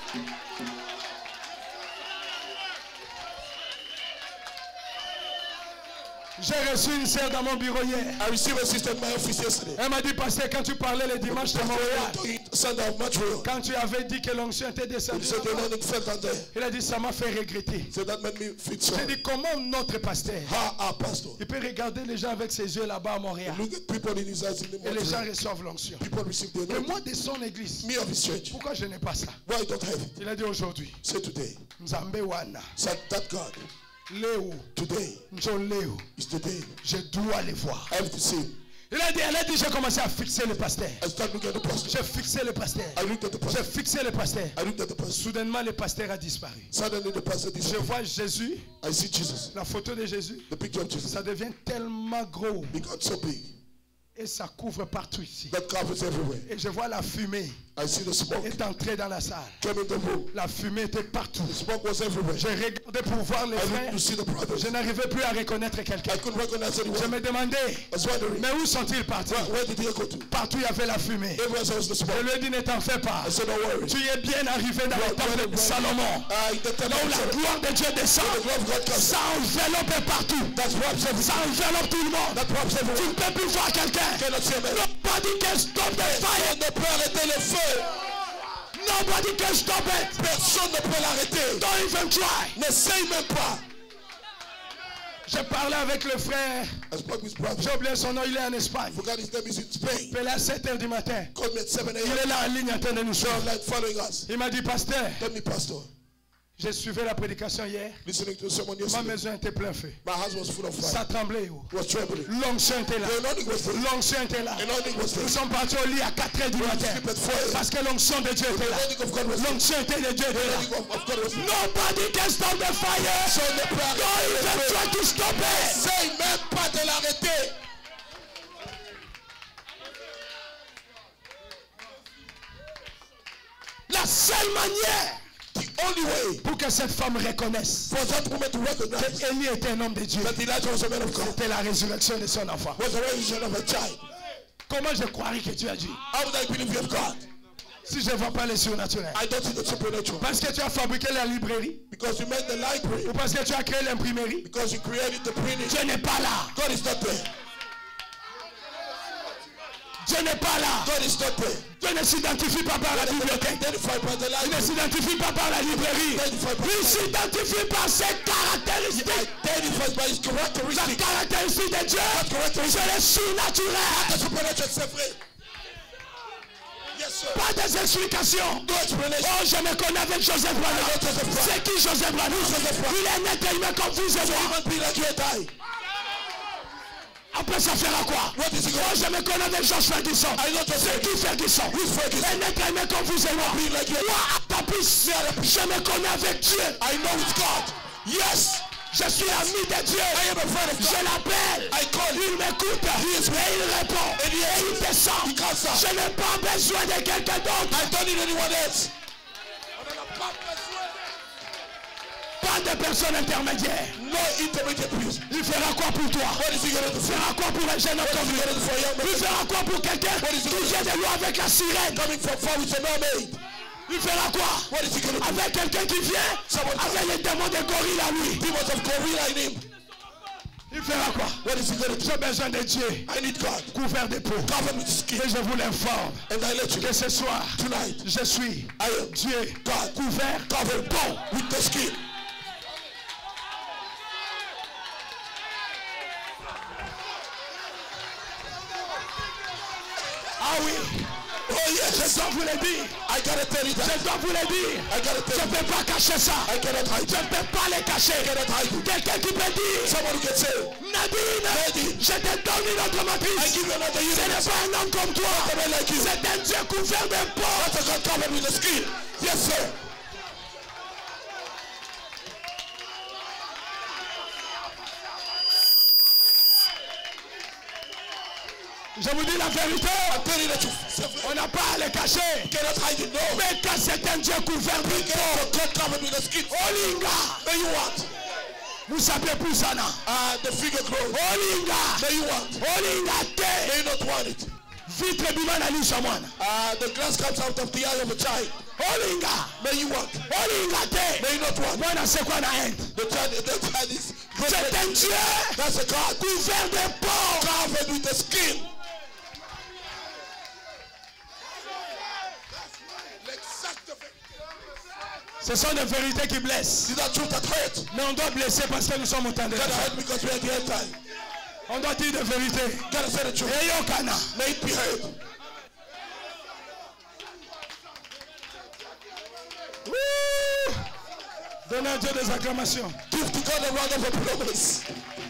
J'ai reçu une sœur dans mon bureau hier. I received a sister in my office yesterday. Elle m'a dit, pasteur, quand tu parlais le dimanche de Montréal, Sunday of Montreal, quand tu avais dit que l'onction était descendue, il a dit, ça m'a fait regretter. so that made me feel J'ai sorry. dit, comment notre pasteur, How our pastor il peut regarder les gens avec ses yeux là-bas à Montréal, look at people in his eyes in the et les gens Montreal. reçoivent l'onction. People receive the Et anointing. moi de son église, Me of his church. pourquoi je n'ai pas ça? Why don't have it? Il a dit aujourd'hui, Say today. Nzambe wana, So that God Léo, today John Léo, is today. je dois les voir. I have to see. Elle a dit, j'ai commencé à fixer le pasteur. I start looking at the pastor. J'ai fixé le pasteur. I looked at the J'ai pastor. fixé le pasteur. I looked at the pastor. Soudainement, le pasteur a disparu. Suddenly the pastor Je disappeared. vois Jésus, I see Jesus. la photo de Jésus, The picture of Jesus. ça devient tellement gros Become so big et ça couvre partout ici. that covers everywhere. Et je vois la fumée I see the smoke est entrée dans la salle. come in the room. La fumée était partout. The smoke was everywhere. J'ai regardé pour voir les I frères. looked to see the brothers. Je n'arrivais plus à reconnaître quelqu'un. I couldn't recognize Je anyone. me demandais, I was wondering, mais où sont-ils partis? where did he go to? Partout il y avait la fumée. Everywhere else was the Je smoke. lui ai dit, ne t'en fais pas. I said, don't worry. Tu es bien arrivé dans le temple de Salomon. Là où la gloire de Dieu descend, ça enveloppe partout. Ça enveloppe tout le monde. Tu ne peux plus voir quelqu'un. Nobody can stop the fire. Ne peut arrêter le feu. Nobody can stop it. Personne ne peut l'arrêter. Don't even try. N'essaye même pas. J'ai parlé avec le frère. I spoke with brother. J'ai oublié son nom, il est en Espagne. Forgot his name is in Spain. Il est à 7h du matin. Called me at 7 Il a.m. est là en ligne en train de nous suivre. Like following us. Il m'a dit, pasteur, Tell me, pastor, j'ai suivi la prédication hier. listening to someone Ma yesterday. maison était plein feu. My house was full of fire. Ça tremblait. Oh. Was trembling. L'onction était là. The anointing was there. L'onction était là. The anointing was there. Nous sommes partis au lit à 4h du matin. Sleep at 4 a.m. Parce que l'onction de Dieu The était là. anointing of God was there. L'onction était de Dieu The était là. anointing of God was there. Nobody can stop the fire. Personne ne peut Don't arrêter even le feu. try to stop it. Essaye même pas de l'arrêter. La seule manière The only way pour que cette femme reconnaisse for that woman to recognize que Élie était un homme de Dieu, that Elijah was a man of God c'était la résurrection de son enfant. was the resurrection of a child. Comment je croirais que tu as dit? How would I believe you have God? Si je ne vois pas les surnaturels. I don't see the supernatural. Parce que tu as fabriqué la librairie Because you made the library. ou parce que tu as créé l'imprimerie, Because you created the printing. Dieu n'est pas là. God is not there. Dieu n'est pas là. God is not there. Dieu ne s'identifie pas par la bibliothèque. Il ne s'identifie pas par la librairie. Il s'identifie par ses caractéristiques. La caractéristique de Dieu, c'est le surnaturel. Pas des explications. Oh, je me connais avec Joseph Branham. C'est qui Joseph Branham? Il est un être humain comme vous et moi. Après ça fera quoi? Oh, je me connais avec George Ferguson. C'est qui Ferguson? Un être humain comme vous et moi. Moi, Atapis, je me connais avec Dieu. I know with God. Yes. Je suis ami de Dieu. Je l'appelle. Il m'écoute. Et il répond. Et il descend. Je n'ai pas besoin de quelqu'un d'autre. I don't need anyone else. Pas de personne intermédiaire. No intermediate priest. Il fera quoi pour toi? What is he going to do? Il fera quoi pour un jeune homme comme lui? Il fera quoi pour quelqu'un qui vient de loin avec la sirène? Coming from far with a mermaid. Il fera quoi? What is he going to do? Avec quelqu'un qui vient avec les démons de gorille à lui. Demons of gorilla in him. Il fera quoi? What is he going to do? J'ai besoin de Dieu. I need God. Couvert de peau. Covered with skin. Et je vous l'informe. And I let you que ce soir, tonight, je suis Dieu. God. Couvert, covered, peau with the skin. Ah oui. Oh yes. Je dois vous le dire. I gotta tell you that. Je dois vous le dire. I gotta tell you. Je ne peux pas cacher ça. I cannot hide. Je ne peux pas les cacher. I cannot hide. Quelqu'un qui peut dire. Someone who can say. Nadine, je te donne une autre matrice. I give you another unit. Ce n'est pas un homme comme toi. Like you. C'est un Dieu couvert de peau. That's a God covered with the skin. Yes sir. Je vous dis la vérité. On n'a pas à les cacher. Mais quand c'est un Dieu couvert de peau. Olinga. Vous savez plus ça, non? The figure grows. Olinga. Olinga te. Vitre bimana ni someone. The glass comes out of the eye of a child. Olinga. May you want. Olinga te. May you not want. Voilà c'est quoi la haine. The child is. C'est un Dieu. That's a God. Couvert de peau. Covered with the skin. Ce sont des vérités qui blessent. Mais on doit blesser parce que nous sommes au temps de la fin. On doit dire des vérités. Et Yokana. May it be heard. Donnez à Dieu des acclamations. Give to God a round of applause.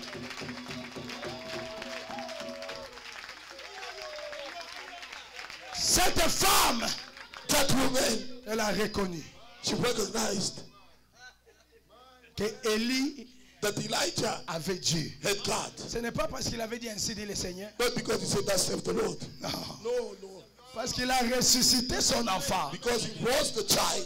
Cette femme, that woman, elle a reconnu. She recognized que Élie avait Dieu. Ce n'est pas parce qu'il avait dit ainsi dit le Seigneur. Not because he said that said the Lord. No. No, no. Parce qu'il a ressuscité son enfant. Because he was the child.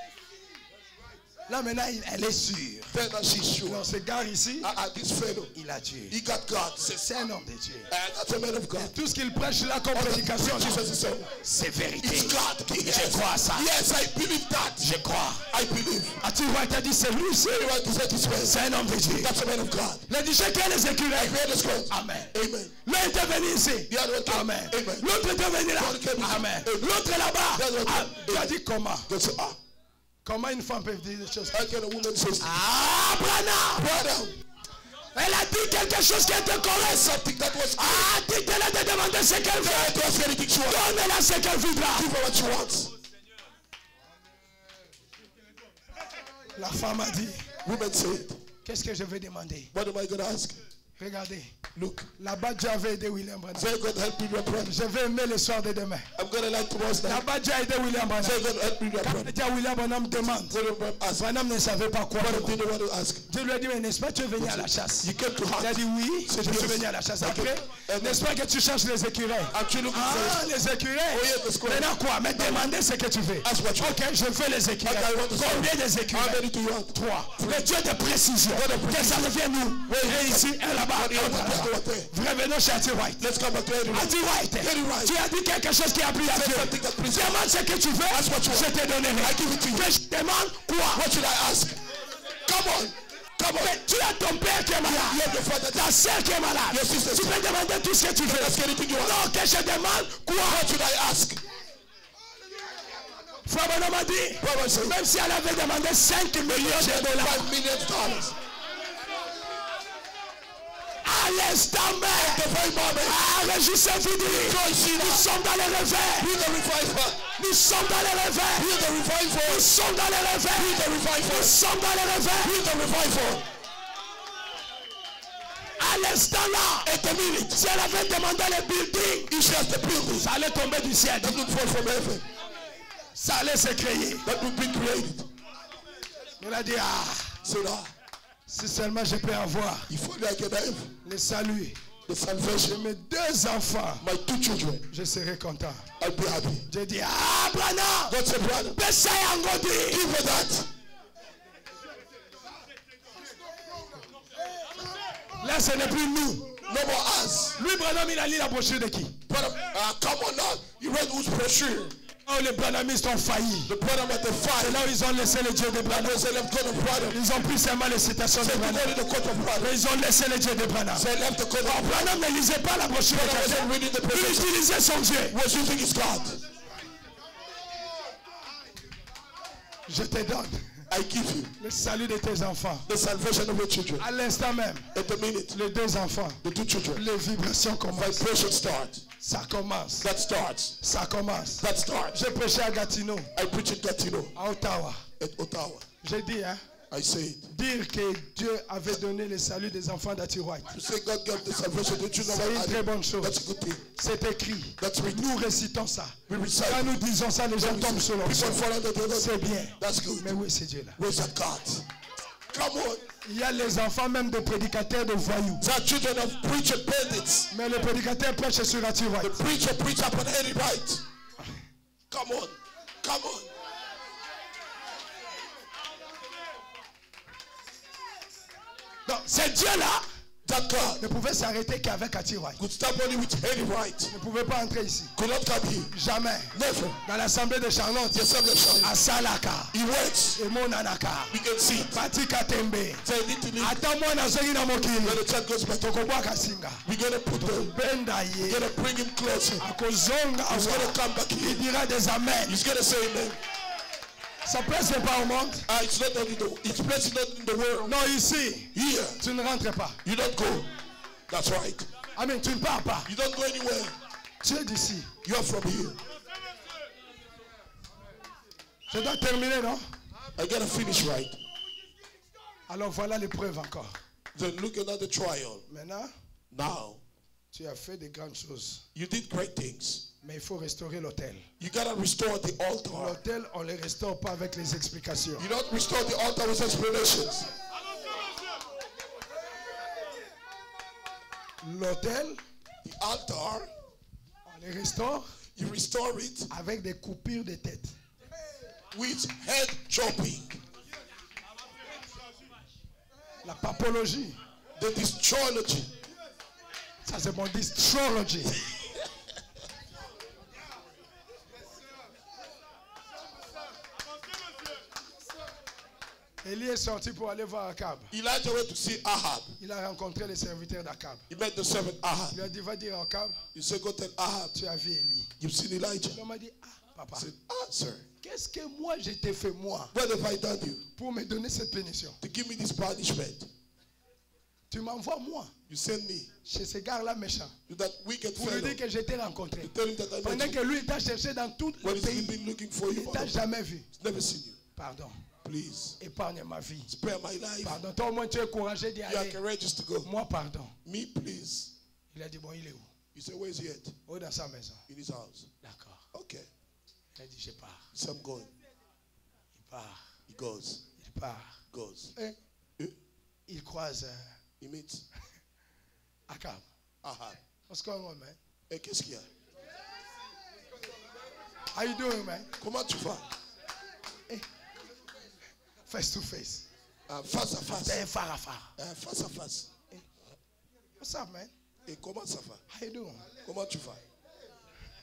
Là maintenant, elle est sûre. Non, ce gars ici, il a Dieu. C'est un homme de Dieu. Et tout ce qu'il prêche là comme prédication, c'est vérité. Je crois à ça. Je crois. As-tu vu, il t'a dit c'est lui, c'est un homme de Dieu. Il a dit j'ai créé les écureuils. Amen. L'un était venu ici. Amen. L'autre était venu là. Amen. L'autre est là-bas. Il a dit comment? Comment une femme peut dire des choses? Ah, Branham! Elle a dit quelque chose qui était correct. Ah, dites-le de demander ce qu'elle veut. Donne-la ce qu'elle voudra. La femme a dit, qu'est-ce que je vais demander? Regardez. Look. Là-bas, Dieu avait aidé William Branham. Je vais aimer le soir de demain. Là-bas, Dieu a aidé William Branham. Quand William Branham demande, Branham ne savait pas quoi. Dieu lui a dit, mais n'est-ce pas tu es venu à la chasse? Il a dit oui, je suis venu à la chasse. Après, n'est-ce pas que tu cherches les écureuils? Ah, les écureuils. Maintenant quoi? Mais demandez ce que tu veux. Ok, je veux les écureuils. Combien des écureuils? 3. Le Dieu de précision. Que ça revienne nous. Et ici, et là-bas. Revenons chez Ati White. Ati White, tu as dit quelque chose qui a pris à Dieu. Demande ce que tu veux, je te donnerai. Mais je demande quoi? What should I ask? Come on. Come on. Tu as ton père qui est malade. You have your father. Ta soeur qui est malade. Your sister. Tu peux demander tout ce que tu veux. Ask anything you want. Non, que je demande quoi? What should I ask? Frère Branham a dit, même si elle avait demandé 5 millions de dollars. $5 million. À l'instant même, réjouissez-vous, nous sommes dans les réveils. Nous sommes dans les réveils. Nous sommes dans les réveils. Nous sommes dans les réveils. À l'instant là, si elle avait demandé les buildings, ça allait tomber du ciel. Ça allait se créer. Il a dit, si seulement je peux avoir le salut de mes 2 enfants, je serai content. J'ai dit, Branham, baissez un godi. Là, ce n'est plus nous. No more us. Lui, Branham, il a lu la brochure de qui? Come on now. You read whose brochure? Oh, les Branhamistes ont failli. The Branham at the fire. C'est là où ils ont laissé le Dieu de Branham. Ils ont pris seulement les citations de Branham. Ils ont laissé le Dieu de Branham. Oh, Branham ne lisait pas la brochure de quelqu'un. Il utilisait son Dieu. What you think is God? Je te donne. I give you le salut de tes enfants. The salvation of your children. À l'instant même, at the minute, les 2 enfants, the 2 children, les vibrations commencent. Vibration start. Ça commence. That starts. Ça commence. That starts. J'ai prêché à Gatineau. I preach in Gatineau. À Ottawa. At Ottawa. J'ai dit, hein. I say it. Dire que Dieu avait donné le salut des enfants d'Atirouaï. C'est une très bonne chose. C'est écrit. Nous récitons ça. Quand nous disons ça, les gens tombent sur l'onction. C'est bien. Mais où est ce Dieu-là? Il y a les enfants même de prédicateurs de voyous. Mais le prédicateur prêche sur Atirouaï. Come on. Come on. Donc, ce Dieu-là ne pouvait s'arrêter qu'avec Atirouaï. Ne pouvait pas entrer ici. Jamais. Never. Dans l'assemblée de Charlotte, à Salaka, et Monanaka, Pati Katembe, attends-moi dans ce na mokili, Tokoboa Kasinga, Bendaye, Akozonga, il dira des amen. Ça plaît pas au monde. It's not in the world. Non, ici. Here. Tu ne rentres pas. You don't go. That's right. Amen. Tu ne pars pas. You don't go anywhere. Tu es d'ici. You are from here. Je dois terminer, non? I gotta finish right. Alors voilà l'épreuve encore. Then look at the trial. Maintenant, now, tu as fait de grandes choses. You did great things. Mais il faut restaurer l'autel. You gotta restore the altar. L'autel, on ne le restaure pas avec les explications. You don't restore the altar with explanations. L'autel, the altar, on le restaure. You restore it avec des coupures de tête. With head chopping. La papologie. The distrology. Ça c'est mon distrology. Élie est sorti pour aller voir Akab. Elijah went to see Ahab. Il a rencontré les serviteurs d'Akab. He met the servant Ahab. Il lui a dit, va dire à Akab. You say, go tell Ahab. Tu as vu Élie. You've seen Elijah. Il m'a dit, ah, papa. Said, ah, sir. Qu'est-ce que moi je t'ai fait, moi? What have I done you? Pour me donner cette pénition. To give me this punishment. Tu m'envoies, moi. You send me. Chez ce gars-là méchant. To that wicked pour lui dire que je t'ai rencontré. To tell him that I pendant que lui, il t'a cherché dans tout le pays. Been looking for you. Il t'a jamais vu. Never seen you. Pardon. Please. Épargne ma vie. Spare my life. Pardon. Toi, au moins, tu es courageux d'y aller. You are courageous to go. Moi, pardon. Me, please. Il a dit, bon, il est où? You say, where is he at? Oh, dans sa maison. In his house. D'accord. Okay. Il a dit, je pars. So I'm going. Il part. He goes. Il part. Goes. Il croise. He meets. Akab. Ahab. What's going on, man? Hey, qu'est-ce qu'il y a? How you doing, man? Comment tu vas? Face to face. Face à face. Phare à phare. Face à face. What's up, man? Et comment ça va? How you doing? Comment tu vas?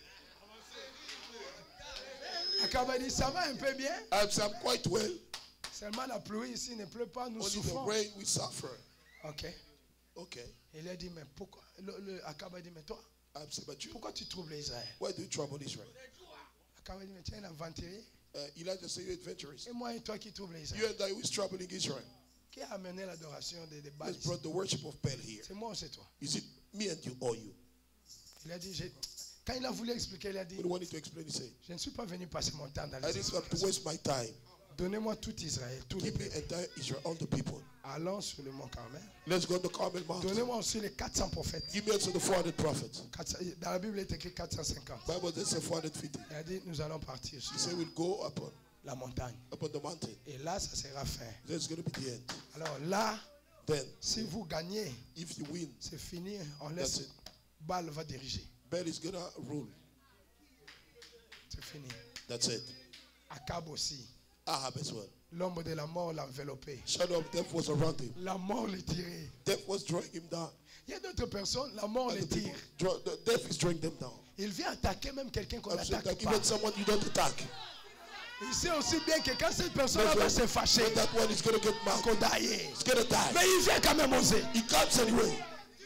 Akab a dit, ça va un peu bien? I'm quite well. Seulement la pluie ici ne pleut pas, nous Only the souffrons. rain we suffer. Ok. Okay. Il a dit, mais pourquoi? Le Akab a dit, mais toi, I'm saying, but you, pourquoi tu troubles Israël? why do you trouble Israel? Akab a dit, mais tu es un aventurier. Elijah said, you're adventurous. Et moi et toi qui troubles You Israël. and I who is troubling Israel. Qui a amené l'adoration des Baal Let's ici? brought the worship of Baal here. C'est moi ou c'est toi? Is it me and you or you? Il a dit, quand il a voulu expliquer, il a dit, When he wanted to explain, he said, je ne suis pas venu passer mon temps dans I les didn't have to explications. waste my time. Donnez-moi tout Israël, tous les Give me peuples. entire Israel, all the people. Allons sur le mont Carmel. Let's go to Carmel Mountain. Donnez-moi aussi les 400 prophètes. Give me also the 400 prophets. Dans la Bible, il est écrit 450. Bible does say 450. Il a dit, nous allons partir sur He said, we'll go upon la montagne. the mountain. Et là, ça sera fin. That's going to be the end. Alors là, Then, si vous gagnez, if you win, c'est fini. On that's laisse. it. Baal va diriger. Baal is going to rule. C'est fini. That's it. Akab aussi. Ahab as well. L'ombre de la mort l'a enveloppé. Shadow of death was around him. La mort le tirait. Death was drawing him down. Il y a d'autres personnes, la mort And les the people tire. the death is drawing them down. Il vient attaquer même quelqu'un qu'on I'm saying n'attaque that pas. even someone you don't attack, Il sait aussi bien que quand cette personne va se fâcher, then that one is going to get mad. qu'on daille. He's going to die. Mais il vient quand même oser. He comes anyway.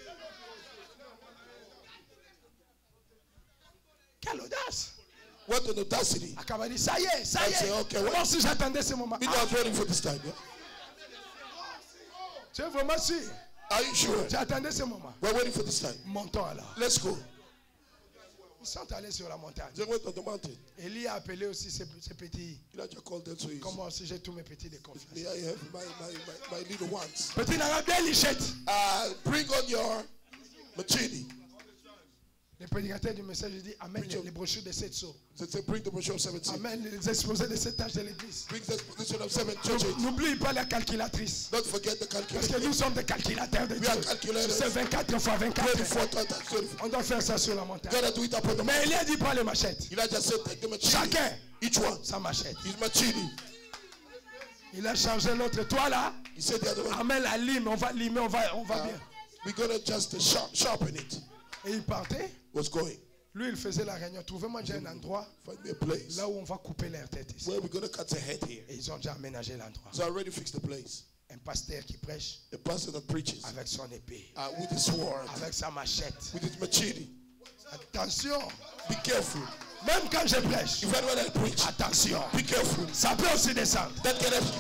Quelle audace! What an audacity. Akab a dit, ça y est, ça y I say, est. okay, Moi what? aussi j'attendais ce moment. Me not waiting for this time. Yeah? Tu es vraiment sûr? Are you sure? J'attendais ce moment. We're waiting for this time. Montons alors. Let's go. Ils sont allés sur la montagne. They went on the mountain. Élie a appelé aussi ses petits. Elijah called them, so he Comme moi aussi j'ai tous mes petits de confiance. may I have my little ones. Petit n'a bien lichette. Bring on your machete. Le prédicateur du message dit amène les brochures de 7 sceaux. So say, bring the brochure of 7 seals. Amène les exposés de 7 tâches de l'église. Bring the exposition of 7 churches. N'oublie pas la calculatrice. Don't forget the Parce que calculator. nous sommes des calculateurs de We are Dieu. calculators. C'est 24 fois 24. 24 times 24. On doit faire ça sur la montagne. Gotta do it upon the mountain. Mais il a dit prends les machettes. Elijah said, take the machete. Chacun Each one. sa machette. His machete. Il a changé l'autre. Toi là, He said the other one. amène la lime. On va limer, on va bien. We're gonna just sharpen it. Et il partait. Was going. Lui, il faisait la réunion. Trouvez-moi déjà un endroit Find me a place là où on va couper leur tête ici. where we're gonna cut the head here. Et ils ont déjà aménagé l'endroit. So I already fixed the place. Un pasteur qui prêche A pastor that preaches avec son épée, with his sword, avec sa machette. with his machete. Attention, Be careful. même quand je prêche, If anyone else preach, attention, be careful. ça peut aussi descendre. That can have.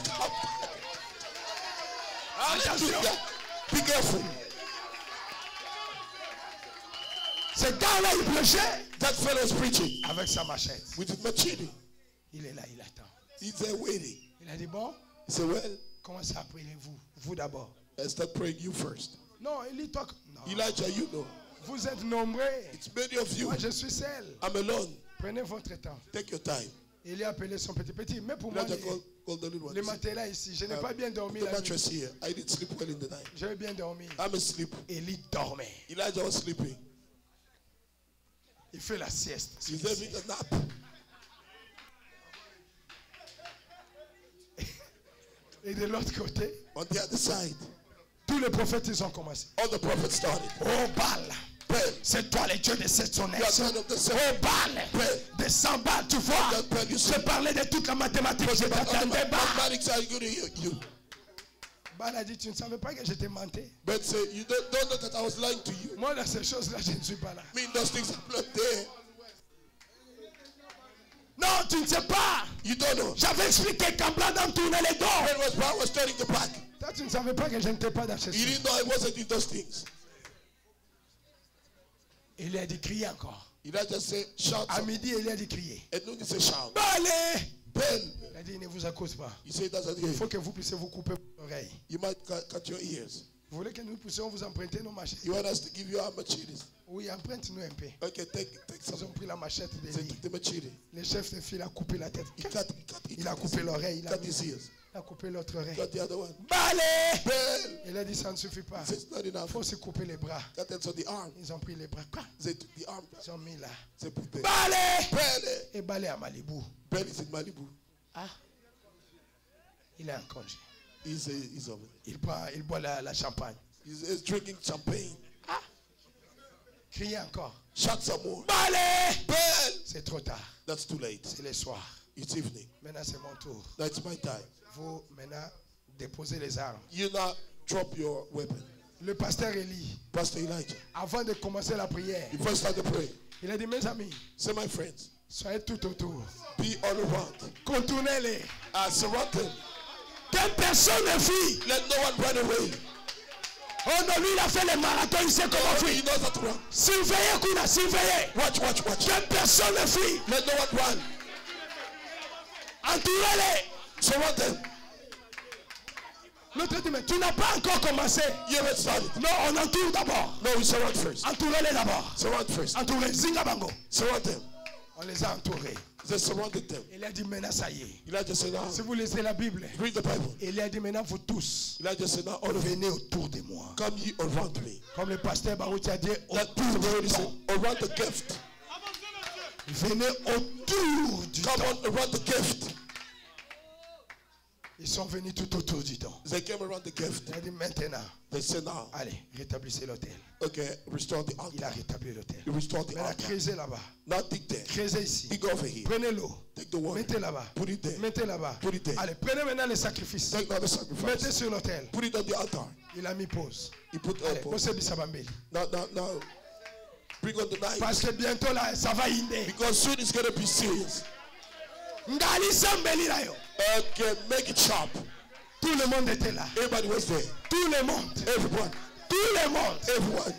Hallelujah. Be careful. Ce gars-là, il prêchait That fellow is preaching avec sa machette. with his machete. Il est là, il attend. He's there waiting. Il a dit, bon, He said, well, commencez à prier vous. Vous d'abord. I start praying you first. Non, il dit, toi. Non, Elijah, you know. vous êtes nombreux. It's many of you. Moi, je suis seul. I'm alone. Prenez votre temps. Take your time. Il a appelé son petit. Mais pour moi, Elijah called the little one. le matelas ici, je n'ai pas bien dormi The la nuit. mattress here. I didn't sleep well in the night. J'ai bien dormi. I'm asleep. Élie dormait. Elijah was sleeping. Il fait la sieste. He's having a nap. Et de l'autre côté, On the other side, tous les prophètes, ils ont commencé. all the prophets started. Oh Baal, Baal, c'est toi le Dieu de cette you are jeunesse. son of the sun. Oh Baal, Baal, de 100 balles, tu vois. that Baal, you see. Je parlais de toute la mathématique. Je All the t'attendais Baal. mathematics are good to you. Baal a dit, tu ne savais pas que je t'ai menti. But say, you don't know that I was lying to you. Moi, dans ces choses-là, je ne suis pas là. I mean, those things are not there. Non, tu ne sais pas. You don't know. J'avais expliqué quand Blanc tournait les dos. When Paul was turning the back, Toi, tu ne savais pas que je n'étais pas dans ces he choses. didn't know I wasn't in those things. Il a dit crier encore. Elijah said, shout. À midi, il a dit crier. And noon he said, shout. Baal. Baal, Il a dit, ne vous accuse pas. he said, that's Il it. faut que vous puissiez vous couper l'oreille. You might cut your ears. Vous voulez que nous puissions vous emprunter nos machettes? You want us to give you our machetes? Oui, emprunte-nous un peu. Okay, take Ils some. ont pris la machette Say, d'Élie. take the machete. Le chef de file a coupé la tête. He Il a coupé l'oreille. his ears. Il a coupé l'autre oreille. Cut the other one. Baal. Baal, Il a dit, ça ne suffit pas. he said, it's not Il enough. faut se couper les bras. Cut it on the arm. Ils ont pris les bras. Quoi? They took the arm. Ils ont mis là. They put there. Baal. Baal, Et Baal est à Malibu. Baal is in Malibu. Ah. Il est en congé. He's over there. Il boit la champagne. He's drinking champagne. Ah. Criez encore. Shout some more. Baal. Baal, C'est trop tard. that's too late. C'est le soir. It's evening. Maintenant, c'est mon tour. That's my time. Vous, maintenant, déposez les armes. You now drop your weapon. Le pasteur Élie, Pastor Elijah, avant de commencer la prière, you first start to pray. il a dit, mes amis, Say, my friends, soyez tout autour. be all around. Contournez-les. Surround them. Que personne ne fuit. Let no one run away. Oh non, lui, il a fait les marathons, il sait comment fuir. He knows how to run. Surveillez, Kuna, surveillez. Watch. Que personne ne fuit. Let no one run. Entourez-les. Surround them. L'autre dit, mais tu n'as pas encore commencé. You haven't started. Non, on entoure d'abord. No, we surround first. Entourez-les d'abord. Surround first. Entourez, Zingabango. Surround them. On les a entourés. They surrounded them. Il a dit, maintenant, ça y est. Elijah said, now, Si vous lisez la Bible, read the Bible. il a dit, maintenant, vous tous, Elijah said, now, all of you, venez autour de moi. come ye around me. Comme le pasteur Barouti a dit, That autour already du said, don. around the gift. Venez autour du Come don. on around the gift. Ils sont venus tout autour du don. They came around the gift. Il a dit, maintenant, They said, now, allez, rétablissez l'autel. okay, restore the Il a altar. rétabli l'autel. You restore the Maintenant, altar. creusez là-bas. Now dig there. Creusez ici. Dig over here. Prenez l'eau. Take the water. Mettez là-bas. Put it there. Mettez là-bas. Put it there. Allez, prenez maintenant les sacrifices. Take now the Mettez sacrifice. sur l'autel. Put it on the altar. Il a mis pause. He put Allez, elbow. posez Bissabambeli. Now. Bring on the knife. Parce que bientôt là, ça va inder. Because soon it's going to be serious. Ngali Sambeli là yo. Okay, make it sharp. Tout le monde était là. Everybody was there. Tout le monde. Everyone. Tout le monde. Everyone.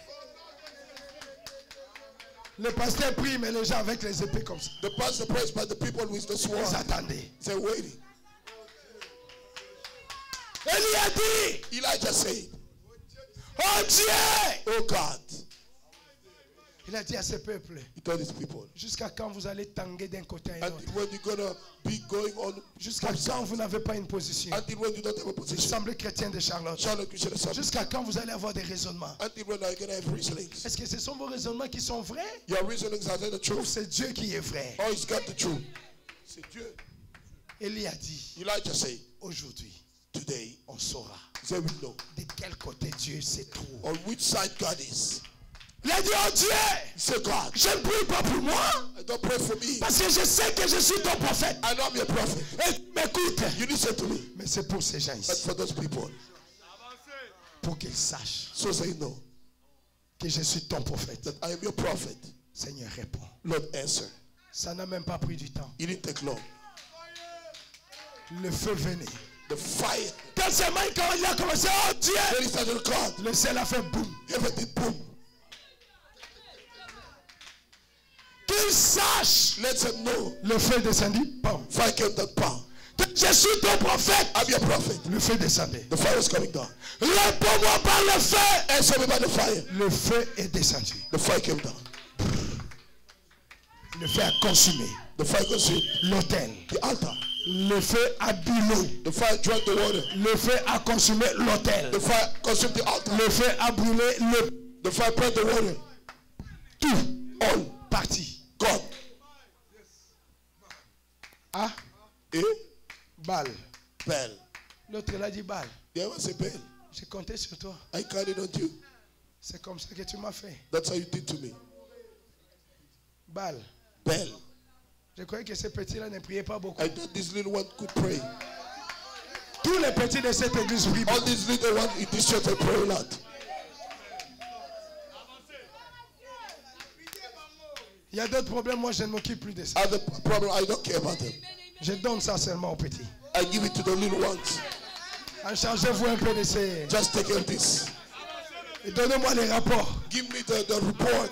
Le pasteur prie, mais les gens avec les épées comme ça. The pastor prays, but the people with the sword, Ils attendaient. they're waiting. Élie a dit, Elijah said, oh Dieu. oh God. Il a dit à ce peuple, He told his people, jusqu'à quand vous allez tanguer d'un côté à until l'autre? when you're going to be going on, Jusqu'à quand vous n'avez pas une position? until when you don't have a position. Assemblée chrétienne de Charlotte. Charlotte Christian Assembly. Jusqu'à quand vous allez avoir des raisonnements? Until when are you going to have reasonings? Est-ce que ce sont vos raisonnements qui sont vrais? Your reasonings are they the Ou truth? c'est Dieu qui est vrai? Oh, he's got the truth. C'est Dieu. Élie a dit, Elijah said, aujourd'hui, today, on saura they will know de quel côté Dieu se trouve. on which side God is. Il a dit, oh Dieu, Say, God, je ne prie pas pour moi, don't pray for me. parce que je sais que je suis ton prophète. I know I'm your prophet. Et tu m'écoutes. You listen to me. Mais c'est pour ces gens But ici, for those people, pour qu'ils sachent so they know que je suis ton prophète. that I am your prophet. Seigneur, réponds. Lord, answer. Ça n'a même pas pris du temps. It didn't take long. Le feu venait. The fire. Quand il a commencé, oh Dieu, Then he started to call. le ciel a fait boum. Everything boom. Qu'ils sachent. Let them know. Le feu descendit, bam. Fire came down. Pow. Je suis ton prophète. I'm your prophet. Le feu descendait. The fire is coming down. Réponds-moi par le feu. Answer me by the fire. Le feu est descendu. The fire came down. Le feu a consumé The fire consumed l'autel. the altar. Le feu a bu l'eau. The fire drank the water. Le feu a consumé l'autel. The fire consumed the altar. Le feu a brûlé le The fire burned the water. tout. All Parti. gone. Ah, Eh? balle. Bell. L'autre il a dit balle. The other say bell. J'ai compté sur toi. I counted on you. C'est comme ça que tu m'as fait. That's how you did to me. Balle. Bell. Je croyais que ces petits-là ne priaient pas beaucoup. I thought this little one could pray. Tous les petits de cette église prient All beaucoup. these little ones in this church, I pray a lot. Il y a d'autres problèmes, moi je ne m'occupe plus de ça. Other problem, I don't care about them. Je donne ça seulement aux petits. I give it to the little ones. En chargez-vous un peu de ces... Just take care of this. Et donnez-moi les rapports. Give me the report.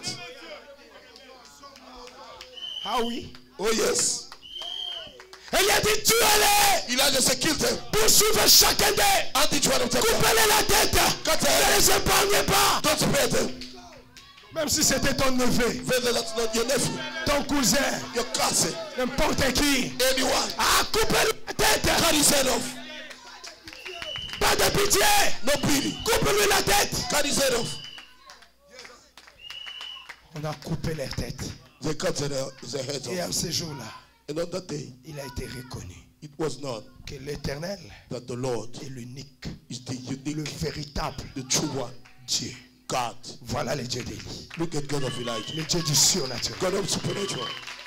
Ah oui. Oh yes. Et il a dit tuez-les. Elijah said, kill them. Poursuivez chacun d'eux. And each one of them. Coupez-les la tête. Cut Ne them. les épargnez pas. Don't spare them. Même si c'était ton neveu, Whether that's not your nephew, ton cousin, your cousin, n'importe qui. anyone. Ah, coupez-lui la tête. Cut his head off. Pas de pitié. No pity. Coupe-lui la tête. Cut his head off. On a coupé leur tête. They cut their heads Et off. à ce jour-là, And on that day, il a été reconnu it was known que l'Éternel that the Lord est l'unique, is the le unique, véritable the true one, Dieu. God. Voilà le Dieu d'Élie, Look at God of Elijah. le Dieu du surnaturel. God of supernatural.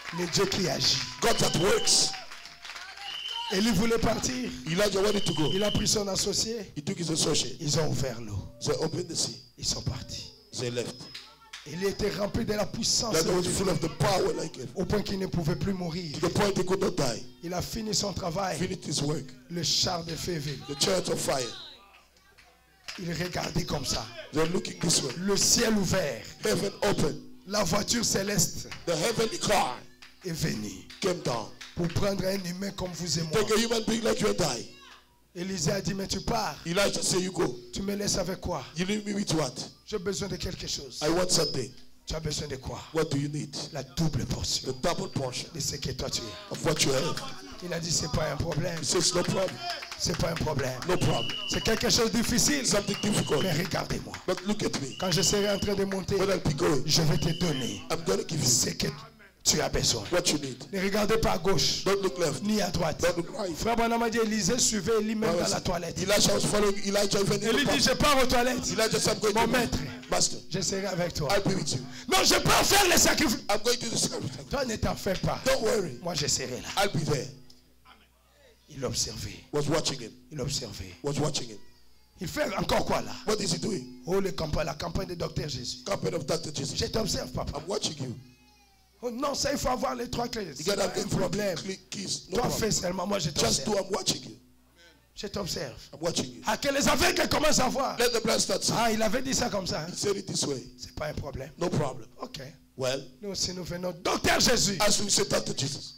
Le Dieu qui agit. God that works. Élie voulait partir. Elijah wanted to go. Il a pris son associé. He took his associate. Ils ont ouvert l'eau. So opened the sea. Ils sont partis. They left. Il était rempli de la puissance. That was full of the power like it. Au point qu'il ne pouvait plus mourir. To the point he could not die. Il a fini son travail. Finished his work. Le char de feu vile. The chariot of fire. Il regardait comme ça. They're looking this way. Le ciel ouvert. Heaven open. La voiture céleste. The heavenly car est venue. Came down. Pour prendre un humain comme vous et moi. Take a human being like you and I. Élisée a dit, mais tu pars. Elijah said, you go. Tu me laisses avec quoi? You leave me with what? J'ai besoin de quelque chose. I want something. Tu as besoin de quoi? What do you need? La double portion. The double portion. De ce que toi tu as. Of what you have. Il a dit, c'est pas un problème. He says, no problem. C'est pas un problème. No problem. C'est quelque chose de difficile. Something difficult. Mais regardez-moi. But look at me. Quand je serai en train de monter, when I'll be going, je vais te donner. I'm going to give you ce que tu as besoin. What you need. Ne regardez pas à gauche. Don't look left. Ni à droite. Don't look right. Frère Branham a dit, Élisée suivait Élie même dans la toilette. Elijah was following Elijah even in the Élie dit, je pars aux toilettes. Elijah said, I'm going Mon to maître, Master, je serai avec toi. I'll be with you. Non, je peux faire les sacrifices. I'm going to the sacrifice. Toi, ne t'en fais pas. Don't worry. Moi, je serai là. I'll be there. Il observait. Was watching him. Il observait. Was watching him. Il fait encore quoi là? What is he doing? Oh, la campagne de Docteur Jésus. Campaign of Dr. Jesus. Je t'observe, papa. I'm watching you. Oh non, ça, il faut avoir les 3 clés. You gotta have un problème. Keys. No Toi, problem. fais seulement. Moi, je Just do. t'observe. I'm watching you. Je t'observe. I'm watching you. Ah, que les aveugles commencent à voir. Let the blind start seeing. Ah, il avait dit ça comme ça. He said it this way. C'est pas un problème. No problem. Ok. Well, Nous aussi, nous venons. Docteur Jésus. as we say Dr. Jesus.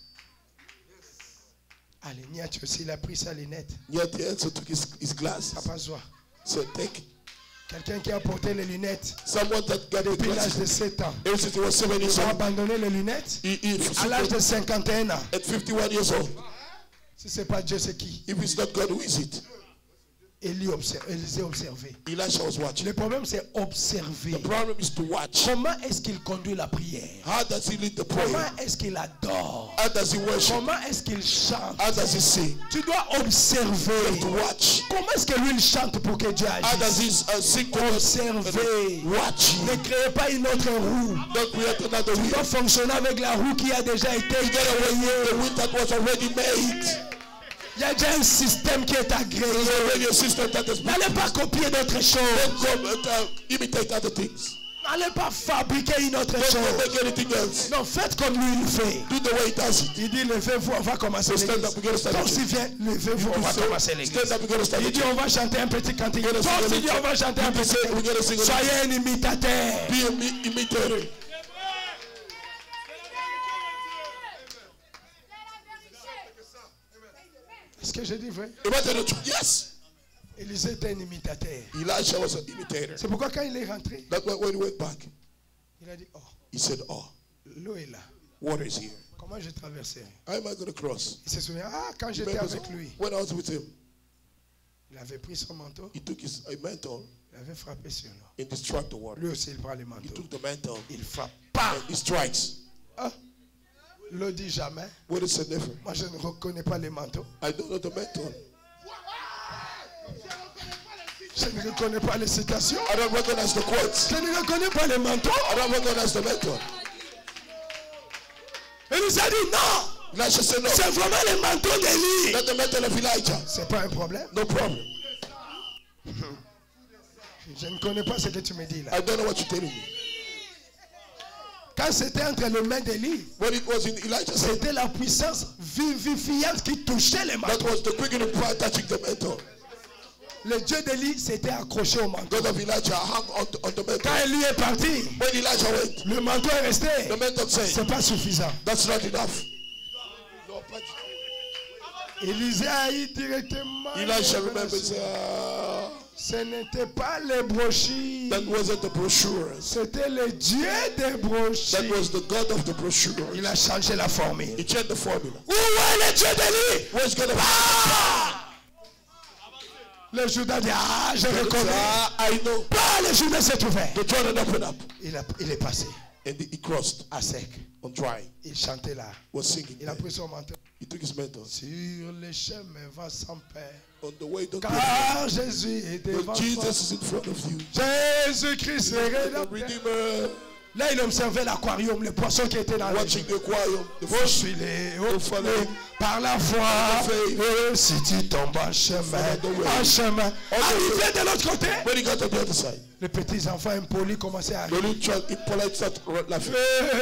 Allez, Niat aussi, il a pris sa lunette. Yet he also took his glasses. Papa Zoa. So take Quelqu'un qui a porté les lunettes someone that got the depuis l'âge de glasses. 7 ans. Ever since he was 7 years Il a old. abandonné les lunettes à l'âge de 51 ans. At 51 years old. Si ce n'est pas Dieu, c'est qui? If it's not God, who is it? Élisée observé. Elisha was watching. Le problème, c'est observer. The problem is to watch. Comment est-ce qu'il conduit la prière? How does he lead the Comment prayer? est-ce qu'il adore? How does he worship? Comment est-ce qu'il chante? How does he sing? Tu dois observer. To watch. Comment est-ce que lui il chante pour que Dieu How does agisse? he sing to us? Observer. Watch. Ne créez pas une autre roue. Don't create another Tu wheel. dois fonctionner avec la roue qui a déjà été You gotta work with créée. the wheel that was already made. Il y a déjà un système qui est agréé. There's already a system that is N'allez pas copier d'autres choses. Don't come imitate other things. N'allez pas fabriquer une autre Don't chose. make anything else. Non, faites comme lui il fait. Do the way he does it. Il dit levez-vous, on va commencer So stand up, we're gonna l'église. start Toi the aussi viens, levez-vous, on va commencer l'église. Stand up, we're gonna start Il the dit on va chanter un petit cantique. Toi aussi dis on va chanter un petit We're gonna sing. Soyez un imitateur. Be an imitator. Est-ce que j'ai dit vrai? Yes. Élisée était un imitateur. Elisha was an imitator. C'est pourquoi quand il est rentré, That's why when he went back, il a dit oh, he said, oh, l'eau est là. water is here. Comment je traverserai? How am I going to cross? Il se souvient, ah, quand j'étais Remember, avec lui, when I was with him, il avait pris son manteau, he took his mantle il avait frappé sur l'eau. and he struck the water. Lui aussi, il prend le He manteau. took the mantle Il frappe. Pas. and he strikes. Ah, l'eau dit jamais. What is the difference? Moi, je ne reconnais pas les manteaux. I don't know the mantle. Je ne reconnais pas les citations. I don't recognize the quotes. Je ne reconnais pas les manteaux. I don't recognize the mantle. Et il a dit non. Elisha said, no, C'est vraiment les manteaux d'Élie. not the mantle of Elijah. C'est pas un problème. No problem. Je ne connais pas ce que tu me dis là. I don't know what you're telling me. Quand c'était entre les mains d'Élie, When it was in Elijah's hand, c'était la puissance vivifiante qui touchait les that manteaux. was the quickening power touching the mantle. Le Dieu d'Élie s'était accroché au manteau. God of Elijah hung on the mantle. Quand Élie est parti, When Elijah went, le manteau est resté. the mantle said, C'est pas suffisant. that's not enough. Élisée a eu directement. Elisha remembers, Ce n'était pas les brochures. that wasn't the brochures. C'était le Dieu des brochures. That was the God of the brochures. Il a changé la formule. He changed the formula. Où est le Dieu d'Élie? Where's God of Le Judas dit, ah, je reconnais. I know. Pas le Judas s'est ouvert. The Jordan opened up. Il est passé And he crossed à sec. on dry. Il chantait là. Was singing. Il a pris son manteau. He took his mantle. Sur les chemins va sans paix. On the way, don't Car Jésus est devant when toi. Jesus is in front of you. Jésus-Christ est The rédempteur. Redeemer. Là, il observait l'aquarium, les poissons qui étaient dans le Watching the aquarium, the Oh, fish. suis-les, par la foi, si tu tombes en chemin, arrivé de l'autre côté, When he got to the other side, les petits enfants impolis commençaient à the arriver. little child impolite started laughing.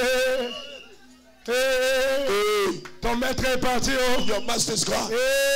Ton maître est parti. Oh. Your master's gone.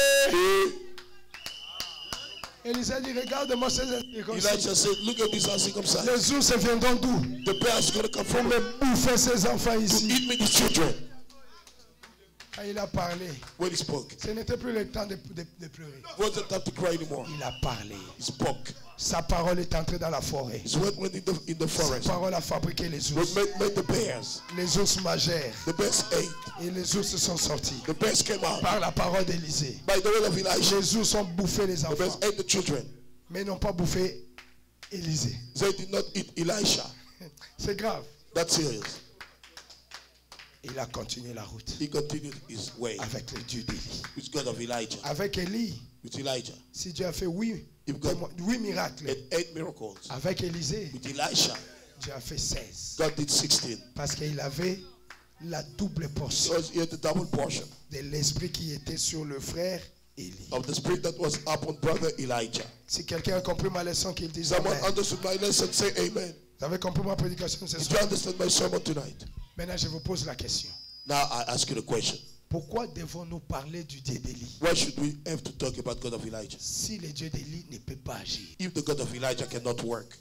Élisée dit, regarde-moi ces esprits comme ça. Elijah said, look at this uncircumcised. Les ours viendront d'où? The bear is going to come Pour from me bouffer ces enfants to ici. eat me, these children. Quand il a parlé, When he spoke, ce n'était plus le temps de pleurer. it wasn't time to cry anymore. Il a parlé. He spoke. Sa parole est entrée dans la forêt. His word went in the Sa forest. parole a fabriqué les What ours. made the bears. Les ours mangèrent. The bears ate. Et les ours sont sortis. The bears came out. Par la parole d'Élisée. By the word of Elijah, Les ours ont bouffé les the bears enfants. ate the children. Mais ils n'ont pas bouffé Élisée. They did not eat Elisha. C'est grave. That's serious. Il a continué la route. He continued his way Avec le Dieu d'Élie. with God of Elijah. Avec Élie. With Elijah. Si Dieu a fait 8 miracles. And 8 miracles. Avec Élisée. With Elisha, Dieu a fait 16. God did 16. Parce qu'il avait la double portion Because he had the double portion de l'esprit qui était sur le frère Élie. of the spirit that was upon brother Elijah. Si quelqu'un a compris ma leçon, qu'il dise Someone amen. understood my lesson, say amen. Vous avez compris ma prédication ce Did you soir? understand my sermon tonight? Maintenant, je vous pose la question. Now I ask you the question. Pourquoi devons-nous parler du Dieu d'Élie Why should we have to talk about God of Elijah? si le Dieu d'Élie ne peut pas agir? If the God of Elijah cannot work,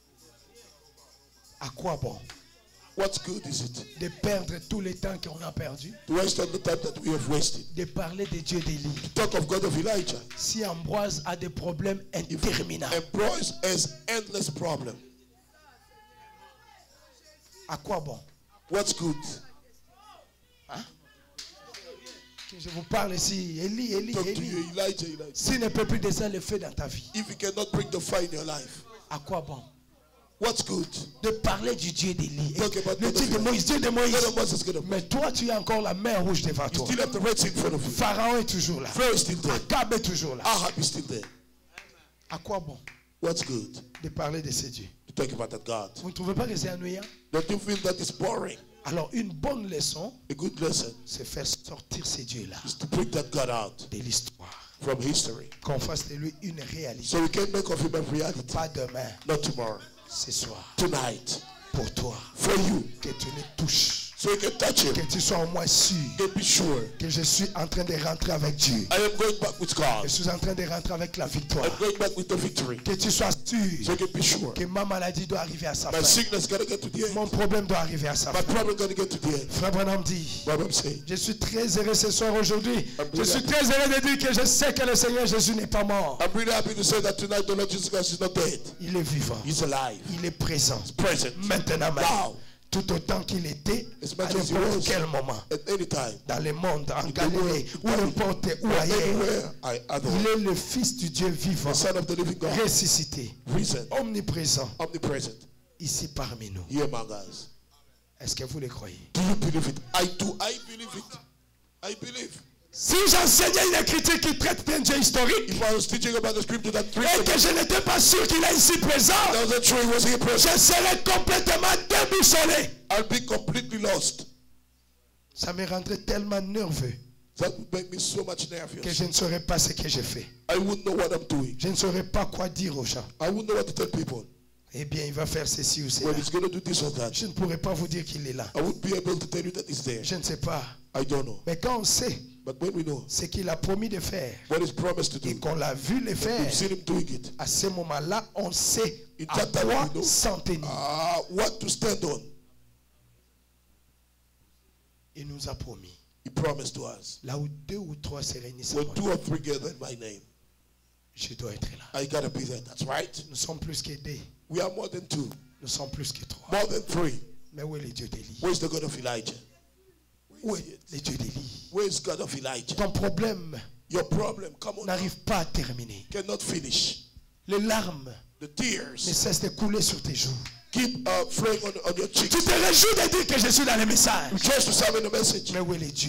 À quoi bon what good is it de perdre tout le temps qu'on a perdu? to waste all the time that we have wasted? De parler de Dieu d'Élie. To talk of God of Elijah. Si Ambroise a des problèmes interminables, Ambroise has endless problem. à quoi bon? What's good? Hein? Que je vous parle ici, Élie, Élie, Talk to Élie. you, Elijah, Elijah. S'il ne peut plus descendre le feu dans ta vie, If you cannot bring the fire in your life, à quoi bon? what's good? De parler du Dieu d'Élie. Talk about Le God Dieu of de Moïse, Dieu de Moïse. God of Moses is going to Mais toi, tu as encore la mer rouge devant You toi. still have the Red Sea in front of you. Pharaon est toujours là. Pharaoh is still there. Akab est toujours là. Ahab is still there. À quoi bon What's good? de parler de ces dieux? To talk about that God. Vous ne trouvez pas que c'est ennuyant? Don't you feel that is boring? Alors, une bonne leçon, A good lesson c'est faire sortir ces dieux-là is to bring that God out de l'histoire. from history. Qu'on fasse de lui une réalité. So we can make of him a reality. Pas demain, Not tomorrow. ce soir. Tonight. Pour toi. For you. Que tu le touches. So you can touch him. Que tu sois au moins sûr You can be sure. que je suis en train de rentrer avec Dieu. I am going back with God. Je suis en train de rentrer avec la victoire. I'm going back with the victory. Que tu sois So sûr you can be sure. que ma maladie doit arriver à sa My fin. sickness gotta get to the end. Mon problème doit arriver à sa My fin. problem gotta get to the end. Frère Branham dit, What I'm saying. je suis très heureux ce soir aujourd'hui. Je suis très heureux de dire que je sais que le Seigneur Jésus n'est pas mort. I'm really happy to say that tonight the Lord Jesus Christ is not dead. Il est vivant. He's alive. Il est présent. Present. Maintenant, Now. tout autant qu'il était, As à much as he n'importe was. quel moment, At any time. dans le monde, en the Galilée, ou n'importe où ailleurs, Anywhere. il est le Fils du Dieu vivant, The Son of the living God. ressuscité, Risen. omniprésent, Omnipresent. ici parmi nous. Here among us. Est-ce que vous le croyez? Do you believe it? I do. I believe it. I believe. Si j'enseignais une écriture qui traite d'un Dieu historique, If I was teaching about the scripture that et que je n'étais pas sûr qu'il est ici présent, I wasn't sure he was here present, je serais complètement déboussolé. I'll be completely lost. Ça me rendrait tellement nerveux That would make me so much que nervous. je ne saurais pas ce que j'ai fait. I wouldn't know what I'm doing. Je ne saurais pas quoi dire aux gens. I wouldn't know what to tell people. Eh bien, il va faire ceci ou cela. When he's going to do this or that. Je ne pourrais pas vous dire qu'il est là. I wouldn't be able to tell you that he's there. Je ne sais pas. I don't know. Mais quand on sait But when we know ce qu'il a promis de faire what he's promised to et do, qu'on l'a vu le faire, we've seen him doing it. à ce moment-là, on sait In à that time, quoi we know. s'en tenir. What to stand on. Il nous a promis. He promised to us. Là où 2 ou 3 se réunissent, When 2 or 3 gather in my name, je dois être là. I gotta be there. That's right. Nous sommes plus que 2. We are more than 2. Nous sommes plus que 3. More than 3. Mais où est le Dieu d'Élie? Where's the God of Elijah? Où est le Dieu d'Élie? Where's God of Elijah? Ton problème Your problem, come on, n'arrive pas à terminer. cannot finish. Les larmes The ne tears cessent de couler sur tes joues. keep flowing on your cheeks. Tu te réjouis de dire que je suis dans le message. You trust to serve in the message. Mais où est le Dieu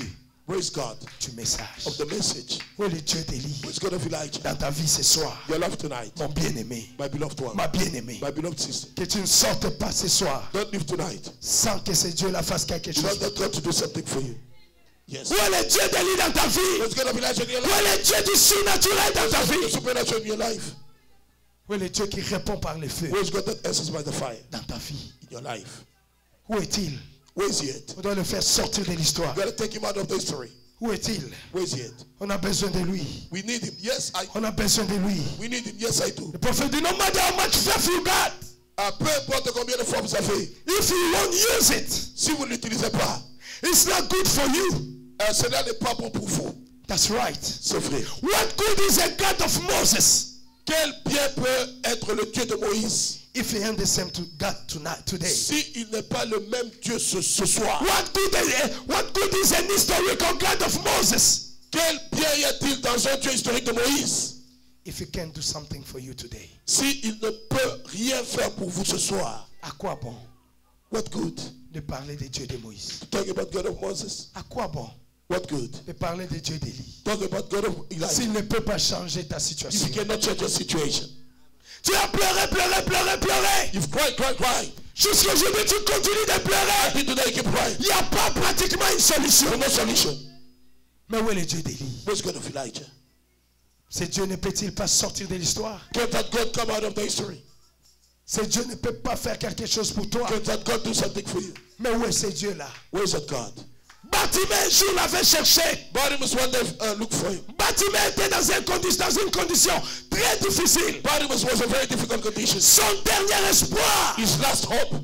Praise God. du message. Of the message. Où est le Dieu d'Élie? Who is God of Elijah? Dans ta vie ce soir. Your life tonight. Mon bien-aimé. My beloved one. Ma bien-aimée. My beloved sister. Que tu ne sortes pas ce soir. Don't live tonight. Sans que ce Dieu-là fasse quelque chose. You want God to do something for you. Yes. Où est le Dieu d'Élie dans ta vie? What's God of Elijah in your Où life? est le Dieu du surnaturel dans ta vie? The supernatural in your life. Où est le Dieu qui répond par le feu? Where is God that answers by the fire? Dans ta vie. In your life. Où est-il? Where is he at? On doit le faire sortir de l'histoire. You got to take him out of the history. Où est-il? Where is he at? On a besoin de lui. We need him. Yes, On a besoin de lui. We need him. Yes, I do. Le prophète dit, no matter how much faith you got, Peu importe combien de fois vous avez, if you won't use it, si vous ne l'utilisez pas, it's not good for you. Cela n'est pas bon pour vous. That's right. C'est vrai. What good is a God of Moses? Quel bien peut être le Dieu de Moïse? If he ain't the same to God today. Si il n'est pas le même Dieu ce soir. What good is an historical God of Moses? Quel bien y a-t-il dans un Dieu historique de Moïse? If he can't do something for you today. Si il ne peut rien faire pour vous ce soir. À quoi bon? What good? De parler des dieux de Moïse. Talk about God of Moses. À quoi bon? What good? De parler des dieux d'Élie. Talk about God of Elijah. S'il ne peut pas changer ta situation. If you cannot change your situation. Tu as pleuré, pleuré, pleuré, pleuré. You've cried, cried, cried. Jusqu'aujourd'hui, tu continues de pleurer. Until today, you keep crying. Il n'y a pas pratiquement une solution. No solution. Mais où est le Dieu d'Élie? Where's God of Elijah? Ce Dieu ne peut-il pas sortir de l'histoire? Can't that God come out of the history? Ce Dieu ne peut pas faire quelque chose pour toi. Can't that God do something for you? Mais où est ce Dieu-là? Where's that God? Bartimée un jour l'avait cherché. Bartimaeus one day look for him. Bartimée était dans une condition très difficile. Bartimaeus was a very difficult condition. Son dernier espoir His last hope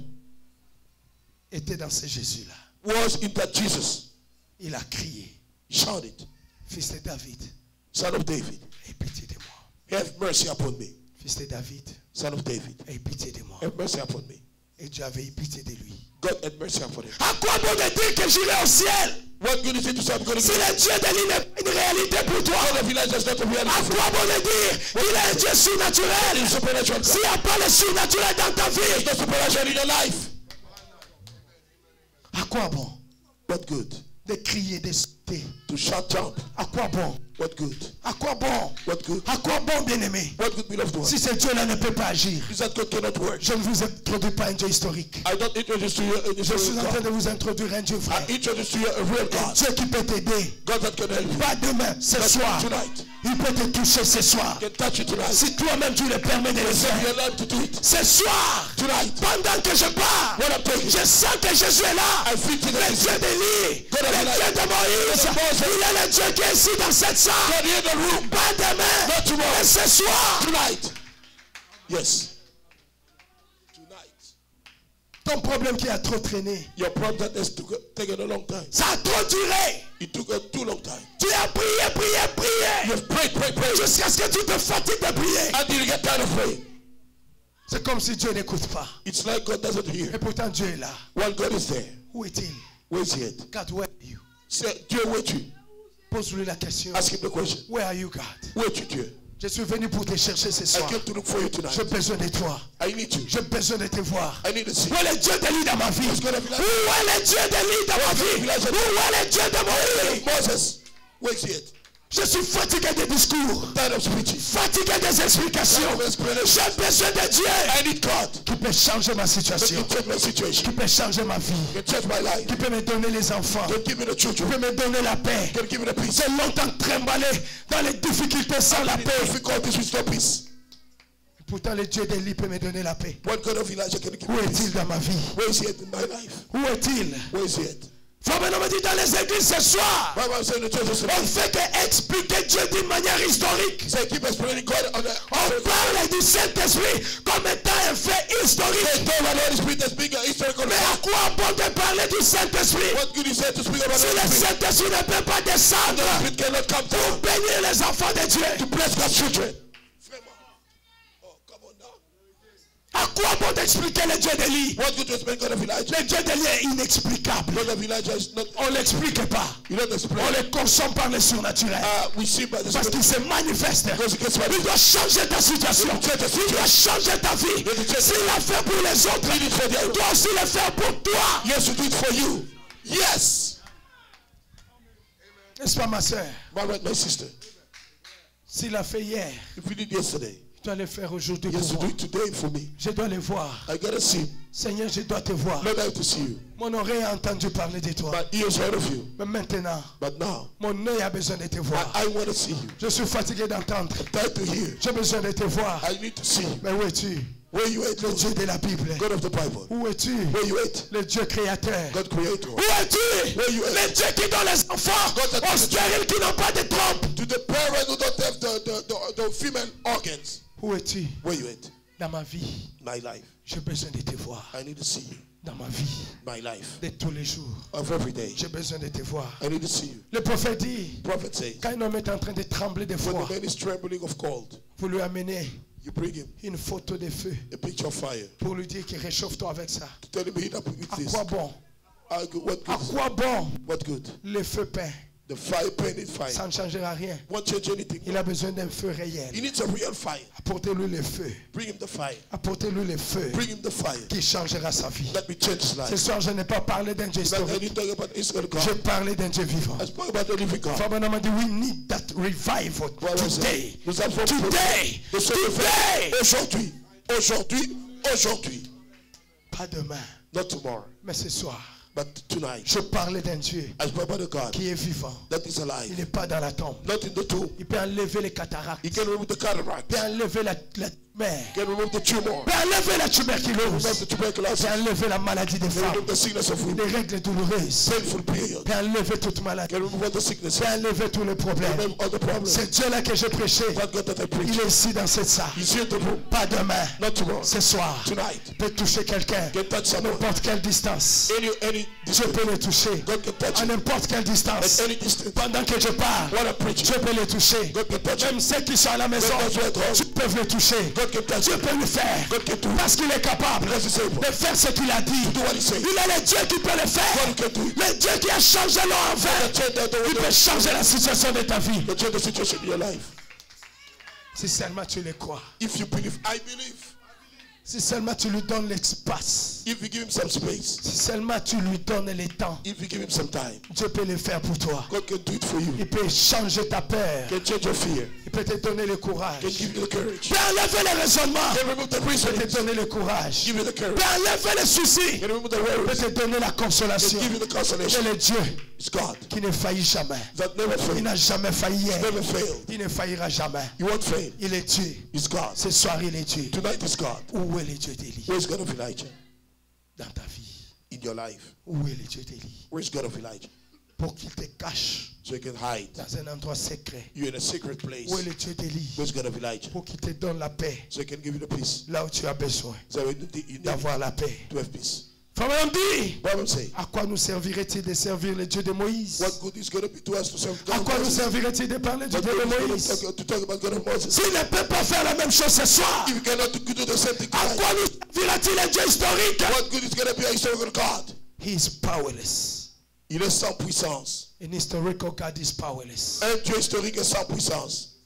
était dans ce Jésus-là. was in that Jesus. Il a crié. Shouted, Fils de David, Son of David, aie pitié de moi. have mercy upon me. Fils de David, Son of David, aie pitié de moi. have mercy upon me. Et Dieu avait eu pitié de lui. God had mercy upon him. À quoi bon de dire que j'irai au ciel? What good is it to say I'm going to Si le Dieu d'Élie n'est pas une réalité pour toi, God of Elijah is not a reality à for quoi bon de dire qu'il est un Dieu surnaturel? you. Supernatural God. S'il n'y a pas le surnaturel dans ta vie, There's no supernatural in your life. à quoi bon What good? de crier, de sauter? To shout, jump. À quoi bon? What good? À quoi bon? What good? À quoi bon, bien-aimé? What good, beloved one? Si ce Dieu-là ne peut pas agir, Is that God cannot work? je ne vous introduis pas un Dieu historique. I don't introduce to you a Je suis en train God. de vous introduire un Dieu vrai. I introduce to you a real Un God. Dieu qui peut t'aider. God that can help you. Pas demain, ce That soir. tonight. Il peut te toucher ce soir. Can touch you tonight. Si toi-même tu le permets de le If faire. you're allowed to do it. Ce soir, Tonight. pendant que je pars, What I'm talking. je sens que Jésus est là. I feel today. Le Dieu d'Élie, God of le Elijah. Dieu de Moïse, il est le Dieu qui est ici dans cette salle. God in the room. Pas demain, Not tomorrow. mais ce soir. Tonight. Yes. Tonight. Ton problème qui a trop traîné, Your problem that has taken a long time. ça a trop duré. It took a too long time. Tu as prié, prié, You prié, have prayed. jusqu'à ce que tu te fatigues de prier. Until you get tired of praying. C'est comme si Dieu n'écoute pas. It's like God doesn't Et hear. pourtant Dieu est là. While God is there. Où est-il? Where is he at? God, where are you? Say, Dieu, where are you? Pose-lui la question. Ask him the question. Where are you, God? Where are you, Dieu? Je suis venu pour te chercher ce I soir. came to look for you tonight. J'ai besoin de toi. I need you. J'ai besoin de te voir. I need to see. Où est le Dieu d'Élie dans ma vie? Où est le Dieu d'Élie dans ma vie? Où est le Dieu de Moïse? Moses, where is he at? Je suis fatigué des discours. Tired of speeches. Fatigué des explications. J'ai besoin de Dieu. I need God. Qui peut changer ma That situation. can change my situation. Qui peut changer ma vie. Can change my life. Qui peut me donner les enfants. Can give me the Qui children. peut me donner la paix. Can give me the peace. J'ai longtemps trimballé dans les difficultés sans la paix. Difficulties with no peace. Pourtant le Dieu d'Élie peut me donner la paix. What God of Elijah can give Où me est-il peace? dans ma vie? Where is he at in my life? Où est-il? Where is he at? Frère Benoît me dit dans les églises ce soir, Bible says in the churches on tonight. fait que expliquer Dieu d'une manière historique. Say keep explaining God on the. On parle du Saint-Esprit comme étant un fait historique. Say God the Holy Spirit is speaking historical. Mais à quoi bon de parler du Saint-Esprit? What good is it to speak about Si the le Holy Spirit? Saint-Esprit ne peut pas descendre The Spirit cannot come pour down bénir les enfants de Dieu. to bless God's children. Oh, come on now. À quoi bon d'expliquer le Dieu d'Élie? What good to explain God of Elijah? Le Dieu d'Élie est inexplicable. God of Elijah is not. On ne l'explique pas. You don't On explain. le consomme par le surnaturel. We see by the Parce Spirit. qu'il se manifeste. Because he gets Il doit changer ta situation. Il doit changer ta vie. S'il l'a fait pour les autres, il doit aussi le faire pour toi. Yes, to do it for you. Yes. N'est-ce pas, ma soeur? My sister. S'il a fait hier, If you did yesterday, je dois le faire aujourd'hui he has pour to do moi. it today for me. Je dois le voir. I gotta see him. Seigneur, je dois te voir. Lord, I have to see you. Mon oreille a entendu parler de toi. My ears heard of you. Mais maintenant, But now, mon œil a besoin de te voir. I want to see you. Je suis fatigué d'entendre. Time to hear. J'ai besoin de te voir. I need to see you. Mais où es-tu? Where you at, Le Lord? Dieu de la Bible. God of the Bible. Où es-tu? Where you at? Le Dieu créateur. God creator. Où es-tu? Where you at? Le Dieu qui donne les enfants aux stériles qui n'ont pas de trompe. To the parents who don't have the female organs. Où es-tu? Where you at? Dans ma vie, My life. j'ai besoin de te voir. I need to see you. Dans ma vie, My life. de tous les jours, Of every day. j'ai besoin de te voir. I need to see you. Le prophète dit, Prophet says, quand un homme est en train de trembler de when froid, the man is trembling of cold, vous lui amenez you bring him une photo de feu a picture of fire. pour lui dire qu'il réchauffe-toi avec ça. To tell him heat up with À this. quoi bon? What À good? quoi bon What good? le feu peint? The fire painted fire. Ça ne changera rien. Won't change anything. Il a besoin d'un feu réel. He needs a real fire. Apportez-lui le feu. Bring him the fire. Apportez-lui le feu Bring him the fire. qui changera sa vie. Let me change his Ce life. soir, je n'ai pas parlé d'un Dieu But I historique. didn't talk about historical J'ai God. parlé d'un Dieu vivant. I spoke about the living God. Fabien m'a dit, we need that revival today. Nous avons Today. de se Today. lever aujourd'hui. Aujourd'hui. Aujourd'hui. Pas demain, Not tomorrow. mais ce soir. But tonight. Je parlais d'un Dieu I spoke about a God qui est vivant. that is Il alive. n'est pas dans la tombe. Not in the tomb. Il peut enlever les cataractes. He can remove the cataract. Il peut enlever la mer. He can remove the tumor. Il peut enlever la tuberculose. Remove the Il tuberculosis. peut enlever la maladie des He can femmes. remove the sickness of Les women. règles douloureuses. Painful period. Il peut enlever toute He maladie. can remove all the sicknesses. Il peut enlever tous les problèmes. Remove all the problems. C'est Dieu-là que j'ai prêché. That God that I Il preach. est ici dans cette salle. He's here in the room. Pas demain. Not tomorrow. Ce soir. Tonight. Il peut toucher quelqu'un. Can touch À someone. n'importe quelle distance. Any Dieu peut le toucher. God can touch À him. n'importe quelle distance. At any distance. Pendant que je parle, What I preach. Dieu peut le toucher. God can touch him. Même ceux qui sont à la maison, God can touch him. Dieu peut le toucher. God can touch Dieu him. peut le faire. God can do it. Parce qu'il est capable Because he's able. de faire ce qu'il a dit. Do what he said. Il est le Dieu qui peut le faire. God can do it. Le Dieu qui a changé l'envers. Il peut changer la situation de ta vie. Change the situation in your life. Si seulement tu le crois. If you believe, I believe. Si seulement tu lui donnes l'espace. If you give him some space. Si seulement tu lui donnes le temps. If you give him some time. Dieu peut le faire pour toi. God can do it for you. Il peut changer ta peur. Can change your fear. Il peut te donner le courage. Can give you the courage. Il peut enlever les raisonnements. Can remove the Il peut reason. te donner le courage. Give you the Il courage. peut enlever les soucis. Can remove the Il peut worries. te donner la Can consolation. give you the C'est consolation. le Dieu It's God qui ne faillit jamais. that never Il fails. n'a jamais failli hier. Never failed. Il ne faillira jamais. He won't fail. Il est Dieu. It's God. Ce soir, il est Dieu. Tonight is God. Où est le Dieu d'Élie Where's God of Elijah dans ta vie? in your life? Où est le Dieu d'Élie? Where's God of Elijah? Pour qu'il te cache So you can hide. dans un endroit secret. You're in a secret place. Où est le Dieu d'Élie? Where's God of Elijah? Pour qu'il te donne la paix. So he can give you the peace. Là où tu as besoin So you need d'avoir la paix. to have peace. Frère, dit, Bible say, à quoi nous servirait-il de servir le Dieu de Moïse? what good is going to be to us to serve À God quoi of nous Moses? servirait-il de parler du What Dieu de good is Moïse? going to talk about God of Moses? S'il ne peut pas faire la même chose ce soir, If you cannot do the same thing à tonight, quoi nous servirait-il le Dieu historique? what good is going to be a historical God? He is powerless. Il est sans puissance. An historical God is powerless. Un Dieu historique est sans puissance.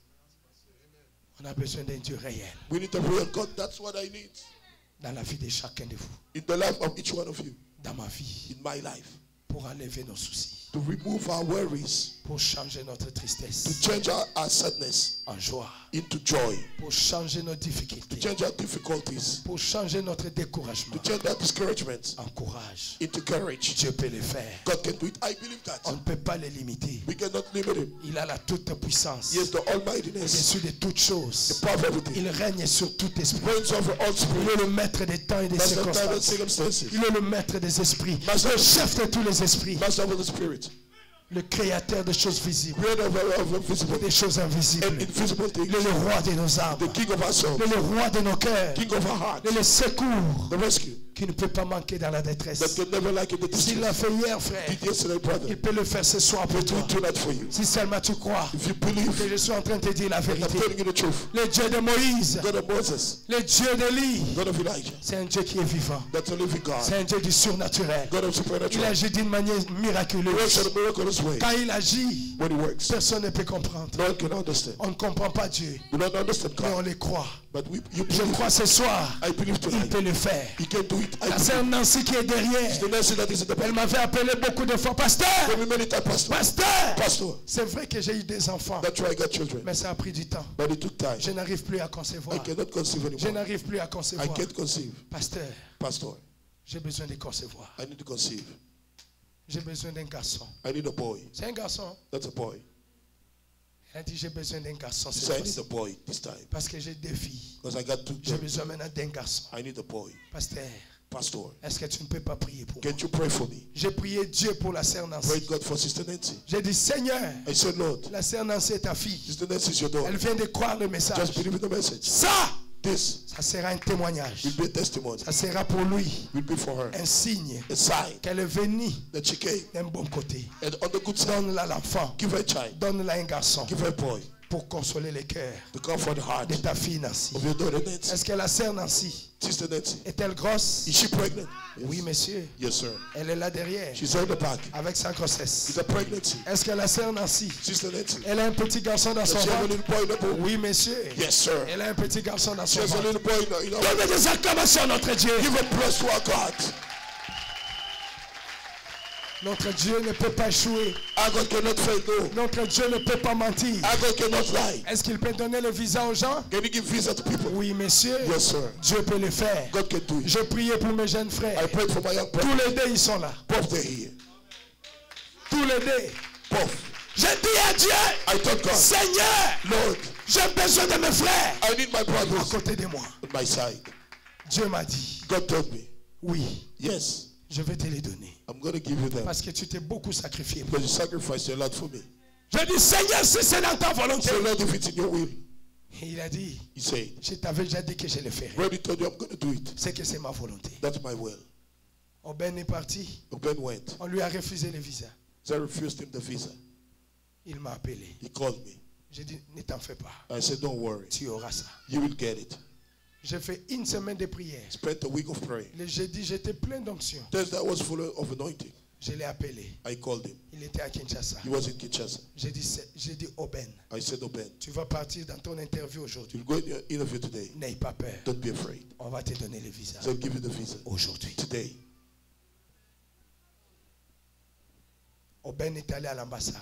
On a besoin d'un Dieu réel We need a real God. That's what I need dans la vie de chacun de vous, in the life of each one of you, dans ma vie, in my life, pour enlever nos soucis, to remove our worries, pour changer notre to tristesse change our sadness en joie, into joy, pour changer nos to difficultés, change our difficulties, pour changer notre découragement to change our discouragement en courage. into courage. Dieu peut le faire. God can do it. I believe that. On ne peut pas le limiter. We cannot limit him. Il a la toute puissance. He has the almightiness, Au-dessus de toutes the choses. power of everything. Il règne sur tout esprit. Reigns over all Il spirit. est le maître des temps et des Master of time and circonstances. circumstances. Il est le maître des esprits. Master- Le chef de tous les esprits. Master of the spirit. Le créateur des choses visibles Creator of et visible des choses and invisibles. invisible Il things. est le roi de nos âmes. The king of our souls. Il est le roi de nos cœurs. King of our hearts. Il est le secours The rescue qui ne peut pas manquer dans la that détresse. can never lack in the S'il l'a distress. fait hier, frère, Did yesterday, brother. il peut le faire ce soir pour Do toi. it tonight for you. Si seulement tu crois If you believe, que je suis en train de te dire la I'm vérité. telling you the truth. Le Dieu de Moïse, God of Moses, le Dieu d'Élie, God of Elijah, c'est un Dieu qui est vivant. that's a living God. C'est un Dieu du surnaturel. God of Il supernatural. agit d'une manière He works in miraculeuse. a miraculous way. Quand il agit, When he works, personne ne peut comprendre. no one can understand. On ne comprend pas Dieu, You don't understand mais on God, le croit. Je crois ce soir, il peut le faire. La sœur Nancy qui est derrière, elle m'avait appelé beaucoup de fois, pasteur, pasteur. C'est vrai que j'ai eu des enfants, mais ça a pris du temps. Je n'arrive plus à concevoir. Je n'arrive plus à concevoir. Pasteur, j'ai besoin de concevoir. J'ai besoin d'un garçon. C'est un garçon. Elle a dit, j'ai besoin d'un garçon. Parce que j'ai 2 filles. J'ai besoin maintenant d'un garçon. Pasteur, est-ce que tu ne peux pas prier pour moi? J'ai prié Dieu pour la sœur Nancy. J'ai dit, Seigneur, la sœur Nancy est ta fille. Elle vient de croire le message. Ça sera un témoignage. Ça sera pour lui un signe qu'elle est venue d'un bon côté. Donne-la l'enfant. Donne-la un garçon pour consoler les cœurs de ta fille Nancy. Est-ce que la sœur Nancy est-elle grosse? Oui, monsieur. Elle est là derrière avec sa grossesse. Est-ce que la sœur Nancy, elle a un petit garçon dans son ventre? Oui, monsieur. Elle a un petit garçon dans son ventre. Donnez des acclamations à notre Dieu. Notre Dieu ne peut pas échouer. Notre Dieu ne peut pas mentir. Est-ce qu'il peut donner le visa aux gens? Oui, monsieur. Dieu peut le faire. Je priais pour mes jeunes frères. Tous les 2, ils sont là. Tous les 2. Je dis à Dieu, Seigneur, j'ai besoin de mes frères à côté de moi. Dieu m'a dit, oui, je vais te les donner. Parce que tu t'es beaucoup sacrifié. Je dis, Seigneur, si c'est dans ta volonté. Et il a dit, je t'avais déjà dit que je le ferais. C'est que c'est ma volonté. Oben est parti. On lui a refusé le visa. Il m'a appelé. J'ai dit, ne t'en fais pas. Tu auras ça. J'ai fait 1 semaine de prière. Le jeudi, j'étais plein d'onction. Je l'ai appelé. Il était à Kinshasa. J'ai dit Oben, tu vas partir dans ton interview aujourd'hui. N'aie pas peur. On va te donner le visa. Aujourd'hui. Oben est allé à l'ambassade.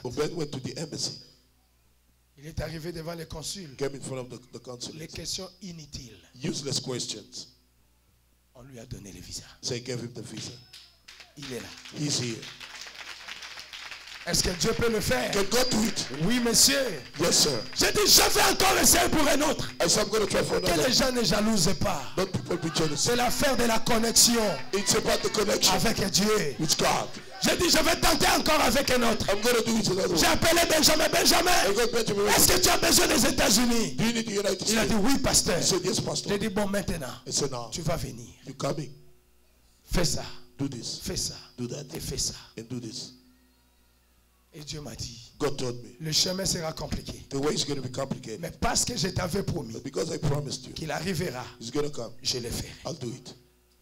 Il est arrivé devant le consul. Les questions inutiles. Useless questions. On lui a donné le visa. So he gave him the visa. Il est là. He's here. Est-ce que Dieu peut le faire? Can God do it? Oui, monsieur. Yes, sir. J'ai dit, je vais encore essayer pour un autre. I said, I'm going to try for another. Que les gens ne jalousent pas. Don't people be jealous. C'est l'affaire de la connexion. It's about the connection avec Dieu. with God. J'ai dit, je vais tenter encore avec un autre. I'm going to do it another. J'ai appelé Benjamin. Est-ce que tu as besoin des États-Unis? Do you need the United States? Il a dit, oui, pasteur. He said, yes, pastor. J'ai dit, bon, maintenant, tu vas venir. You're coming. Fais ça. Do this. Fais ça. Do that. Et fais ça. And do this. Et Dieu m'a dit, God told me, le chemin sera compliqué. the way is going to be complicated. Mais parce que je t'avais promis But because I promised you, qu'il arrivera, he's going to come. je le ferai. I'll do it.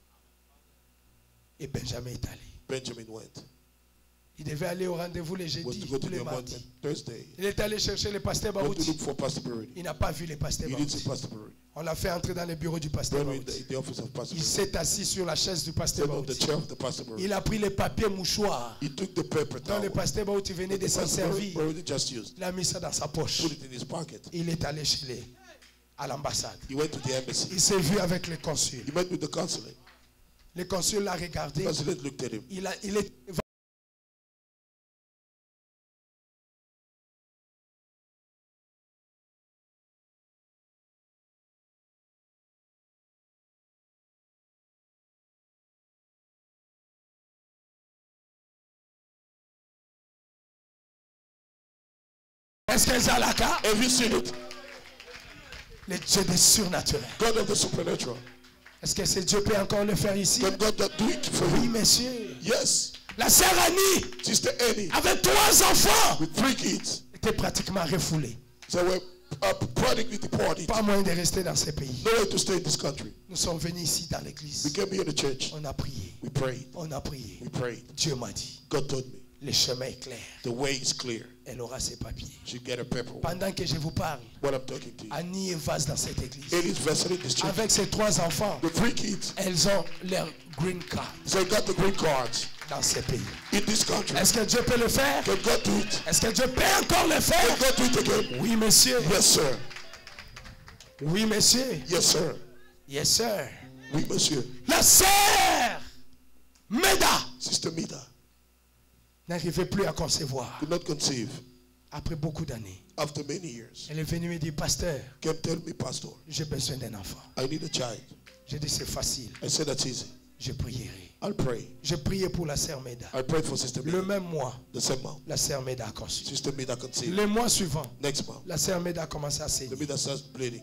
Et Benjamin est allé. Benjamin went. Il devait aller au rendez-vous le Was jeudi to go ou to the le appointment mardi. Thursday. Il est allé chercher le pasteur Went to Baouti. look for Pastor Brody. Il n'a pas vu le pasteur He didn't see Baouti. Pastor Brody. On l'a fait entrer dans le bureau du pasteur Then in Baouti. the office of Pastor Il Brody. s'est assis sur la chaise du pasteur Sat on the Baouti. chair of the Pastor Brody. Il a pris les papiers mouchoirs He took the paper dont le towel pasteur Baouti venait de the s'en Pastor servir. Brody just used. Il a mis ça dans sa poche. Put it in his pocket. Il est allé à l'ambassade. He went to the embassy. Il s'est vu avec le consul. He met with the consulate. Le consul l'a regardé. The consulate looked at him. Il est Est-ce que Zalaka? Have you seen it? Le Dieu des surnaturels. God of the supernatural. Est-ce que ce Dieu peut encore le faire ici? Can God do it for Oui, you? monsieur. Yes. La sœur Annie, Sister Annie, avec 3 enfants, with 3 kids, était pratiquement refoulée. they were practically deported. Pas moyen de rester dans ces pays. No way to stay in this country. Nous sommes venus ici dans l'église. We came here to church. On a prié. We prayed. On a prié. We prayed. Dieu m'a dit, God told me, Le chemin est clair. The way is clear. Elle aura ses papiers. She get her paperwork. Pendant que je vous parle, What I'm talking to you. Annie est vase dans cette église. Elie's vessel in this church. Avec ses 3 enfants, The 3 kids. elles ont leur green card They got the green cards dans ces pays. in this country. Est-ce que Dieu peut le faire? Can God do it? Est-ce que Dieu peut encore le Can faire? God do it again? Oui, monsieur. Yes, sir. Oui, monsieur. Yes, sir. Yes, sir. Oui, monsieur. La sœur Meda Sister Mida n'arrivait plus à concevoir. could not conceive Après beaucoup d'années, after many years. elle est venue me dire, pasteur, Came tell me, Pastor, j'ai besoin d'un enfant. I need a child. J'ai dit, c'est facile. I said, that's easy. Je prierai. I'll pray. Je priais pour la sœur Meda. I prayed for Sister Le Mida. même mois, The same month. la sœur Meda a conçu. Sister Mida conceived. Le mois suivant, Next month, la sœur Meda a commencé à the saigner. Mida starts bleeding.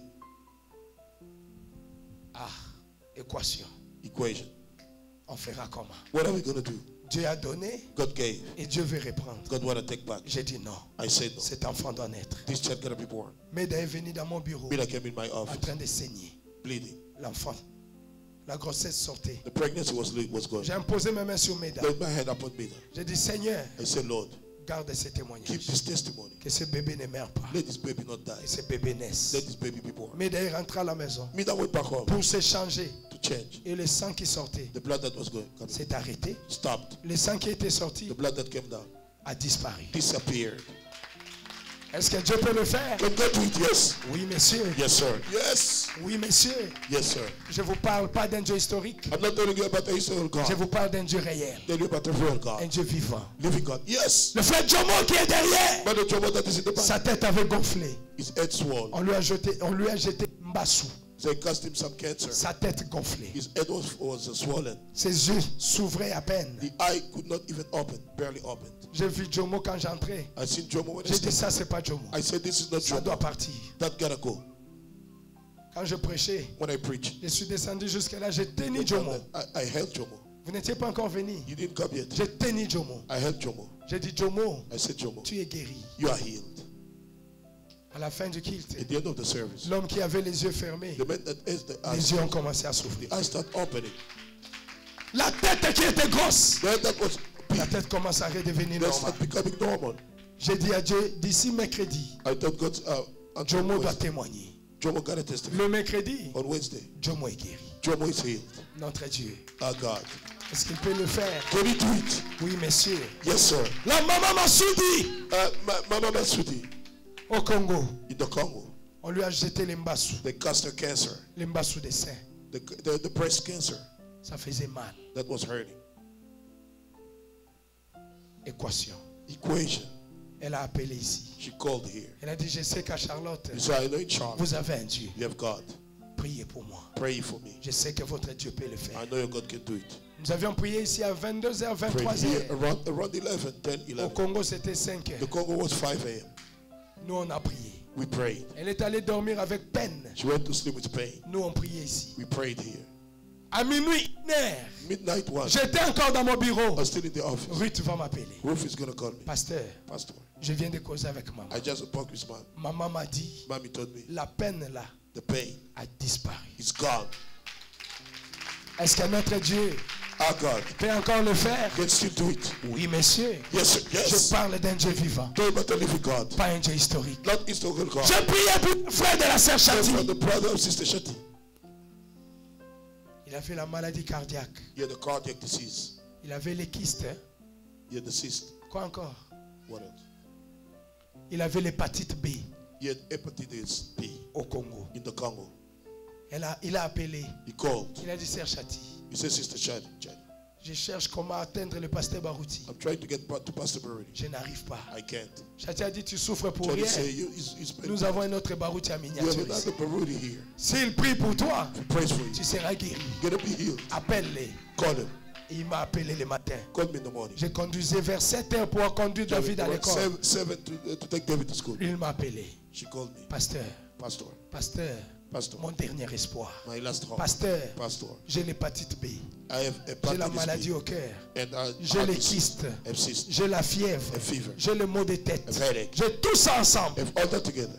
Ah, équation. Equation. On fera comment? What are we going to do? Dieu a donné God gave. et Dieu veut reprendre. God want to take back. J'ai dit non. I said no. Cet enfant doit naître. This child gonna be born. Meda est venue dans mon bureau Mida came in my en office, train de saigner. bleeding. L'enfant. La grossesse sortait. The pregnancy was going. J'ai imposé mes mains sur Meda. Laid my hand upon Mida. J'ai dit, Seigneur, I said, Lord, garde ces keep témoignages. this testimony. Que ce bébé ne meure pas. Let this baby not Que die. ce bébé naisse. Let this baby be born. Meda est rentré à la maison Mida went back home pour se changer. to change. Et le sang qui sortait The blood that was going coming s'est arrêté. stopped. Le sang qui était sorti The blood that came down a disparu. disappeared. Est-ce que Dieu peut le faire? Can God do it? Yes. Oui, monsieur. Yes, sir. Yes. Oui, monsieur. Yes, sir. Je ne vous parle pas d'un Dieu historique. I'm not telling you about the historical God. Je vous parle d'un Dieu réel. I'm telling you about the real Un God. Dieu vivant. Living God. Yes. Le frère Jomo qui est derrière. But the trouble that is in the Sa back, tête avait gonflé. his head swollen. On lui a jeté Mbassou. They caused him some cancer. Sa tête gonflée. His head was swollen. Ses yeux s'ouvraient à peine. The eye could not even open, barely opened. J'ai vu Jomo quand j'entrais. I seen Jomo when I J'ai dit stepped. ça, c'est pas Jomo. I said, this is not Ça doit Jomo. partir. That gotta go. Quand je prêchais, When I preach, je suis descendu jusqu'à là. J'ai tenu Jomo. I held Jomo. Vous n'étiez pas encore venu. You didn't come yet. J'ai tenu Jomo. I held Jomo. J'ai dit Jomo, I said, Jomo, tu es guéri. you are healed. À la fin du culte, At the end of the service, l'homme qui avait les yeux fermés, the man that has the eyes, les yeux ont commencé à s'ouvrir. the eyes start opening. La tête qui était grosse, Then that was la big. tête commence à redevenir That normale. start becoming normal. J'ai dit à Dieu, d'ici mercredi, I thought God, Jomo doit témoigner. Jomo got a testimony. Le mercredi, On Wednesday, Jomo est guéri. Jomo is healed. Notre Dieu. Our God. Est-ce qu'il peut le faire? Can he do it? Oui, monsieur. Yes, sir. La maman Massoudi Mama Masudi au Congo, in the Congo, on lui a jeté les mbassou. they caused her cancer, Les mbassou des seins. the breast cancer Ça faisait mal. that was hurting. Équation. Equation. Elle a appelé ici. She called here. Elle a dit, je sais qu'à Charlotte, You say, I know in Charlotte, vous avez un Dieu. you have God. Priez pour moi. Pray for me. Je sais que votre Dieu peut le faire. I know your God can do it. Nous avions prié ici à 22h, Pray here 23h. around 11, 10, Au 11. Congo, c'était 5h. The Congo was 5 a.m. Nous, on a prié. We prayed. Elle est allée dormir avec peine. She went to sleep with pain. Nous, on priait ici. We prayed here. À minuit, 1h, Midnight one. j'étais encore dans mon I bureau. was still in the office. Ruth va m'appeler. Ruth is going to call me. Pasteur, Pastor, je viens de causer avec maman. I just spoke with mom. Maman m'a dit, Mommy told me la peine là the pain a disparu. is gone. Est-ce que notre Dieu Our God peut encore le faire? can still do it. Oui, monsieur. Yes, sir. Je Yes. parle d'un Dieu vivant, Talk about the living God, pas un Dieu historique. not historical God. Je priais pour le frère de la sœur Pray Chati. for the brother of Sister Shati. Il avait la maladie cardiaque. He had a cardiac disease. Il avait les kystes. Hein? He had the cyst. Quoi encore? What else? Il avait l'hépatite B He had hepatitis B au Congo. in the Congo. Il a appelé. He called. Il a dit, sœur Chati, He said, Sister Shati, je cherche comment atteindre le pasteur Barouti. I'm trying to get back to Pastor Barry. Je n'arrive pas. I can't. Chati a dit, tu souffres pour Shati rien. said, he's Nous avons un autre Barouti à you have miniature ici. another Baruti here. S'il prie pour toi, He prays for you. tu seras guéri. You're going to be healed. Appelle-les. Call him. Et il m'a appelé le matin. Call me in the morning. Je conduisais vers 7h pour conduire David à l'école. 7 to take David to school. Il m'a appelé. She called me. Pasteur, Pastor. pasteur, Pastor. mon dernier espoir. My last hope. Pasteur, Pastor. j'ai l'hépatite B. I have J'ai la hepatitis maladie B. au cœur. And J'ai les heart kystes. have cyst. J'ai la fièvre. A fever. J'ai le mot de tête. A headache. J'ai tout ça ensemble. Have all that together.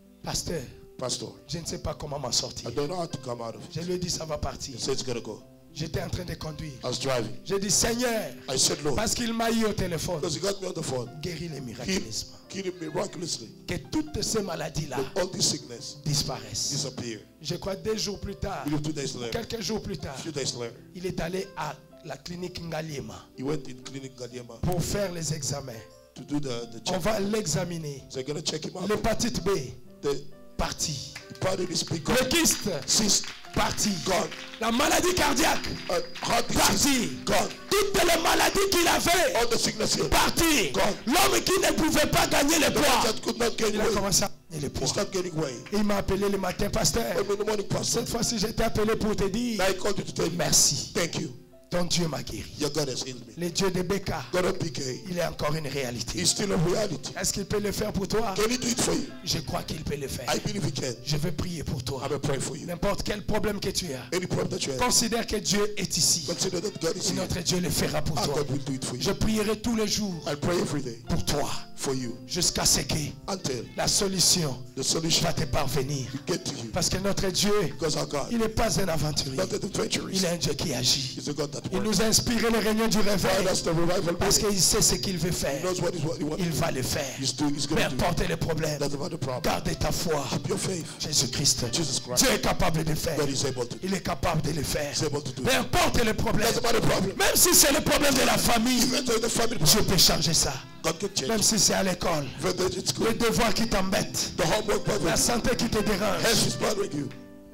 Pasteur, Pastor. je ne sais pas comment m'en sortir. I don't know how to come out of Je it. lui ai dit, ça va partir. He said it's going to go. J'étais en train de conduire. I was driving. J'ai dit, Seigneur, I said, Lord, parce qu'il m'a eu au téléphone, because he got me on the phone, guéris-les miraculeusement. heal him miraculously. Que toutes ces maladies-là That all this sickness disparaissent. disappear. Je crois 2 jours plus tard, We live 2 days later. quelques jours plus tard, A few days later, il est allé à la clinique Ngyamba he went in clinic Ngyamba pour faire les examens. to do the On check. va l'examiner. So they're going to check him out. L'hépatite B, The parti. part of his big Le kyste, cyst, parti. gone. La maladie cardiaque, Heart disease, parti. gone. Toutes les maladies qu'il avait, All the sickness here, parti. gone. L'homme qui ne pouvait pas gagner le The man poids, that could not gain il a weight, commencé à gagner le he poids. started gaining weight. Et il m'a appelé le matin, pasteur. Called me in the morning, Pastor. Cette fois-ci, j'ai été appelé pour te dire, Now I called you to tell you, merci. thank you. Ton Dieu m'a guéri. Your God has healed me. Le Dieu de Becca, God of PK, il est encore une réalité. he's still a reality. Est-ce qu'il peut le faire pour toi? Can he do it for you? Je crois qu'il peut le faire. I believe he can. Je vais prier pour toi. I'm going to pray for you. N'importe quel problème que tu as, Any problem that you have, considère que Dieu est ici. consider that God is Et here. notre Dieu le fera pour And toi. God will do it for you. Je prierai tous les jours I pray every day pour toi, for you jusqu'à ce que until la solution the solution va te parvenir. will get to you. Parce que notre Dieu, Because our God, il n'est pas un aventurier. not an adventurous, Il est un Dieu qui agit. he's a God that Il works. nous a inspiré les réunions du réveil Why that's the revival parce meeting. qu'il sait ce qu'il veut He faire. knows what he wants. Il va le faire. He's Peu going to do it. importe les problèmes, Doesn't matter the problem. garde ta foi. Keep your faith. Jésus-Christ. Jesus Christ. Dieu est capable de le faire. God is able to do it. Il est capable de le faire. He's able to do Peu it. importe les problèmes, Doesn't matter the problem. même si c'est le problème de la famille, Even though the family Dieu problem, peut changer ça. God can change Même it. si c'est à l'école, Even though it's les good, devoirs qui t'embêtent, the homework problem, la santé qui te dérange, health is bothering you.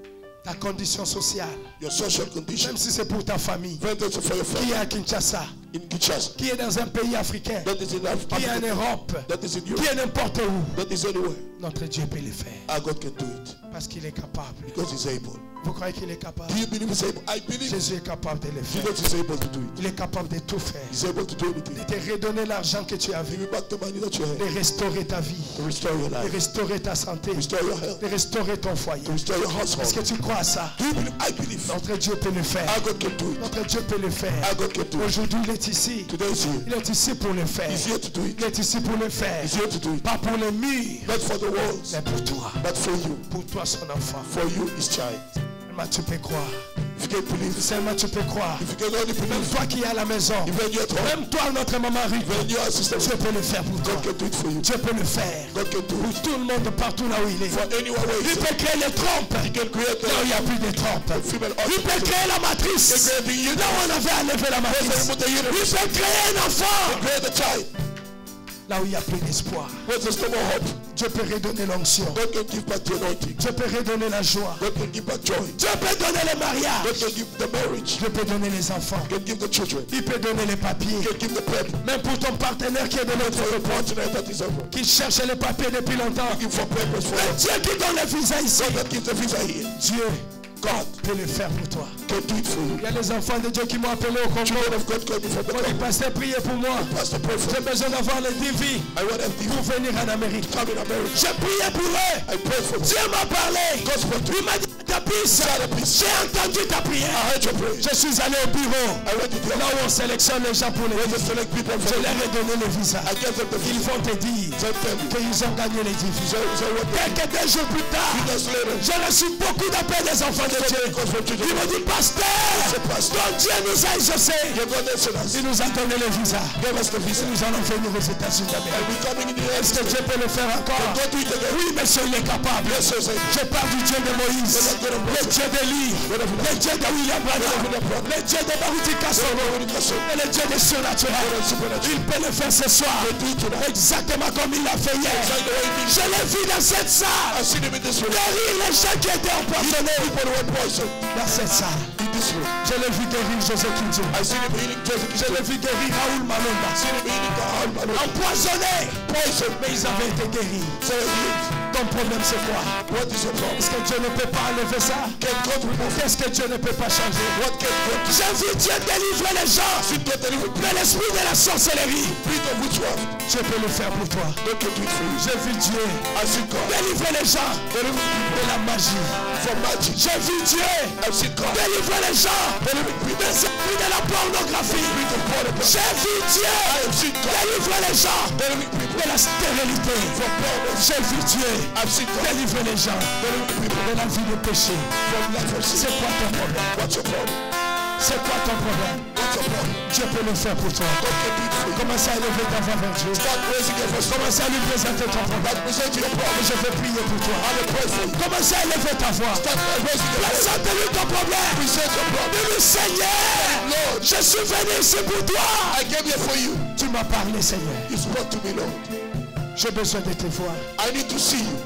ta condition sociale, Your social condition, même si c'est pour ta famille, even though it's for your qui family est à Kinshasa, in Kinshasa, qui est dans un pays africain, that is in qui est en Africa, Europe, that is in qui Europe, est n'importe où, that is anywhere. notre Dieu peut le faire. Our God can do it Parce qu'il est capable. because he's able. Vous croyez qu'il est capable? Do you believe he's able? I believe Jésus est capable de le faire. Jesus is able to do it. Il est capable de tout faire. He's able to do anything. De te redonner l'argent que tu avais. Give you back the money that you De have, restaurer ta vie. to restore your De life, restaurer ta santé. restore your health, De restaurer ton foyer. to restore your Est-ce que household. tu crois à ça? Do you believe? I believe. Notre Dieu peut le faire. Our God can do it. Notre Dieu peut le faire. Our God can do it. Aujourd'hui, il est ici. Today is here. Il est ici pour le faire. He's here to do Il it. est ici pour le faire. He's here to do it. Pas pour les murs, Not for the walls, mais pour toi. but for you. Pour toi, son enfant. For you, his child. Seulement tu peux croire. If you can believe, Seulement tu peux croire. if you can only Même believe, toi qui es à la maison. even you at home, Même toi, notre maman Ruth. even your sister, Dieu peut le faire pour toi. God can do it for you. Dieu peut le faire. God can do Pour it tout le monde partout là où il est. for anyone where Il he's peut créer les trompes. He can create Là où il n'y a the plus de trompes. female Il peut créer la matrice. Là où on avait enlevé la matrice. Il peut créer un enfant. create the child. Là où il n'y a plus d'espoir. Where there's no more hope, Dieu peut redonner l'onction. God can give back the anointing. Dieu peut redonner la joie. God can give back joy. Dieu peut donner les God mariages. can give the marriage. Dieu peut donner les enfants. Can give the children. Il peut donner les papiers. Can give the paper. Même pour ton partenaire qui est de l'autre For your côté, partner that is over. qui cherche les papiers depuis longtemps. Give for papers for Mais us. Dieu qui donne les visas ici. God that gives the visa here. Dieu God peut le faire pour toi. can do it for you. Il y a les enfants de Dieu qui m'ont appelé au Congo. Children of God called me from the On dit, Congo. pasteur, priez pour moi. Pastor, pray for J'ai me. besoin d'avoir les DV I want to pour venir en Amérique. come in America. J'ai prié pour eux. I pray for them. Dieu m'a parlé. God spoke to Il m'a dit, Atapis, Atapis. j'ai entendu ta prière. I heard your prayer. Je suis allé au bureau. I went to the Là où on sélectionne les gens pour les office to visas. select people Je from leur ai donné le visa. I gave them the Ils visa. vont te dire They'll tell you. qu'ils ont gagné les DV. So what Quelques 2 jours plus tard, years later, j'ai reçu beaucoup d'appels des enfants de Dieu. God from children. Ils m'ont dit, pasteur, ton Dieu nous a exaucés. Your God answered us. Il nous a donné le visa. Give us the visa. Nous allons venir aux États-Unis And d'Amérique. we're coming in the United Est-ce que States. Dieu peut le faire encore? God do it again. Oui, monsieur, il est capable. Yes, sir, sir. Je parle du Dieu de Moïse, le Dieu d'Élie, le Dieu de William Branham, le Dieu de Baruti Kassono, et le Dieu de surnaturel. Il peut le faire ce soir, exactement comme il l'a fait hier. Je l'ai vu dans cette salle, I seen him in this room. guérir les gens qui étaient empoisonnés. People who were poisoned Dans cette salle, in this room. je l'ai vu guérir José Kinzo. I seen him healing Joseph. Je l'ai vu guérir Raoul Malonga. I seen him healing God. Empoisonnés, mais ils avaient été guéris. Ton problème c'est quoi? What is your problem? Est-ce que Dieu ne peut pas enlever ça? Can God remove? Qu'est-ce que Dieu ne peut pas changer? What can God do? J'ai vu Dieu délivrer les gens de l'esprit de la sorcellerie. Spirit of witchcraft. Dieu peut le faire pour toi. God can do it for you. J'ai vu Dieu I see God. délivrer les gens de la magie. From magic. J'ai vu Dieu I've seen God. délivrer les gens des esprits de la pornographie. J'ai vu Dieu délivrer les gens de la stérilité. J'ai vu Dieu délivrer les gens de la vie de péché. C'est quoi ton problème? What's your problem? C'est quoi ton problème? What's your problem? Dieu peut le faire pour toi. God can do it for you. Commence à élever ta voix vers Dieu. Start raising your voice. Commence à lui présenter ton problème. Present your problem. Je vais prier pour toi. I will pray for you. Commence à élever ta voix. Start raising your voice. Présente-lui ton problème. Present your problem. Dis-lui, Seigneur, Lord, je suis venu ici pour toi. I came here for you. Tu m'as parlé, Seigneur. You spoke to me, Lord. J'ai besoin de te voir. I need to see you.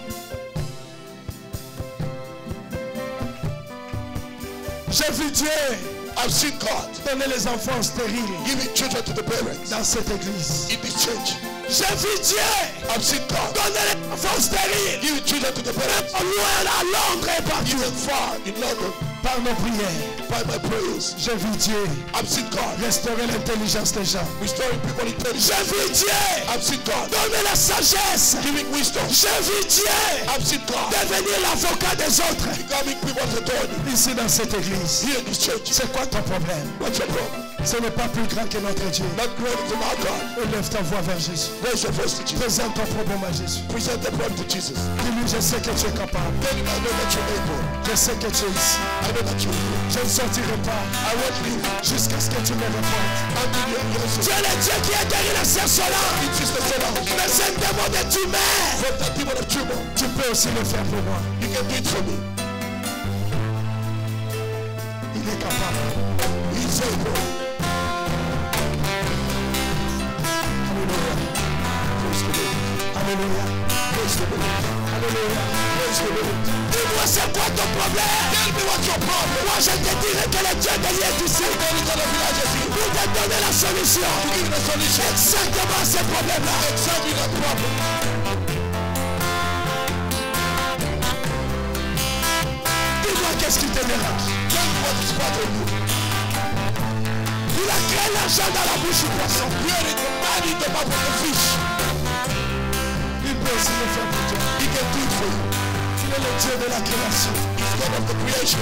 J'ai vu Dieu I've seen God donner les enfants stériles giving children to the parents dans cette église. in this church. J'ai vu Dieu I've seen God donner les enfants stériles giving children to the parents loin à Londres et partout. even far in London Par nos prières, by my prayers. j'ai vu Dieu I've seen God restaurer l'intelligence des gens. restoring people intelligence. J'ai vu Dieu I've seen God donner la sagesse. giving wisdom. J'ai vu Dieu I've seen God devenir l'avocat des autres. becoming people's authority Ici dans cette église. here in this church. C'est quoi ton problème? What's your problem? Ce n'est pas plus grand que notre Dieu. Not greater than our God. Élève ta voix vers Jésus. Raise your voice to Jesus. Présente ton problème à Jésus. Present the problem to Jesus. Dis-lui, je sais que tu es capable. Tell him I know that you're able. Je sais que tu es ici. I know that you're able. Je ne sortirai pas I won't leave jusqu'à ce que tu me répondes. until you answer. Tu es le Dieu qui a guéri la sœur Solange. It is the Solange. Mais c'est un démon de tumeur. From that demon of tumor. Tu peux aussi le faire pour moi. You can do it for me. Il est capable. He's able. Alléluia. Praise the Lord. Alléluia. Praise the Lord. Dis-moi c'est quoi ton problème? Tell me what's your problem. Moi je te dirai que le Dieu de l'IELIE est ici Tell me what the village is here. pour te donner la solution. To give you the solution. Exactement ce problème-là. Exactly that problem. Dis-moi qu'est-ce qui te dérange. Tell me what is bothering you. Il a créé l'argent dans la bouche du poisson. Created the man in the mouth of the fish. Il peut aussi le faire pour toi. He can do it for you. Il est le Dieu de la création. He's God of the creation.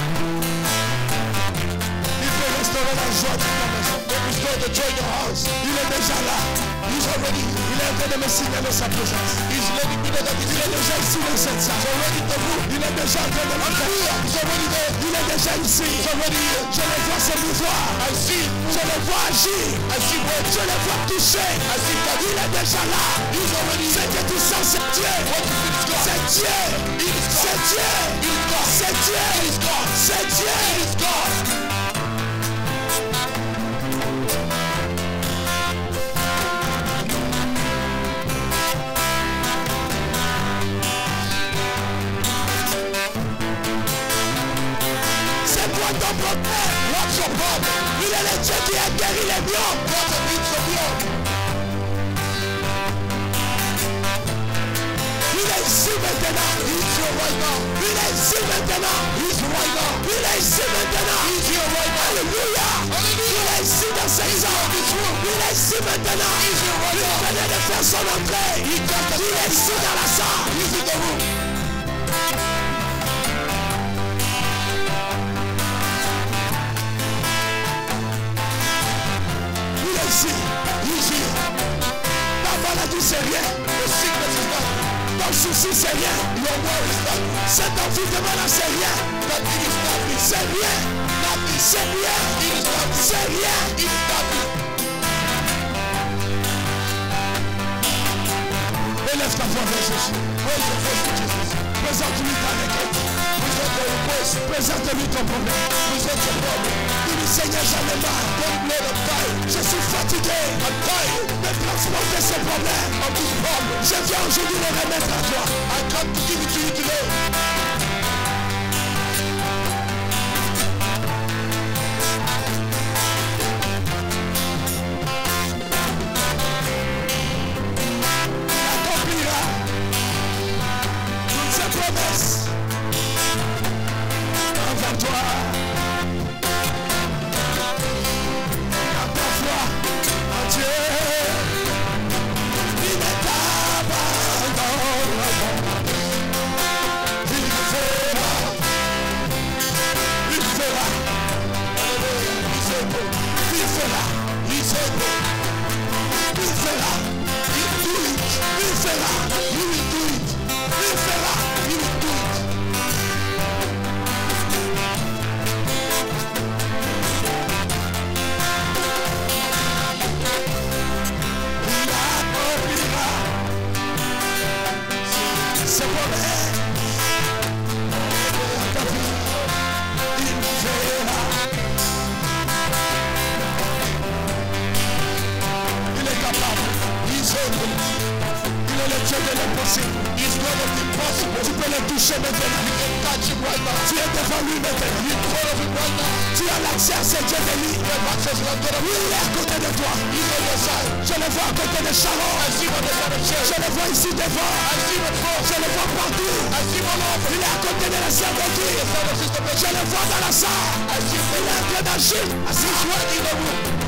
Il peut restaurer la joie de ta maison. When we start to join your house, Il est déjà là. he's already here. Il est en train de me signaler sa présence. He's letting me know that he's Il est déjà ici dans cette salle. already in the room. Il est déjà en train de me faire. Hallelujah. He's already there. Il est déjà ici. He's already here. Je le vois se mouvoir. I see him. Je le vois agir. I see work. Je le vois toucher. I see that Il est déjà là. he's already Ce here. que tu sens, c'est Dieu. What you feel is God. C'est Dieu. It is God. C'est Dieu. It is God. C'est Dieu. It is God. C'est Dieu. It is God. C'est quoi ton problème? What's your problem? Il est le Dieu qui a guéri les lions. God that needs some love. Il est ici maintenant. He's here right now. Il est ici maintenant. He's right now. Il est ici maintenant. He's here right now. Alléluia. Il est ici dans cette salle. Il est ici maintenant. Il venait de faire son entrée. Il est ici dans la salle. He's in the room. Il est ici. He's here. Ta maladie, c'est rien. The sickness is not. Ton souci, c'est rien. Your worry is not. Cet environnement-là, c'est rien. That thing is nothing. C'est rien. Nothing. C'est rien. It is nothing. C'est rien. It is nothing. Élève ta voix vers Jésus. Raise your voice to Jesus. Présente-lui ta requête. Present your request. Présente-lui ton problème. Present your problem. Dis-lui, Seigneur, j'en ai marre. Lord, I'm tired. Je suis fatigué. I'm tired De transporter ce problème. of this problem. Je viens aujourd'hui le remettre à toi. I come to give it to you today. Accomplira toutes ses promesses envers toi. Car ta foi en Dieu, il ne t'abandonnera pas. Il Il est capable. Il est le Dieu de l'impossible. He's God of the impossible. Tu peux le toucher maintenant. You can touch him right now. Tu es devant lui maintenant. You're in front of him right now. Tu as l'accès à ce Dieu de lui. You have access to that God of Oui, il est à côté de toi. He's on your side. Je le vois à côté de Sharon. I see him on the side of Cherry. Je le vois ici devant. I see him at front. Je le vois partout. I see him all over. Il est à côté de la sœur Betty. The side of Sister Betty. Je le vois dans la salle. I see him Il est en train d'agir. He's right in the room.